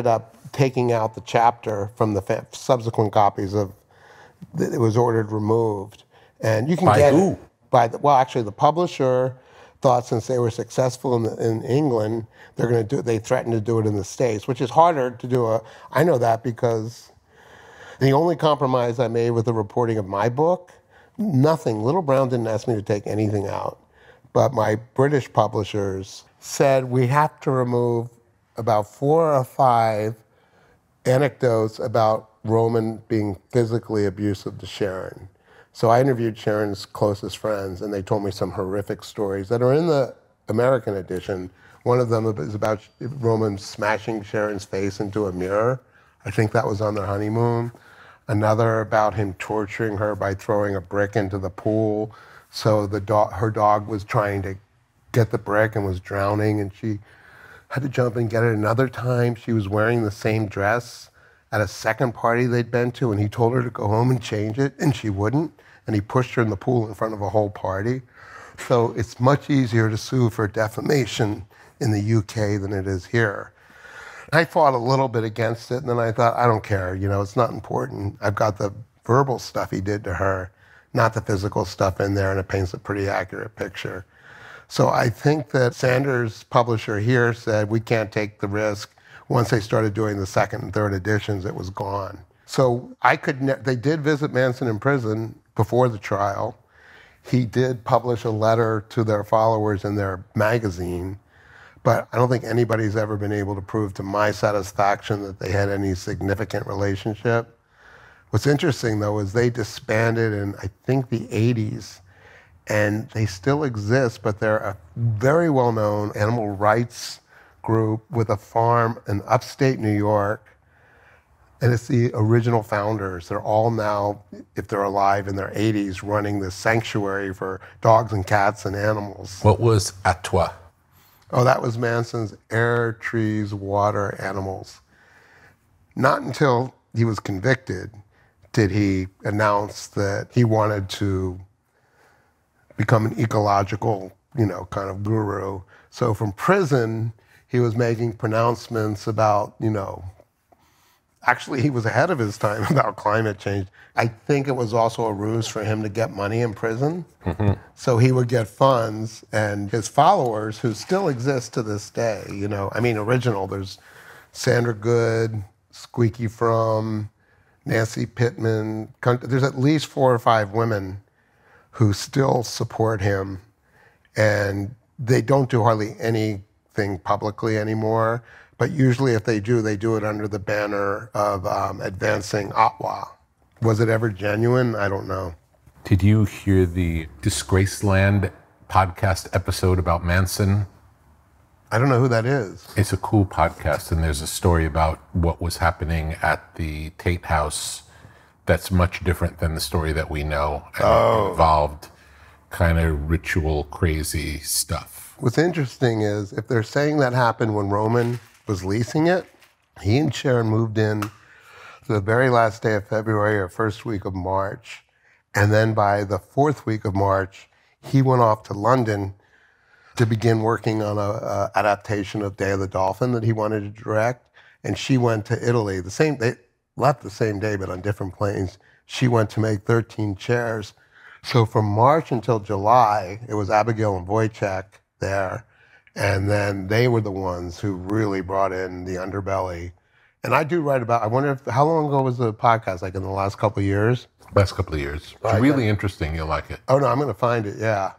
taking out the chapter from the subsequent copies of it was ordered removed. And you can get who? Well, actually, the publisher thought since they were successful in England, they threatened to do it in the States, which is harder to do. I know that because the only compromise I made with the reporting of my book, nothing. Little Brown didn't ask me to take anything out, but my British publishers said we have to remove about 4 or 5 anecdotes about Roman being physically abusive to Sharon. So I interviewed Sharon's closest friends, and they told me some horrific stories that are in the American edition. One of them is about Roman smashing Sharon's face into a mirror. I think that was on their honeymoon. Another about him torturing her by throwing a brick into the pool. So her dog was trying to get the brick and was drowning, and she had to jump and get it. Another time, she was wearing the same dress at a second party they'd been to, and he told her to go home and change it, and she wouldn't, and he pushed her in the pool in front of a whole party. So it's much easier to sue for defamation in the UK than it is here. I fought a little bit against it, and then I thought, I don't care, it's not important. I've got the verbal stuff he did to her, not the physical stuff in there, and it paints a pretty accurate picture. So I think that Sanders' publisher here said, we can't take the risk. Once they started doing the second and third editions, it was gone. So they did visit Manson in prison before the trial. He did publish a letter to their followers in their magazine, but I don't think anybody's ever been able to prove to my satisfaction that they had any significant relationship. What's interesting, though, is they disbanded in, I think, the 80s, and they still exist, but they're a very well-known animal rights group with a farm in upstate New York, and it's the original founders. They're all now, if they're alive in their 80s, running this sanctuary for dogs and cats and animals. What was À Toi? Oh, that was Manson's air, trees, water, animals. Not until he was convicted did he announce that he wanted to become an ecological, kind of guru. So from prison, he was making pronouncements about, actually he was ahead of his time about climate change. I think it was also a ruse for him to get money in prison. Mm-hmm. So he would get funds, and his followers, who still exist to this day, original, there's Sandra Good, Squeaky Fromm, Nancy Pittman. There's at least 4 or 5 women who still support him, and they don't do hardly anything publicly anymore, but usually if they do it under the banner of advancing Atwa. Was it ever genuine? I don't know. Did you hear the Disgraceland podcast episode about Manson? I don't know who that is. It's a cool podcast, and there's a story about what was happening at the Tate House that's much different than the story that we know, and it involved kind of ritual, crazy stuff. What's interesting is if they're saying that happened when Roman was leasing it, he and Sharon moved in to the very last day of February or first week of March, and then by the 4th week of March, he went off to London to begin working on an adaptation of Day of the Dolphin that he wanted to direct, and she went to Italy. They left the same day, but on different planes. She went to make 13 chairs. So from March until July, it was Abigail and Wojciech there, and then they were the ones who really brought in the underbelly. And I do write about, I wonder how long ago was the podcast, like in the last couple of years? Last couple of years. It's really interesting. You'll like it. Oh, no, I'm going to find it, yeah.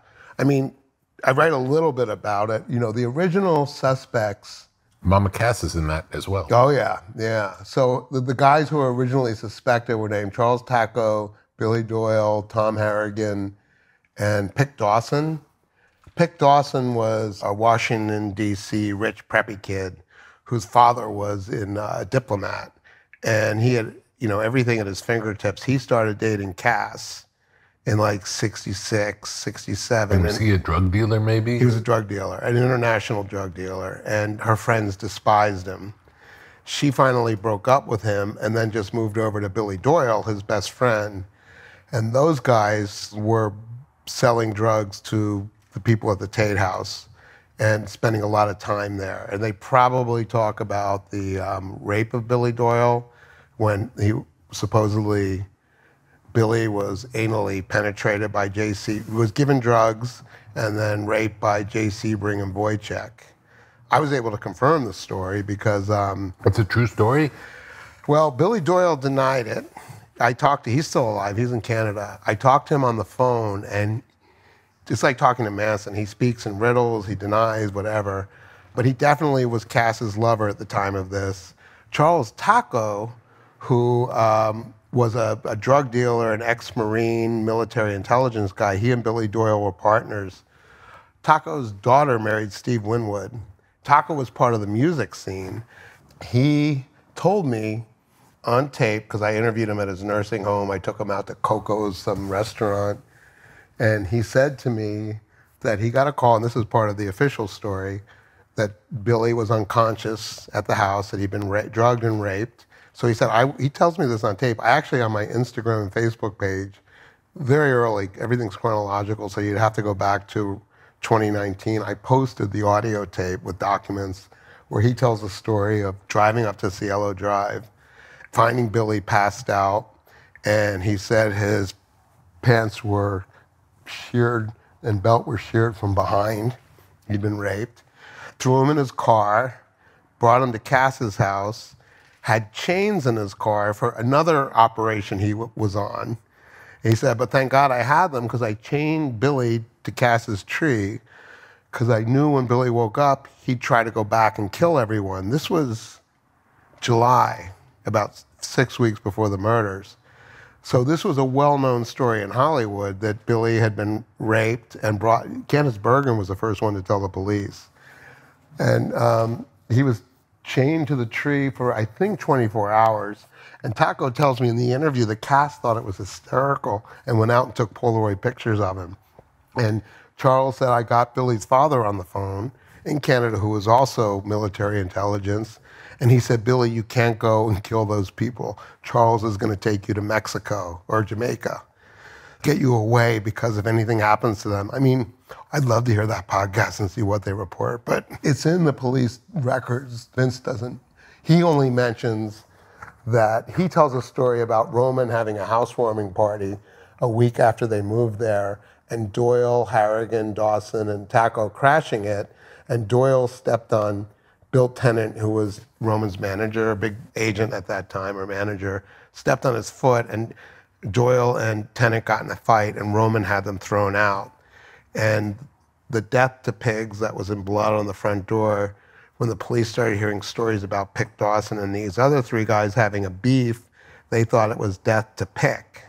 I write a little bit about it. The original suspects. Mama Cass is in that as well. Oh, yeah. So the guys who were originally suspected were named Charles Tacco, Billy Doyle, Tom Harrigan, and Pick Dawson. Pick Dawson was a Washington, D.C. rich preppy kid whose father was a diplomat. And he had, everything at his fingertips. He started dating Cass in like 66, 67. And was he a drug dealer, maybe? He was a drug dealer, an international drug dealer, and her friends despised him. She finally broke up with him and then just moved over to Billy Doyle, his best friend. And those guys were selling drugs to the people at the Tate House. and spending a lot of time there. And they probably talk about the rape of Billy Doyle when he supposedly, Billy was anally penetrated by J.C., was given drugs and then raped by J.C. Brigham Wojcik. I was able to confirm the story because... It's a true story? Well, Billy Doyle denied it. He's still alive, he's in Canada. I talked to him on the phone, and it's like talking to Manson. He speaks in riddles, he denies, whatever. But he definitely was Cass's lover at the time of this. Charles Taco, who was a drug dealer, an ex-Marine, military intelligence guy, he and Billy Doyle were partners. Taco's daughter married Steve Winwood. Taco was part of the music scene. He told me on tape, because I interviewed him at his nursing home, I took him out to Caucus, some restaurant, and he said to me that he got a call, and this is part of the official story, that Billy was unconscious at the house, that he'd been drugged and raped. So he said, he tells me this on tape. I actually, on my Instagram and Facebook page, very early, everything's chronological, so you'd have to go back to 2019. I posted the audio tape with documents where he tells the story of driving up to Cielo Drive, finding Billy passed out, and he said his pants were sheared and belt were sheared from behind. He'd been raped. Threw him in his car, brought him to Cass's house, had chains in his car for another operation he was on. He said, but thank God I had them because I chained Billy to Cass's tree because I knew when Billy woke up, he'd try to go back and kill everyone. This was July, about 6 weeks before the murders. So this was a well-known story in Hollywood that Billy had been raped and brought. Candace Bergen was the first one to tell the police. And he was chained to the tree for, I think, 24 hours. And Taco tells me in the interview that Cass thought it was hysterical and went out and took Polaroid pictures of him. And Charles said, I got Billy's father on the phone in Canada, who was also military intelligence. And he said, Billy, you can't go and kill those people. Charles is going to take you to Mexico or Jamaica, get you away because if anything happens to them. I mean, I'd love to hear that podcast and see what they report, but it's in the police records. Vince doesn't. He only mentions that he tells a story about Roman having a housewarming party a week after they moved there, and Doyle, Harrigan, Dawson, and Taco crashing it, and Doyle stepped on Bill Tennant, who was Roman's manager, a big agent at that time, or manager, stepped on his foot, and Doyle and Tennant got in a fight, and Roman had them thrown out. And the death to pigs that was in blood on the front door, when the police started hearing stories about Pick Dawson and these other three guys having a beef, they thought it was death to Pick.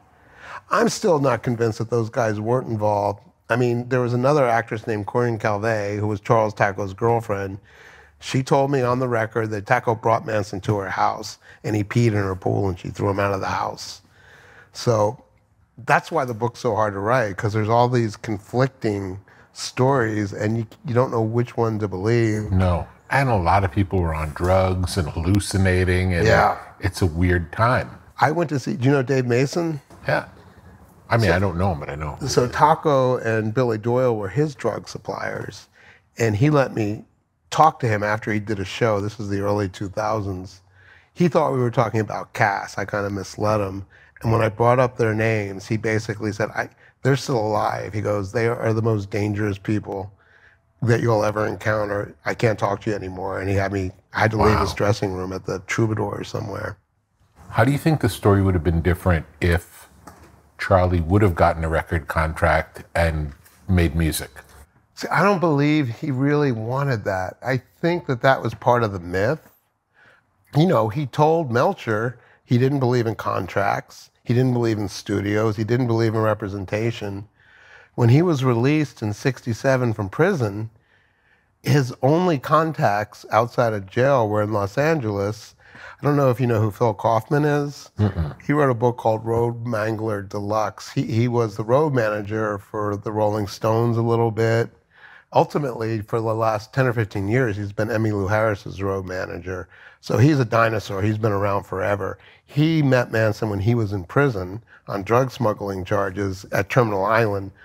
I'm still not convinced that those guys weren't involved. I mean, there was another actress named Corinne Calvé, who was Charles Taco's girlfriend. She told me on the record that Taco brought Manson to her house, and he peed in her pool, and she threw him out of the house. So that's why the book's so hard to write, because there's all these conflicting stories, and you don't know which one to believe. No. And a lot of people were on drugs and hallucinating, and yeah, it's a weird time. I went to see, do you know Dave Mason? Yeah. I mean, I don't know him, but I know him. So Taco and Billy Doyle were his drug suppliers, and he let me talk to him after he did a show. This was the early 2000s. He thought we were talking about Cass. I kind of misled him. And when I brought up their names, he basically said, they're still alive. He goes, they are the most dangerous people that you'll ever encounter. I can't talk to you anymore. And I had to leave his dressing room at the Troubadour somewhere. How do you think the story would have been different if Charlie would have gotten a record contract and made music? See, I don't believe he really wanted that. I think that was part of the myth. You know, he told Melcher he didn't believe in contracts. He didn't believe in studios. He didn't believe in representation. When he was released in '67 from prison, his only contacts outside of jail were in Los Angeles. I don't know if you know who Phil Kaufman is. He wrote a book called Road Mangler Deluxe. He was the road manager for the Rolling Stones a little bit. Ultimately, for the last 10 or 15 years, he's been Emmylou Harris's road manager. So he's a dinosaur. He's been around forever. He met Manson when he was in prison on drug smuggling charges at Terminal Island.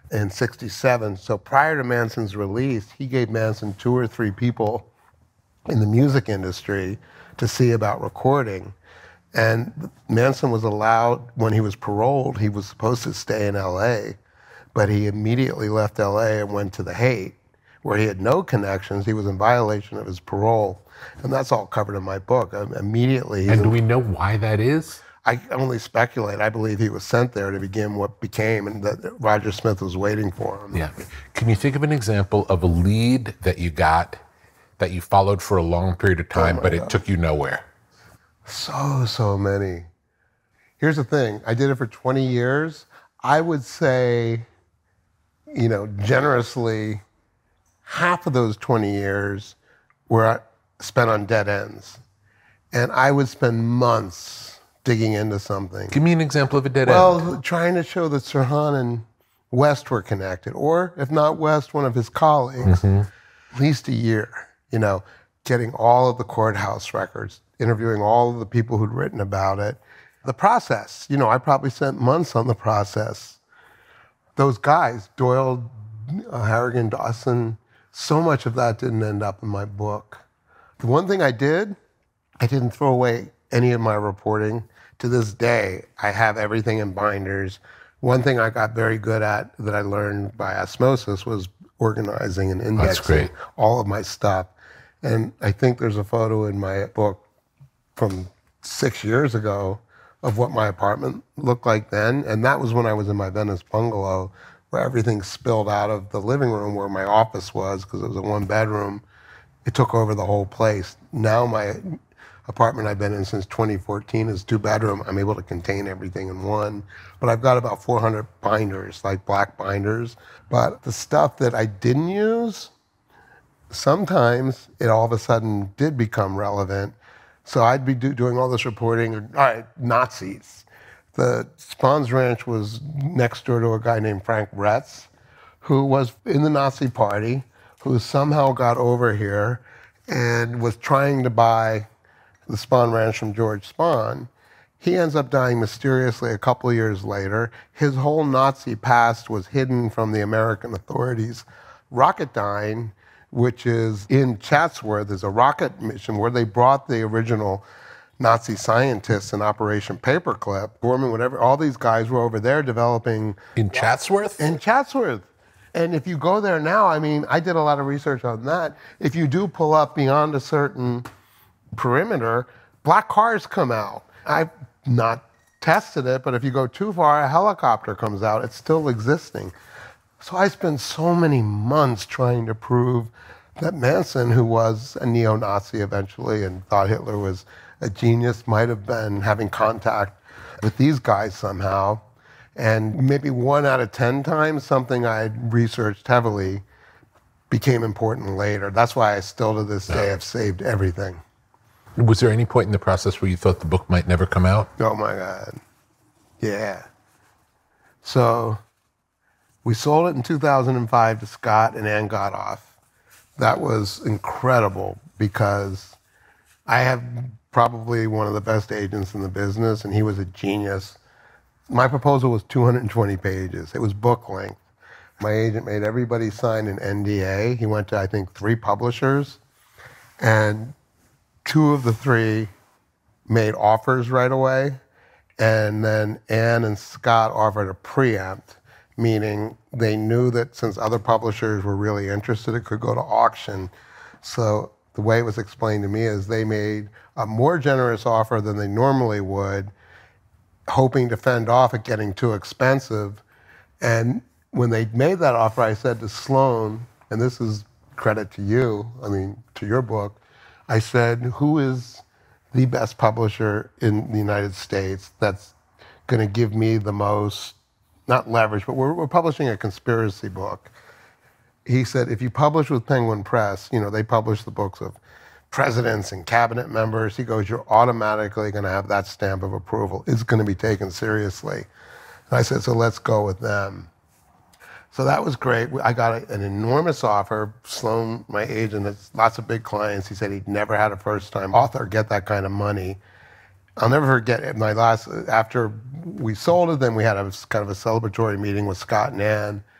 in 67. So prior to Manson's release, he gave Manson 2 or 3 people in the music industry to see about recording. And Manson was allowed, when he was paroled, he was supposed to stay in LA, but he immediately left LA and went to the Haight, where he had no connections. He was in violation of his parole. And that's all covered in my book. Immediately. And do we know why that is? I only speculate. I believe he was sent there to begin what became, and that Roger Smith was waiting for him. Yeah. Can you think of an example of a lead that you got that you followed for a long period of time, but it took you nowhere? So many. Here's the thing. I did it for 20 years. I would say, generously, half of those 20 years were spent on dead ends. And I would spend months digging into something. Give me an example of a dead end. Well, trying to show that Sirhan and West were connected, or if not West, one of his colleagues, at least a year, getting all of the courthouse records, interviewing all of the people who'd written about it. The process, I probably spent months on the process. Those guys, Doyle, Harrigan, Dawson, so much of that didn't end up in my book. The one thing I didn't throw away any of my reporting. To this day, I have everything in binders. One thing I got very good at that I learned by osmosis was organizing and indexing all of my stuff. And I think there's a photo in my book from 6 years ago of what my apartment looked like then. And that was when I was in my Venice bungalow, where everything spilled out of the living room where my office was, because it was a 1-bedroom. It took over the whole place. Now my apartment I've been in since 2014 is 2-bedroom. I'm able to contain everything in one. But I've got about 400 binders, like black binders. But the stuff that I didn't use, sometimes it all of a sudden did become relevant. So I'd be doing all this reporting. All right, Nazis. The Spahns Ranch was next door to a guy named Frank Retz, who was in the Nazi party, who somehow got over here and was trying to buy the Spahn Ranch from George Spahn. He ends up dying mysteriously a couple of years later. His whole Nazi past was hidden from the American authorities. Rocketdyne, which is in Chatsworth, is a rocket mission where they brought the original Nazi scientists in Operation Paperclip. Gorman, whatever, all these guys were over there developing... In Chatsworth? In Chatsworth. And if you go there now, I did a lot of research on that. If you do pull up beyond a certain perimeter, black cars come out. I've not tested it, but if you go too far, a helicopter comes out. It's still existing. So I spent so many months trying to prove that Manson, who was a neo-Nazi eventually and thought Hitler was a genius, might have been having contact with these guys somehow. And maybe 1 out of 10 times, something I had researched heavily became important later. That's why I still to this day have saved everything. Was there any point in the process where you thought the book might never come out? Oh my God. Yeah. So we sold it in 2005 to Scott and Ann Godoff. That was incredible because I have probably one of the best agents in the business, and he was a genius. My proposal was 220 pages. It was book length. My agent made everybody sign an NDA. He went to, I think, 3 publishers, and 2 of the 3 made offers right away, and then Ann and Scott offered a preempt, meaning they knew that since other publishers were really interested, it could go to auction. So the way it was explained to me is they made a more generous offer than they normally would, hoping to fend off it getting too expensive. And when they made that offer, I said to Sloan, and this is credit to you, to your book, I said, who is the best publisher in the United States that's going to give me the most, not leverage, but we're publishing a conspiracy book. He said, if you publish with Penguin Press, they publish the books of presidents and cabinet members. He goes, you're automatically going to have that stamp of approval. It's going to be taken seriously. And I said, so let's go with them. So that was great. I got an enormous offer. Sloan, my agent, has lots of big clients. He said he'd never had a first-time author get that kind of money. I'll never forget it. After we sold it, then we had a kind of a celebratory meeting with Scott and Ann.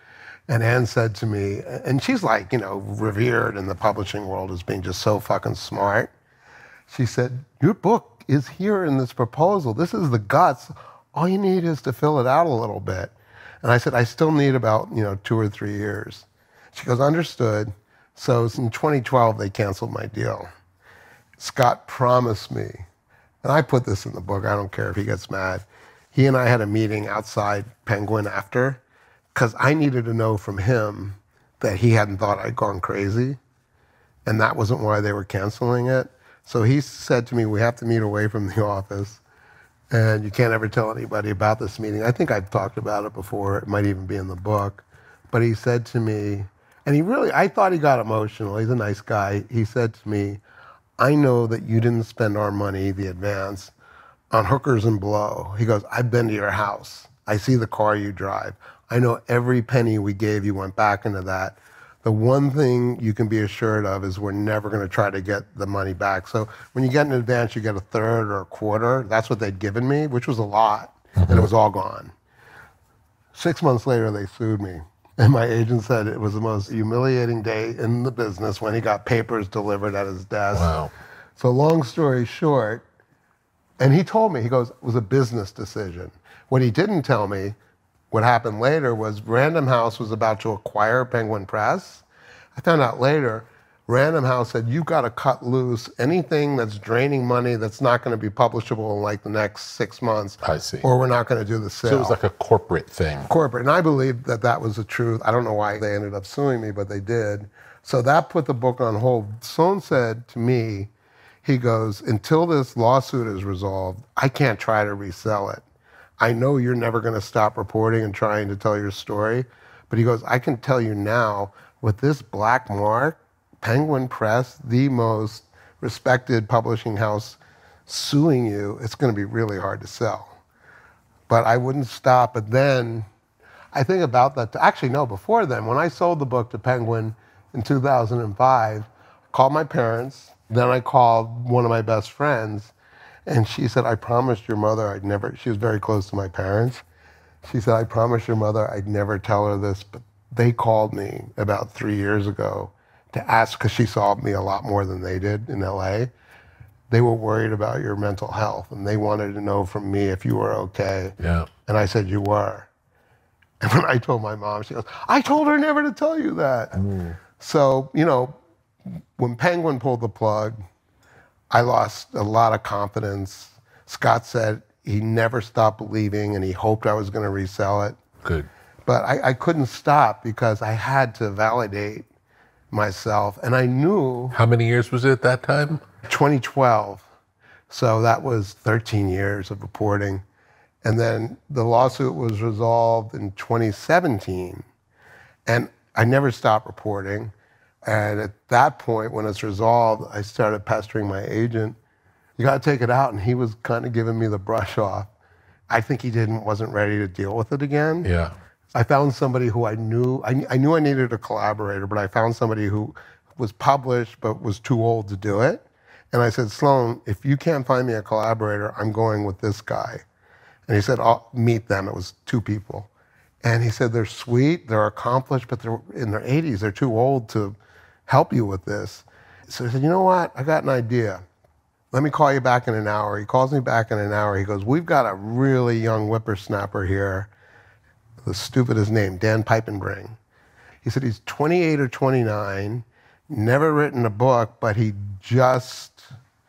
And Anne said to me, and she's like, revered in the publishing world as being just so fucking smart. She said, your book is here in this proposal. This is the guts. All you need is to fill it out a little bit. And I said, I still need about, 2 or 3 years. She goes, understood. So in 2012, they canceled my deal. Scott promised me, and I put this in the book, I don't care if he gets mad. He and I had a meeting outside Penguin after, because I needed to know from him that he hadn't thought I'd gone crazy, and that wasn't why they were canceling it. So he said to me, we have to meet away from the office, and you can't ever tell anybody about this meeting. I think I've talked about it before. It might even be in the book. But he said to me, and I thought he got emotional. He's a nice guy. He said to me, I know that you didn't spend our money, the advance, on hookers and blow. He goes, I've been to your house. I see the car you drive. I know every penny we gave you went back into that. The one thing you can be assured of is we're never going to try to get the money back. So when you get an advance, you get a third or a quarter. That's what they'd given me, which was a lot, and it was all gone. 6 months later, they sued me. And my agent said it was the most humiliating day in the business when he got papers delivered at his desk. Wow. So long story short, and he told me, he goes, it was a business decision. What he didn't tell me, what happened later was Random House was about to acquire Penguin Press. I found out later, Random House said, you've got to cut loose anything that's draining money that's not going to be publishable in like the next 6 months. I see. Or we're not going to do the sale. So it was like a corporate thing. Corporate. And I believe that that was the truth. I don't know why they ended up suing me, but they did. So that put the book on hold. Sloan said to me, he goes, until this lawsuit is resolved, I can't try to resell it. I know you're never going to stop reporting and trying to tell your story, but he goes, I can tell you now, with this black mark, Penguin Press, the most respected publishing house, suing you, it's going to be really hard to sell. But I wouldn't stop. But then, I think about that, actually no, before then, when I sold the book to Penguin in 2005, I called my parents, then I called one of my best friends, and she said, I promised your mother I'd never, she was very close to my parents. She said, I promised your mother I'd never tell her this, but they called me about 3 years ago to ask, because she saw me a lot more than they did in LA. They were worried about your mental health, and they wanted to know from me if you were okay. Yeah. And I said, you were. And when I told my mom, she goes, I told her never to tell you that. So, when Penguin pulled the plug, I lost a lot of confidence. Scott said he never stopped believing, and he hoped I was going to resell it. Good. But I couldn't stop because I had to validate myself. And I knew... How many years was it at that time? 2012. So that was 13 years of reporting. And then the lawsuit was resolved in 2017. And I never stopped reporting. And at that point, when it's resolved, I started pestering my agent. You got to take it out. And he was kind of giving me the brush off. I think he wasn't ready to deal with it again. Yeah. I found somebody who I knew I needed a collaborator, but I found somebody who was published but was too old to do it. And I said, Sloan, if you can't find me a collaborator, I'm going with this guy. And he said, I'll meet them. It was 2 people. And he said, they're sweet, they're accomplished, but they're in their 80s. They're too old to help you with this. So he said, you know what? I got an idea. Let me call you back in an hour. He calls me back in an hour. He goes, we've got a really young whippersnapper here. The stupidest name, Dan Piepenbring. He said he's 28 or 29, never written a book, but he just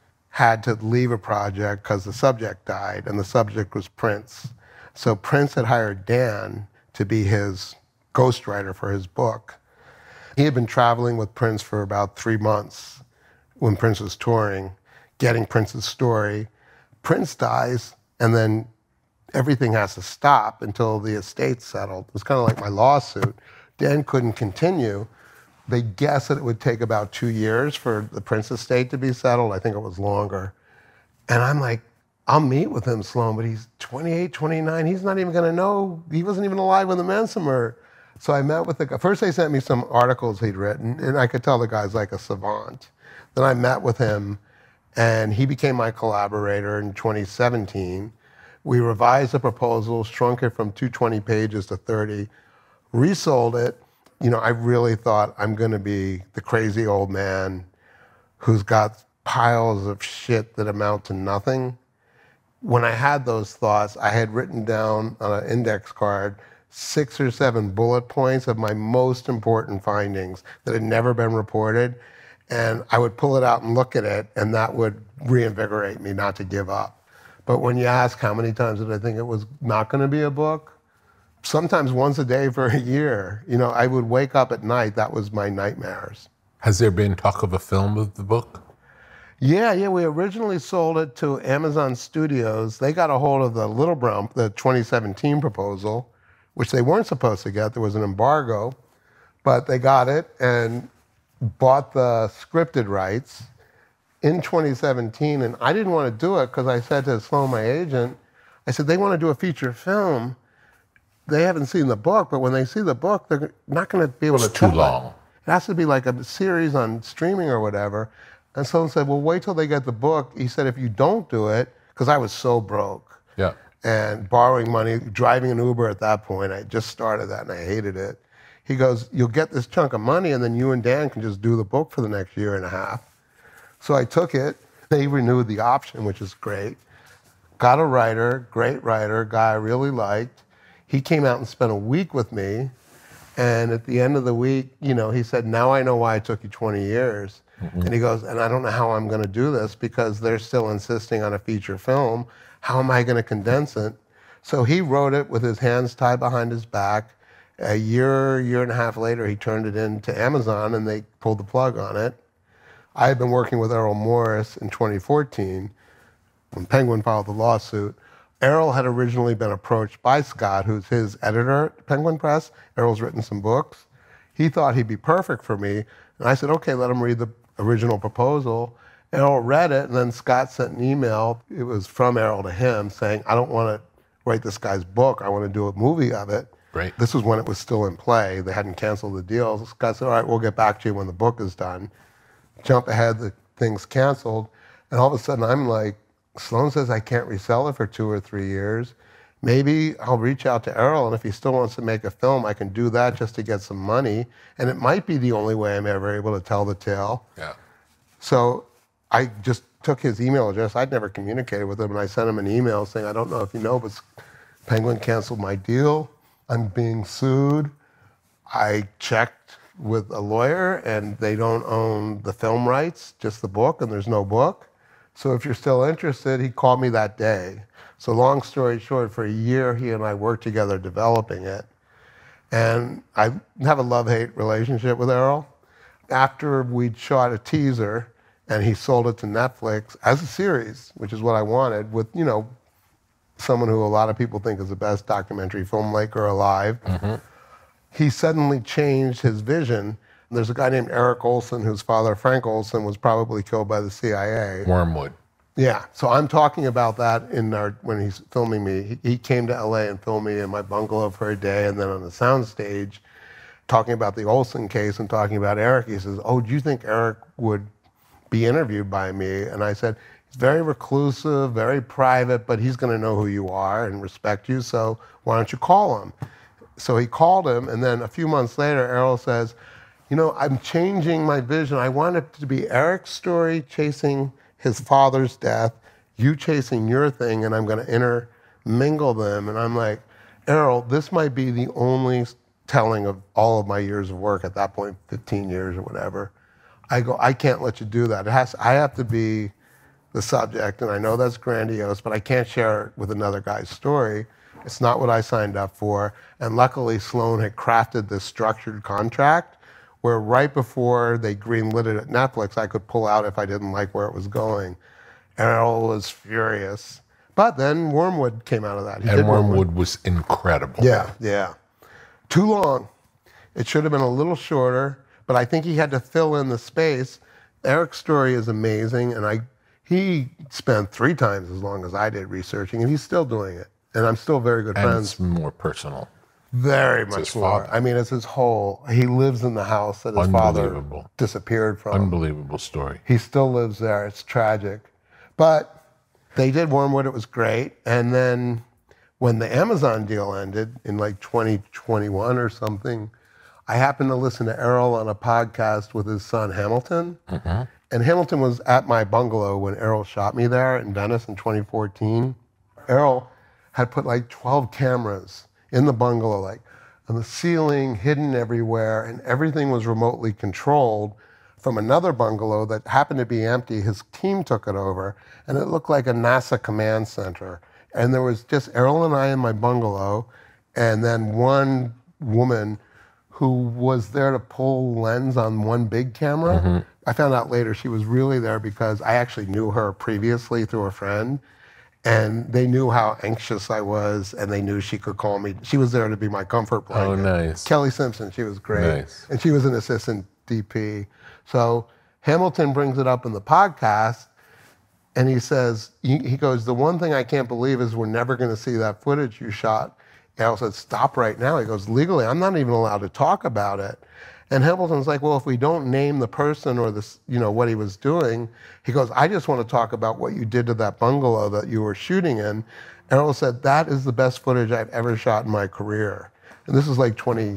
had to leave a project because the subject died, and the subject was Prince. So Prince had hired Dan to be his ghostwriter for his book. He had been traveling with Prince for about 3 months when Prince was touring, getting Prince's story. Prince dies, and then everything has to stop until the estate's settled. It was kind of like my lawsuit. Dan couldn't continue. They guessed that it would take about 2 years for the Prince estate to be settled. I think it was longer. And I'm like, I'll meet with him, Sloan, but he's 28, 29. He's not even going to know. He wasn't even alive when the Manson murder. So I met with the guy. First, they sent me some articles he'd written, and I could tell the guy's like a savant. Then I met with him, and he became my collaborator in 2017. We revised the proposal, shrunk it from 220 pages to 30, resold it, I really thought I'm going to be the crazy old man who's got piles of shit that amount to nothing. When I had those thoughts, I had written down on an index card 6 or 7 bullet points of my most important findings that had never been reported. And I would pull it out and look at it, and that would reinvigorate me not to give up. But when you ask how many times did I think it was not going to be a book, sometimes once a day for a year. I would wake up at night. That was my nightmares. Has there been talk of a film of the book? Yeah. We originally sold it to Amazon Studios. They got a hold of the Little Brown, the 2017 proposal, which they weren't supposed to get. There was an embargo, but they got it and bought the scripted rights in 2017. And I didn't want to do it because I said to Sloan, my agent, I said, they want to do a feature film. They haven't seen the book, but when they see the book, they're not going to be able to tell it. Too long. It has to be like a series on streaming or whatever. And someone said, well, wait till they get the book. He said, if you don't do it, because I was so broke. Yeah. And borrowing money, driving an Uber at that point. I just started that and I hated it. He goes, you'll get this chunk of money and then you and Dan can just do the book for the next year and a half. So I took it. They renewed the option, which is great. Got a writer, great writer, guy I really liked. He came out and spent a week with me. And at the end of the week, he said, now I know why it took you 20 years. Mm-hmm. And he goes, and I don't know how I'm going to do this because they're still insisting on a feature film. How am I going to condense it? So he wrote it with his hands tied behind his back. A year and a half later, he turned it in to Amazon and they pulled the plug on it. I had been working with Errol Morris in 2014 when Penguin filed the lawsuit. Errol had originally been approached by Scott, who's his editor at Penguin Press. Errol's written some books. He thought he'd be perfect for me. And I said, okay, let him read the original proposal. Errol read it, and then Scott sent an email. It was from Errol to him saying, I don't want to write this guy's book. I want to do a movie of it. Right. This was when it was still in play. They hadn't canceled the deal. So Scott said, all right, we'll get back to you when the book is done. Jump ahead, the thing's canceled. And all of a sudden, I'm like, Sloan says I can't resell it for 2 or 3 years. Maybe I'll reach out to Errol, and if he still wants to make a film, I can do that just to get some money. And it might be the only way I'm ever able to tell the tale. Yeah. So I just took his email address. I'd never communicated with him, and I sent him an email saying, I don't know if you know, but Penguin canceled my deal. I'm being sued. I checked with a lawyer, and they don't own the film rights, just the book, and there's no book. So if you're still interested, he called me that day. So long story short, for a year, he and I worked together developing it. And I have a love-hate relationship with Errol. After we'd shot a teaser, and he sold it to Netflix as a series, which is what I wanted, with, someone who a lot of people think is the best documentary filmmaker alive. Mm-hmm. He suddenly changed his vision. There's a guy named Eric Olson, whose father, Frank Olson, was probably killed by the CIA. Wormwood. Yeah, so I'm talking about that when he's filming me. He came to LA and filmed me in my bungalow for a day, and then on the soundstage, talking about the Olson case and talking about Eric. He says, oh, do you think Eric would be interviewed by me? And I said, he's very reclusive, very private, but he's going to know who you are and respect you, so why don't you call him? So he called him, and then a few months later, Errol says, I'm changing my vision. I want it to be Eric's story chasing his father's death, you chasing your thing, and I'm going to intermingle them. And I'm like, Errol, this might be the only telling of all of my years of work at that point, 15 years or whatever. I go, I can't let you do that. I have to be the subject, and I know that's grandiose, but I can't share it with another guy's story. It's not what I signed up for. And luckily, Sloan had crafted this structured contract where right before they greenlit it at Netflix, I could pull out if I didn't like where it was going. Errol was furious. But then Wormwood came out of that. And Wormwood was incredible. Yeah. Too long. It should have been a little shorter, but I think he had to fill in the space. Eric's story is amazing, and he spent 3 times as long as I did researching, and he's still doing it. And I'm still very good friends. And it's more personal. Very much more. I mean, it's his whole, he lives in the house that his father disappeared from. Unbelievable story. He still lives there. It's tragic. But they did Wormwood. It was great. And then when the Amazon deal ended in like 2021 or something, I happened to listen to Errol on a podcast with his son Hamilton. And Hamilton was at my bungalow when Errol shot me there in Venice in 2014. Errol had put like 12 cameras in the bungalow, like on the ceiling, hidden everywhere, and everything was remotely controlled from another bungalow that happened to be empty. His team took it over, and it looked like a NASA command center. And there was just Errol and I in my bungalow, and then one woman who was there to pull lens on one big camera. I found out later she was really there because I actually knew her previously through a friend, and they knew how anxious I was, and they knew she could call me. She was there to be my comfort blanket. Oh, nice. Kelly Simpson, she was great. Nice. And she was an assistant DP. So Hamilton brings it up in the podcast, and he says, he goes, the one thing I can't believe is we're never going to see that footage you shot. Errol said, stop right now. He goes, legally, I'm not even allowed to talk about it. And Hamilton's like, well, if we don't name the person or this, what he was doing, he goes, I just want to talk about what you did to that bungalow that you were shooting in. Errol said, that is the best footage I've ever shot in my career. And this is like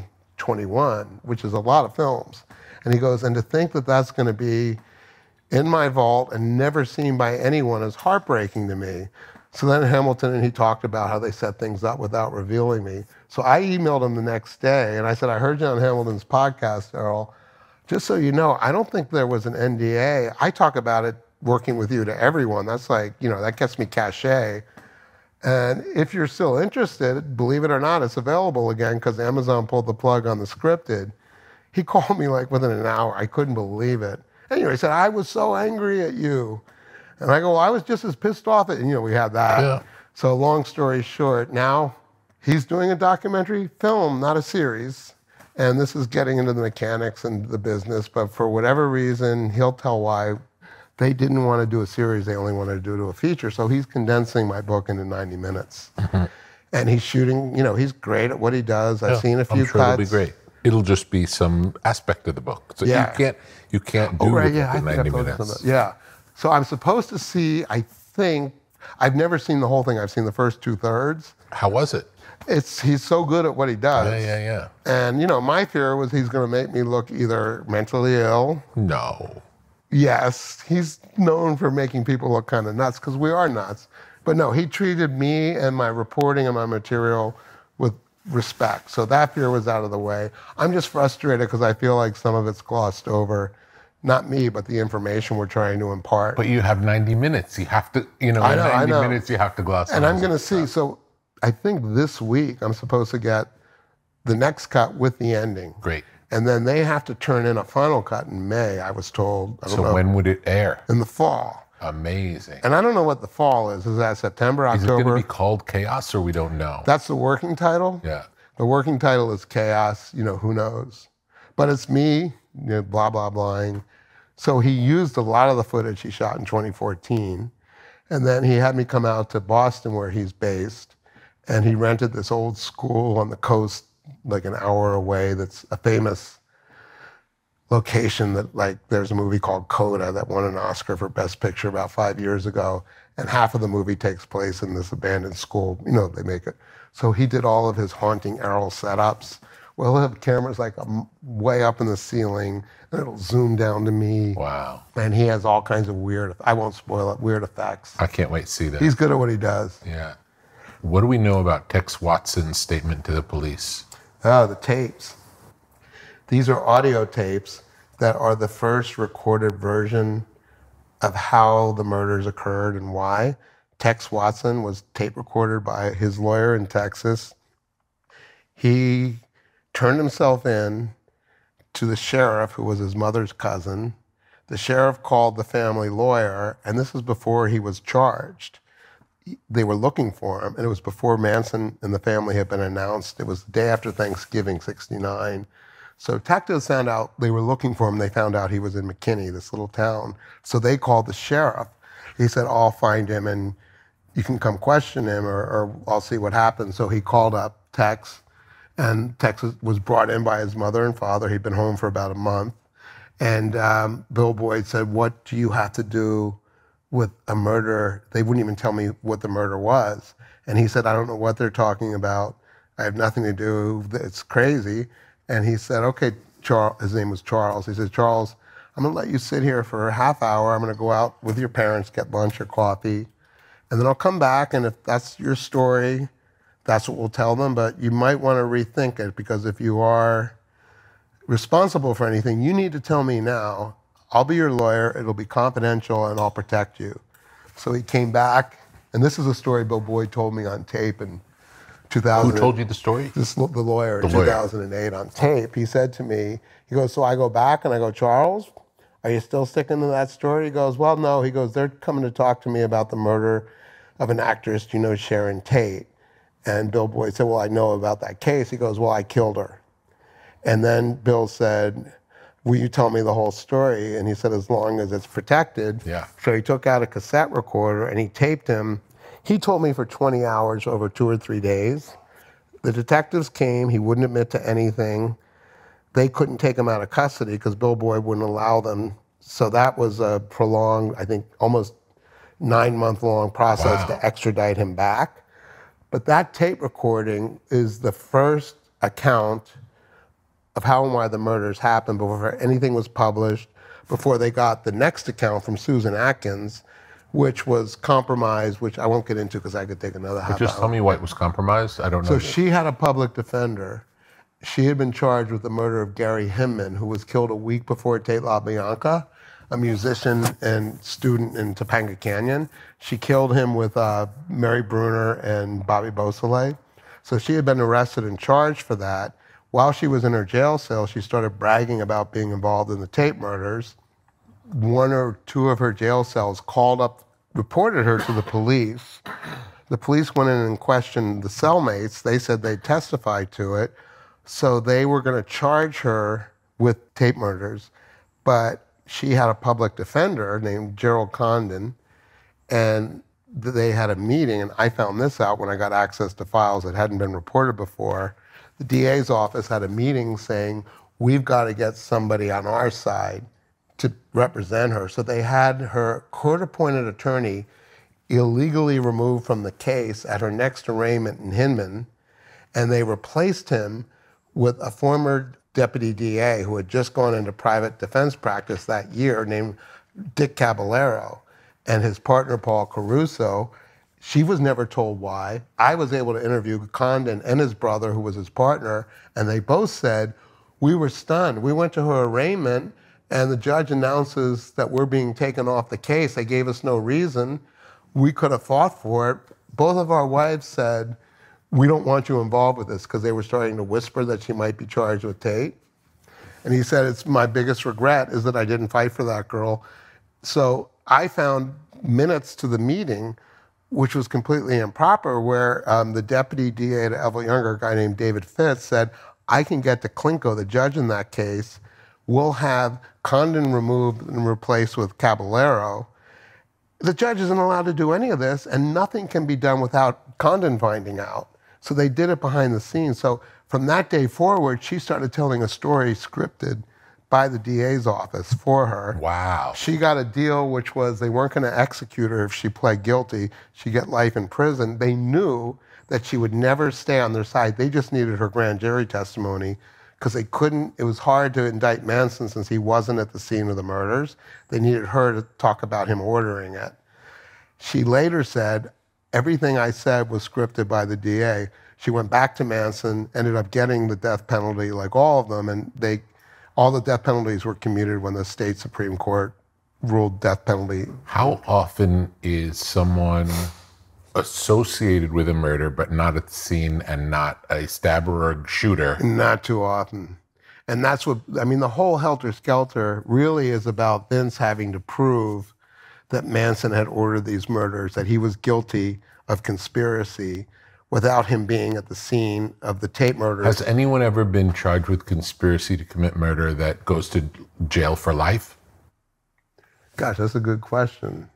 2021, which is a lot of films. And he goes, and to think that that's going to be in my vault and never seen by anyone is heartbreaking to me. So then Hamilton and he talked about how they set things up without revealing me. So I emailed him the next day and I said, I heard you on Hamilton's podcast, Errol. Just so you know, I don't think there was an NDA. I talk about it working with you to everyone. That's like, that gets me cachet. And if you're still interested, believe it or not, it's available again because Amazon pulled the plug on the scripted. He called me like within an hour. I couldn't believe it. Anyway, he said, I was so angry at you. And I go, well, I was just as pissed off at, we had that. Yeah. So long story short, now he's doing a documentary film, not a series. And this is getting into the mechanics and the business. But for whatever reason, he'll tell why they didn't want to do a series. They only wanted to do a feature. So he's condensing my book into 90 minutes. And he's shooting, he's great at what he does. I've seen a few I'm sure cuts. It'll be great. It'll just be some aspect of the book. So you can't do the book in 90 minutes. Yeah. So I'm supposed to see, I think, I've never seen the whole thing. I've seen the first 2/3. How was it? He's so good at what he does. Yeah. And, my fear was he's going to make me look either mentally ill. No. Yes, he's known for making people look kind of nuts because we are nuts. But no, he treated me and my reporting and my material with respect. So that fear was out of the way. I'm just frustrated because I feel like some of it's glossed over. Not me, but the information we're trying to impart. But you have 90 minutes. You have to, in 90 minutes, you have to gloss over. And I'm going to see. So I think this week I'm supposed to get the next cut with the ending. Great. And then they have to turn in a final cut in May, I was told. I don't know. When would it air? In the fall. Amazing. And I don't know what the fall is. Is that September, October? Is it going to be called Chaos or we don't know? That's the working title? Yeah. The working title is Chaos, who knows. But it's me, blah, blah, blahing. So he used a lot of the footage he shot in 2014. And then he had me come out to Boston where he's based. And he rented this old school on the coast, like an hour away, that's a famous location that, there's a movie called Coda that won an Oscar for Best Picture about 5 years ago. And half of the movie takes place in this abandoned school. They make it. So he did all of his haunting Errol setups. Well, he'll have cameras way up in the ceiling, and it'll zoom down to me. Wow. And he has all kinds of I won't spoil it, weird effects. I can't wait to see that. He's good at what he does. Yeah. What do we know about Tex Watson's statement to the police? Oh, the tapes. These are audio tapes that are the first recorded version of how the murders occurred and why. Tex Watson was tape recorded by his lawyer in Texas. He turned himself in to the sheriff, who was his mother's cousin. The sheriff called the family lawyer, and this was before he was charged. They were looking for him, and it was before Manson and the family had been announced. It was the day after Thanksgiving, '69. So detectives found out they were looking for him. They found out he was in McKinney, this little town. So they called the sheriff. He said, I'll find him, and you can come question him, or I'll see what happens. So he called up Tex. And Tex was brought in by his mother and father. He'd been home for about a month. And Bill Boyd said, what do you have to do with a murder? They wouldn't even tell me what the murder was. And he said, I don't know what they're talking about. I have nothing to do. It's crazy. And he said, okay, Charles, his name was Charles. He said, Charles, I'm going to let you sit here for a half hour. I'm going to go out with your parents, get lunch or coffee. And then I'll come back, and if that's your story, that's what we'll tell them. But you might want to rethink it, because if you are responsible for anything, you need to tell me now. I'll be your lawyer. It'll be confidential, and I'll protect you. So he came back, and this is a story Bill Boyd told me on tape in 2000. Who told you the story? The lawyer in 2008 on tape. He said to me, he goes, so I go back and I go, Charles, are you still sticking to that story? He goes, well, no. He goes, they're coming to talk to me about the murder of an actress, you know, Sharon Tate. And Bill Boyd said, well, I know about that case. He goes, well, I killed her. And then Bill said, will you tell me the whole story? And he said, as long as it's protected. Yeah. So he took out a cassette recorder and he taped him. He told me for 20 hours over 2 or 3 days. The detectives came. He wouldn't admit to anything. They couldn't take him out of custody because Bill Boyd wouldn't allow them. So that was a prolonged, I think, almost 9-month-long process to extradite him back. But that tape recording is the first account of how and why the murders happened before anything was published, before they got the next account from Susan Atkins, which was compromised, which I won't get into because I could take another half hour. Just tell me why it was compromised. I don't know. So she had a public defender. She had been charged with the murder of Gary Hinman, who was killed a week before Tate LaBianca, a musician and student in Topanga Canyon. She killed him with Mary Bruner and Bobby Beausoleil. So she had been arrested and charged for that. While she was in her jail cell, she started bragging about being involved in the Tate murders. 1 or 2 of her jail cells called up, reported her to the police. The police went in and questioned the cellmates. They said they'd testify to it. So they were going to charge her with Tate murders, but she had a public defender named Gerald Condon, and they had a meeting, and I found this out when I got access to files that hadn't been reported before. The DA's office had a meeting saying, we've got to get somebody on our side to represent her. So they had her court-appointed attorney illegally removed from the case at her next arraignment in Hinman, and they replaced him with a former deputy DA who had just gone into private defense practice that year named Dick Caballero, and his partner, Paul Caruso. She was never told why. I was able to interview Condon and his brother, who was his partner, and they both said, we were stunned. We went to her arraignment, and the judge announces that we're being taken off the case. They gave us no reason. We could have fought for it. Both of our wives said, we don't want you involved with this, because they were starting to whisper that she might be charged with Tate. And he said, it's my biggest regret is that I didn't fight for that girl. So I found minutes to the meeting, which was completely improper, where the deputy DA to Evelyn Younger, a guy named David Fitz, said, I can get to Klinko, the judge in that case. We'll have Condon removed and replaced with Caballero. The judge isn't allowed to do any of this, and nothing can be done without Condon finding out. So they did it behind the scenes. So from that day forward, she started telling a story scripted by the DA's office for her. Wow. She got a deal, which was they weren't going to execute her if she pled guilty. She'd get life in prison. They knew that she would never stay on their side. They just needed her grand jury testimony because they couldn't, it was hard to indict Manson since he wasn't at the scene of the murders. They needed her to talk about him ordering it. She later said, everything I said was scripted by the DA. She went back to Manson, ended up getting the death penalty like all of them, and all the death penalties were commuted when the state Supreme Court ruled death penalty. How often is someone associated with a murder but not at the scene and not a stabber or a shooter? Not too often. And that's what, I mean, the whole Helter Skelter really is about Vince having to prove that Manson had ordered these murders, that he was guilty of conspiracy without him being at the scene of the Tate murders. Has anyone ever been charged with conspiracy to commit murder that goes to jail for life? Gosh, that's a good question.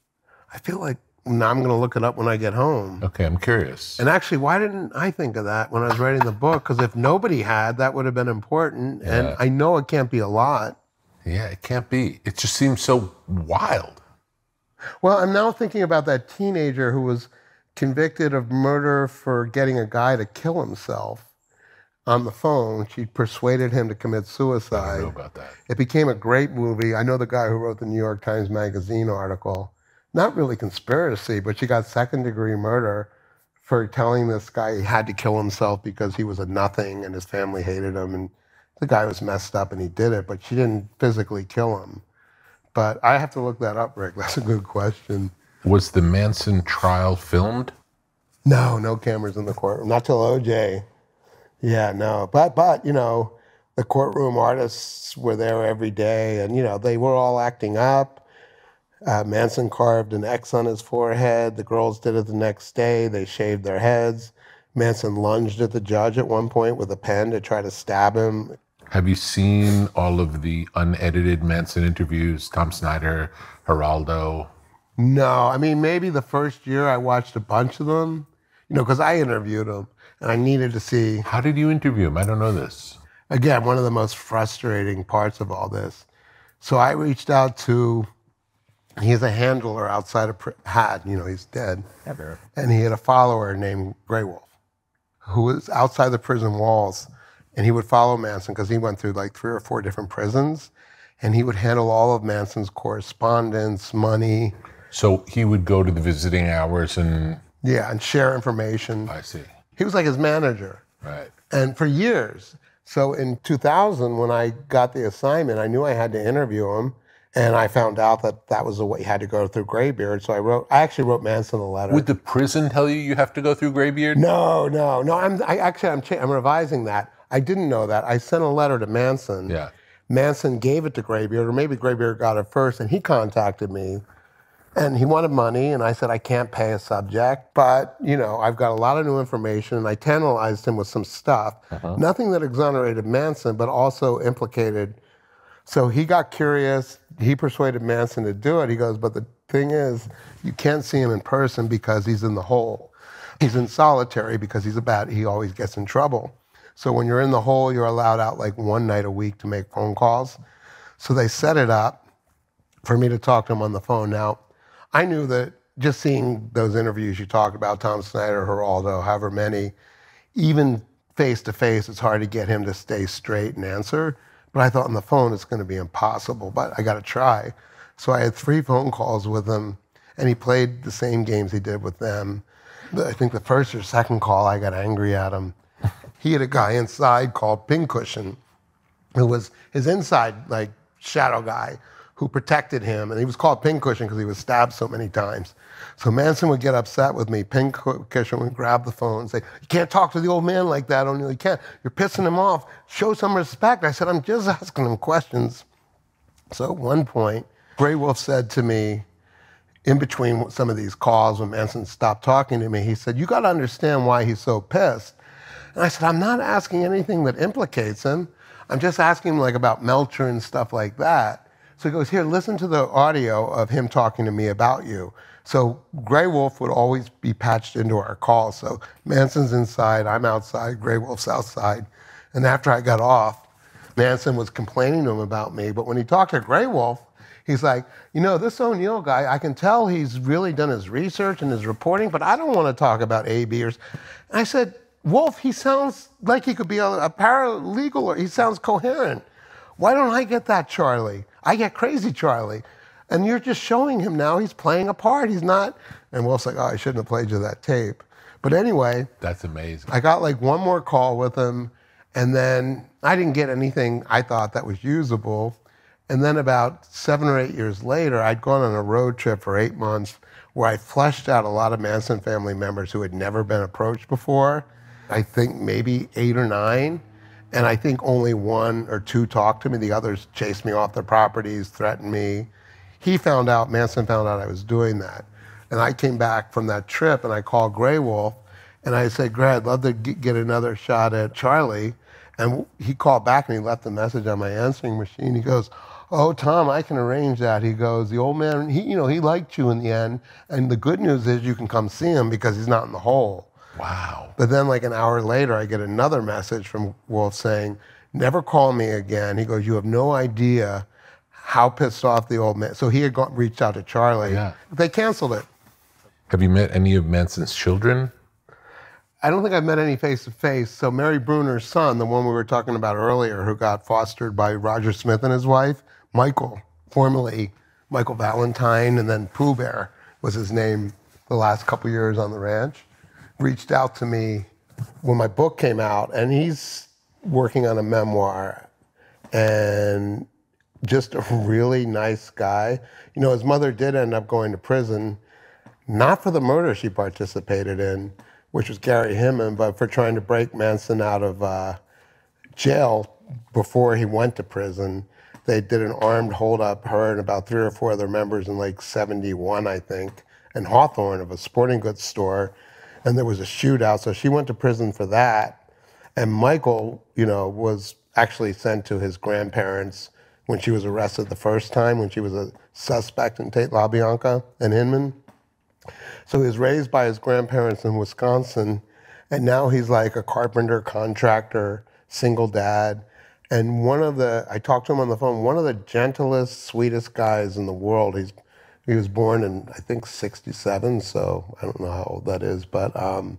I feel like now I'm going to look it up when I get home. Okay, I'm curious. And actually, why didn't I think of that when I was writing the book? Because if nobody had, that would have been important. Yeah. And I know it can't be a lot. Yeah, it can't be. It just seems so wild. Well, I'm now thinking about that teenager who was convicted of murder for getting a guy to kill himself. on the phone. She persuaded him to commit suicide. I don't know about that. It became a great movie. I know the guy who wrote the New York Times Magazine article. Not really conspiracy, but she got second-degree murder for telling this guy he had to kill himself because he was a nothing and his family hated him. And the guy was messed up and he did it, but she didn't physically kill him. But I have to look that up, Rick. That's a good question. Was the Manson trial filmed? No cameras in the courtroom. Not till OJ. Yeah, no. But you know, the courtroom artists were there every day, and, you know, they were all acting up. Manson carved an X on his forehead. The girls did it the next day. They shaved their heads. Manson lunged at the judge at one point with a pen to try to stab him. Have you seen all of the unedited Manson interviews? Tom Snyder, Geraldo? No, I mean, maybe the first year I watched a bunch of them, you know, because I interviewed him and I needed to see. How did you interview him? I don't know this. Again, one of the most frustrating parts of all this. So I reached out to, he's a handler outside of, you know, he's dead. Ever. And he had a follower named Grey Wolf, who was outside the prison walls. And he would follow Manson because he went through like 3 or 4 different prisons. And he would handle all of Manson's correspondence, money. So he would go to the visiting hours and... Yeah, and share information. I see. He was like his manager. Right. And for years. So in 2000, when I got the assignment, I knew I had to interview him. And I found out that was the way he had to go through Graybeard. So I actually wrote Manson a letter. Would the prison tell you have to go through Graybeard? No. I'm revising that. I didn't know that. I sent a letter to Manson. Yeah. Manson gave it to Graybeard, or maybe Graybeard got it first, and he contacted me. And he wanted money, and I said, I can't pay a subject, but, you know, I've got a lot of new information, and I tantalized him with some stuff. Nothing that exonerated Manson, but also implicated. So he got curious. He persuaded Manson to do it. He goes, but the thing is, you can't see him in person because he's in the hole. He's in solitary because he always gets in trouble. So when you're in the hole, you're allowed out like 1 night a week to make phone calls. So they set it up for me to talk to him on the phone. Now, I knew that just seeing those interviews you talked about, Tom Snyder, Geraldo, however many, even face-to-face, it's hard to get him to stay straight and answer. But I thought on the phone it's going to be impossible, but I got to try. So I had 3 phone calls with him, and he played the same games he did with them. I think the first or second call, I got angry at him. He had a guy inside called Pincushion, who was his inside, like, shadow guy, who protected him, and he was called Pincushion because he was stabbed so many times. So Manson would get upset with me. Pincushion would grab the phone and say, you can't talk to the old man like that, O'Neill. You can't. You're pissing him off. Show some respect. I said, I'm just asking him questions. So at one point, Grey Wolf said to me, in between some of these calls when Manson stopped talking to me, he said, you got to understand why he's so pissed. And I said, I'm not asking anything that implicates him. I'm just asking him like about Melcher and stuff like that. So he goes, here, listen to the audio of him talking to me about you. So Grey Wolf would always be patched into our calls. So Manson's inside, I'm outside, Grey Wolf's outside. And after I got off, Manson was complaining to him about me. But when he talked to Grey Wolf, he's like, you know, this O'Neill guy, I can tell he's really done his research and his reporting, but I don't want to talk about A, B, or... And I said, Wolf, he sounds like he could be a paralegal, or he sounds coherent. Why don't I get that Charlie? I get crazy Charlie. And you're just showing him now he's playing a part. He's not. And Wolf's like, oh, I shouldn't have played you that tape. But anyway. That's amazing. I got like one more call with him. And then I didn't get anything I thought that was usable. And then about 7 or 8 years later, I'd gone on a road trip for 8 months where I fleshed out a lot of Manson family members who had never been approached before. I think maybe 8 or 9. And I think only 1 or 2 talked to me. The others chased me off their properties, threatened me. Manson found out I was doing that. And I came back from that trip and I called Grey Wolf and I said, Grey, I'd love to get another shot at Charlie. And he called back and he left a message on my answering machine. He goes, oh, Tom, I can arrange that. He goes, the old man, he liked you in the end. And the good news is you can come see him because he's not in the hole. Wow. But then like an hour later, I get another message from Wolf saying, never call me again. He goes, you have no idea how pissed off the old man. So he had reached out to Charlie. Yeah. They canceled it. Have you met any of Manson's children? I don't think I've met any face-to-face. So Mary Bruner's son, the one we were talking about earlier, who got fostered by Roger Smith and his wife, Michael, formerly Michael Valentine, and then Pooh Bear was his name the last couple years on the ranch, reached out to me when my book came out, and he's working on a memoir, and just a really nice guy. You know, his mother did end up going to prison, not for the murder she participated in, which was Gary Hinman, but for trying to break Manson out of jail before he went to prison. They did an armed holdup, her and about 3 or 4 other members in like 71, I think, in Hawthorne of a sporting goods store. And there was a shootout, so she went to prison for that. And Michael, you know, was actually sent to his grandparents when she was arrested the first time, when she was a suspect in Tate LaBianca and Hinman. So he was raised by his grandparents in Wisconsin, and now he's like a carpenter, contractor, single dad. And I talked to him on the phone, one of the gentlest, sweetest guys in the world. He was born in, I think, 67, so I don't know how old that is, but,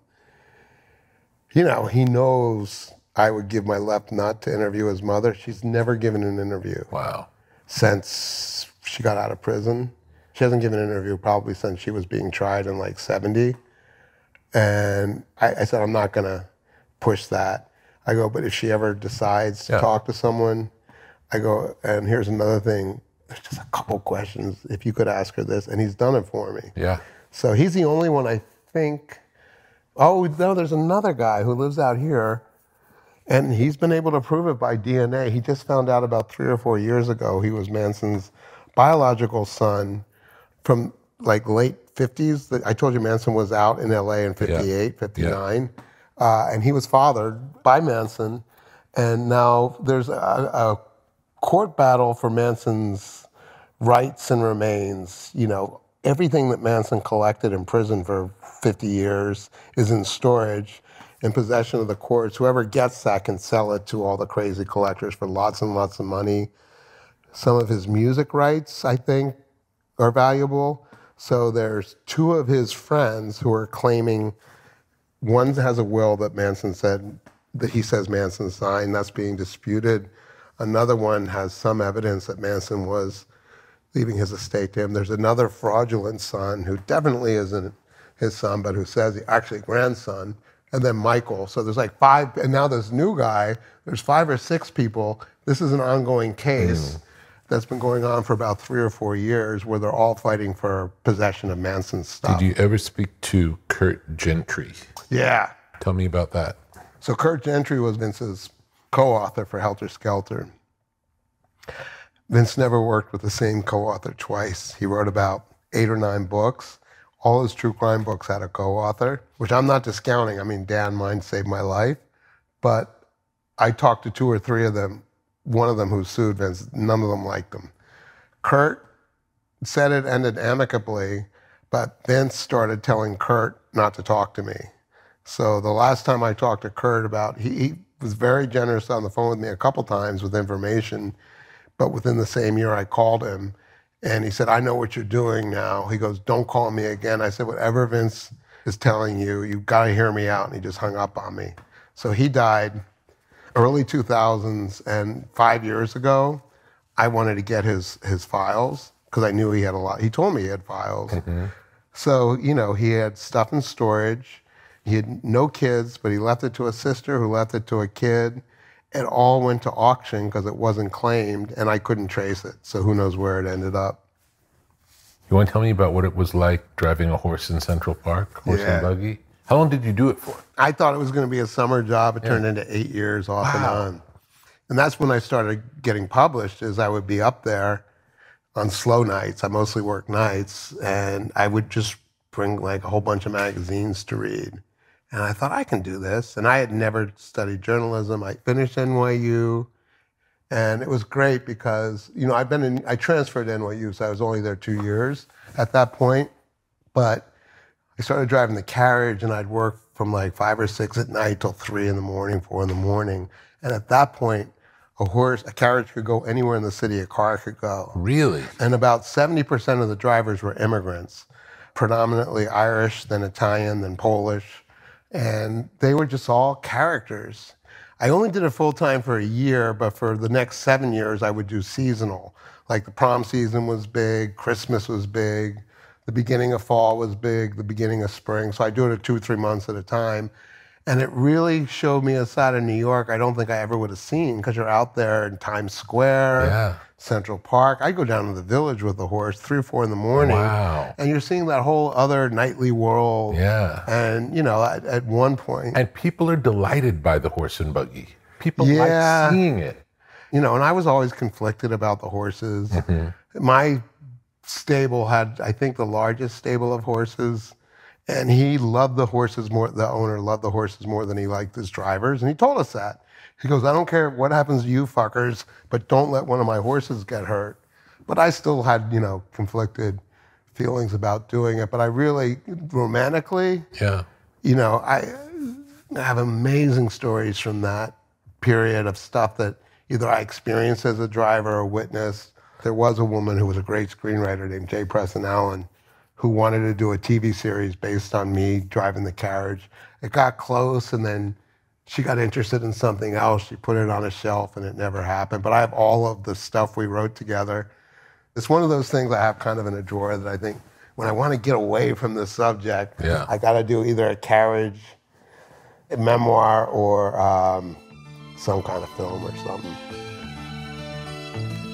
you know, he knows I would give my left nut to interview his mother. She's never given an interview. Wow. Since she got out of prison. She hasn't given an interview probably since she was being tried in like 70. And I said, I'm not gonna push that. I go, but if she ever decides to talk to someone, I go, and here's another thing, there's just a couple questions, if you could ask her this, and he's done it for me. Yeah. So he's the only one I think, oh no, there's another guy who lives out here, and he's been able to prove it by DNA. He just found out about 3 or 4 years ago he was Manson's biological son from like late 50s. I told you Manson was out in LA in 58, 59. And he was fathered by Manson. And now there's a court battle for Manson's rights and remains. You know, everything that Manson collected in prison for 50 years is in storage, in possession of the courts. Whoever gets that can sell it to all the crazy collectors for lots and lots of money. Some of his music rights, I think, are valuable. So there's 2 of his friends who are claiming, one has a will that Manson said, that he says Manson signed, that's being disputed. Another one has some evidence that Manson was leaving his estate to him. There's another fraudulent son who definitely isn't his son, but who says he actually grandson. And then Michael. So there's like 5, and now this new guy, there's 5 or 6 people. This is an ongoing case that's been going on for about 3 or 4 years where they're all fighting for possession of Manson's stuff. Did you ever speak to Kurt Gentry? Yeah. Tell me about that. So Kurt Gentry was Vince's co-author for Helter Skelter. Vince never worked with the same co-author twice. He wrote about 8 or 9 books. All his true crime books had a co-author, which I'm not discounting. I mean, Dan Mine saved my life. But I talked to 2 or 3 of them, one of them who sued Vince, none of them liked him. Kurt said it ended amicably, but Vince started telling Kurt not to talk to me. So the last time I talked to Kurt he was very generous on the phone with me a couple times with information, but within the same year I called him and he said, I know what you're doing now. He goes, don't call me again. I said, whatever Vince is telling you, you've got to hear me out. And he just hung up on me. So he died early 2000s, and 5 years ago, I wanted to get his files because I knew he had a lot. He told me he had files. Mm-hmm. So, you know, he had stuff in storage. He had no kids, but he left it to a sister who left it to a kid. It all went to auction because it wasn't claimed, and I couldn't trace it. So who knows where it ended up. You want to tell me about what it was like driving a horse in Central Park, horse and buggy? How long did you do it for? I thought it was going to be a summer job. It turned into 8 years off and on. And that's when I started getting published, is I would be up there on slow nights. I mostly work nights, and I would just bring like a whole bunch of magazines to read. And I thought, I can do this. And I had never studied journalism. I finished NYU, and it was great because, you know, I transferred to NYU, so I was only there 2 years at that point. But I started driving the carriage, and I'd work from like 5 or 6 at night till 3 in the morning, 4 in the morning. And at that point, a carriage could go anywhere in the city a car could go. Really? And about 70% of the drivers were immigrants, predominantly Irish, then Italian, then Polish. And they were just all characters. I only did it full time for a year, but for the next 7 years, I would do seasonal. Like the prom season was big, Christmas was big, the beginning of fall was big, the beginning of spring. So I do it at 2 or 3 months at a time. And it really showed me a side of New York I don't think I ever would have seen, because you're out there in Times Square, Central Park. I go down to the Village with the horse 3 or 4 in the morning. Wow. And you're seeing that whole other nightly world. Yeah. And, you know, at one point. And people are delighted by the horse and buggy. People like seeing it. You know, and I was always conflicted about the horses. My stable had, I think, the largest stable of horses. And he loved the horses more, the owner loved the horses more than he liked his drivers. And he told us that. He goes, I don't care what happens to you fuckers, but don't let one of my horses get hurt. But I still had, you know, conflicted feelings about doing it. But I really, romantically, you know, I have amazing stories from that period of stuff that either I experienced as a driver or witnessed. There was a woman who was a great screenwriter named J. Preston Allen, who wanted to do a TV series based on me driving the carriage. It got close, and then she got interested in something else. She put it on a shelf, and it never happened. But I have all of the stuff we wrote together. It's one of those things I have kind of in a drawer that I think, when I want to get away from the subject, I got to do either a carriage, a memoir, or some kind of film or something.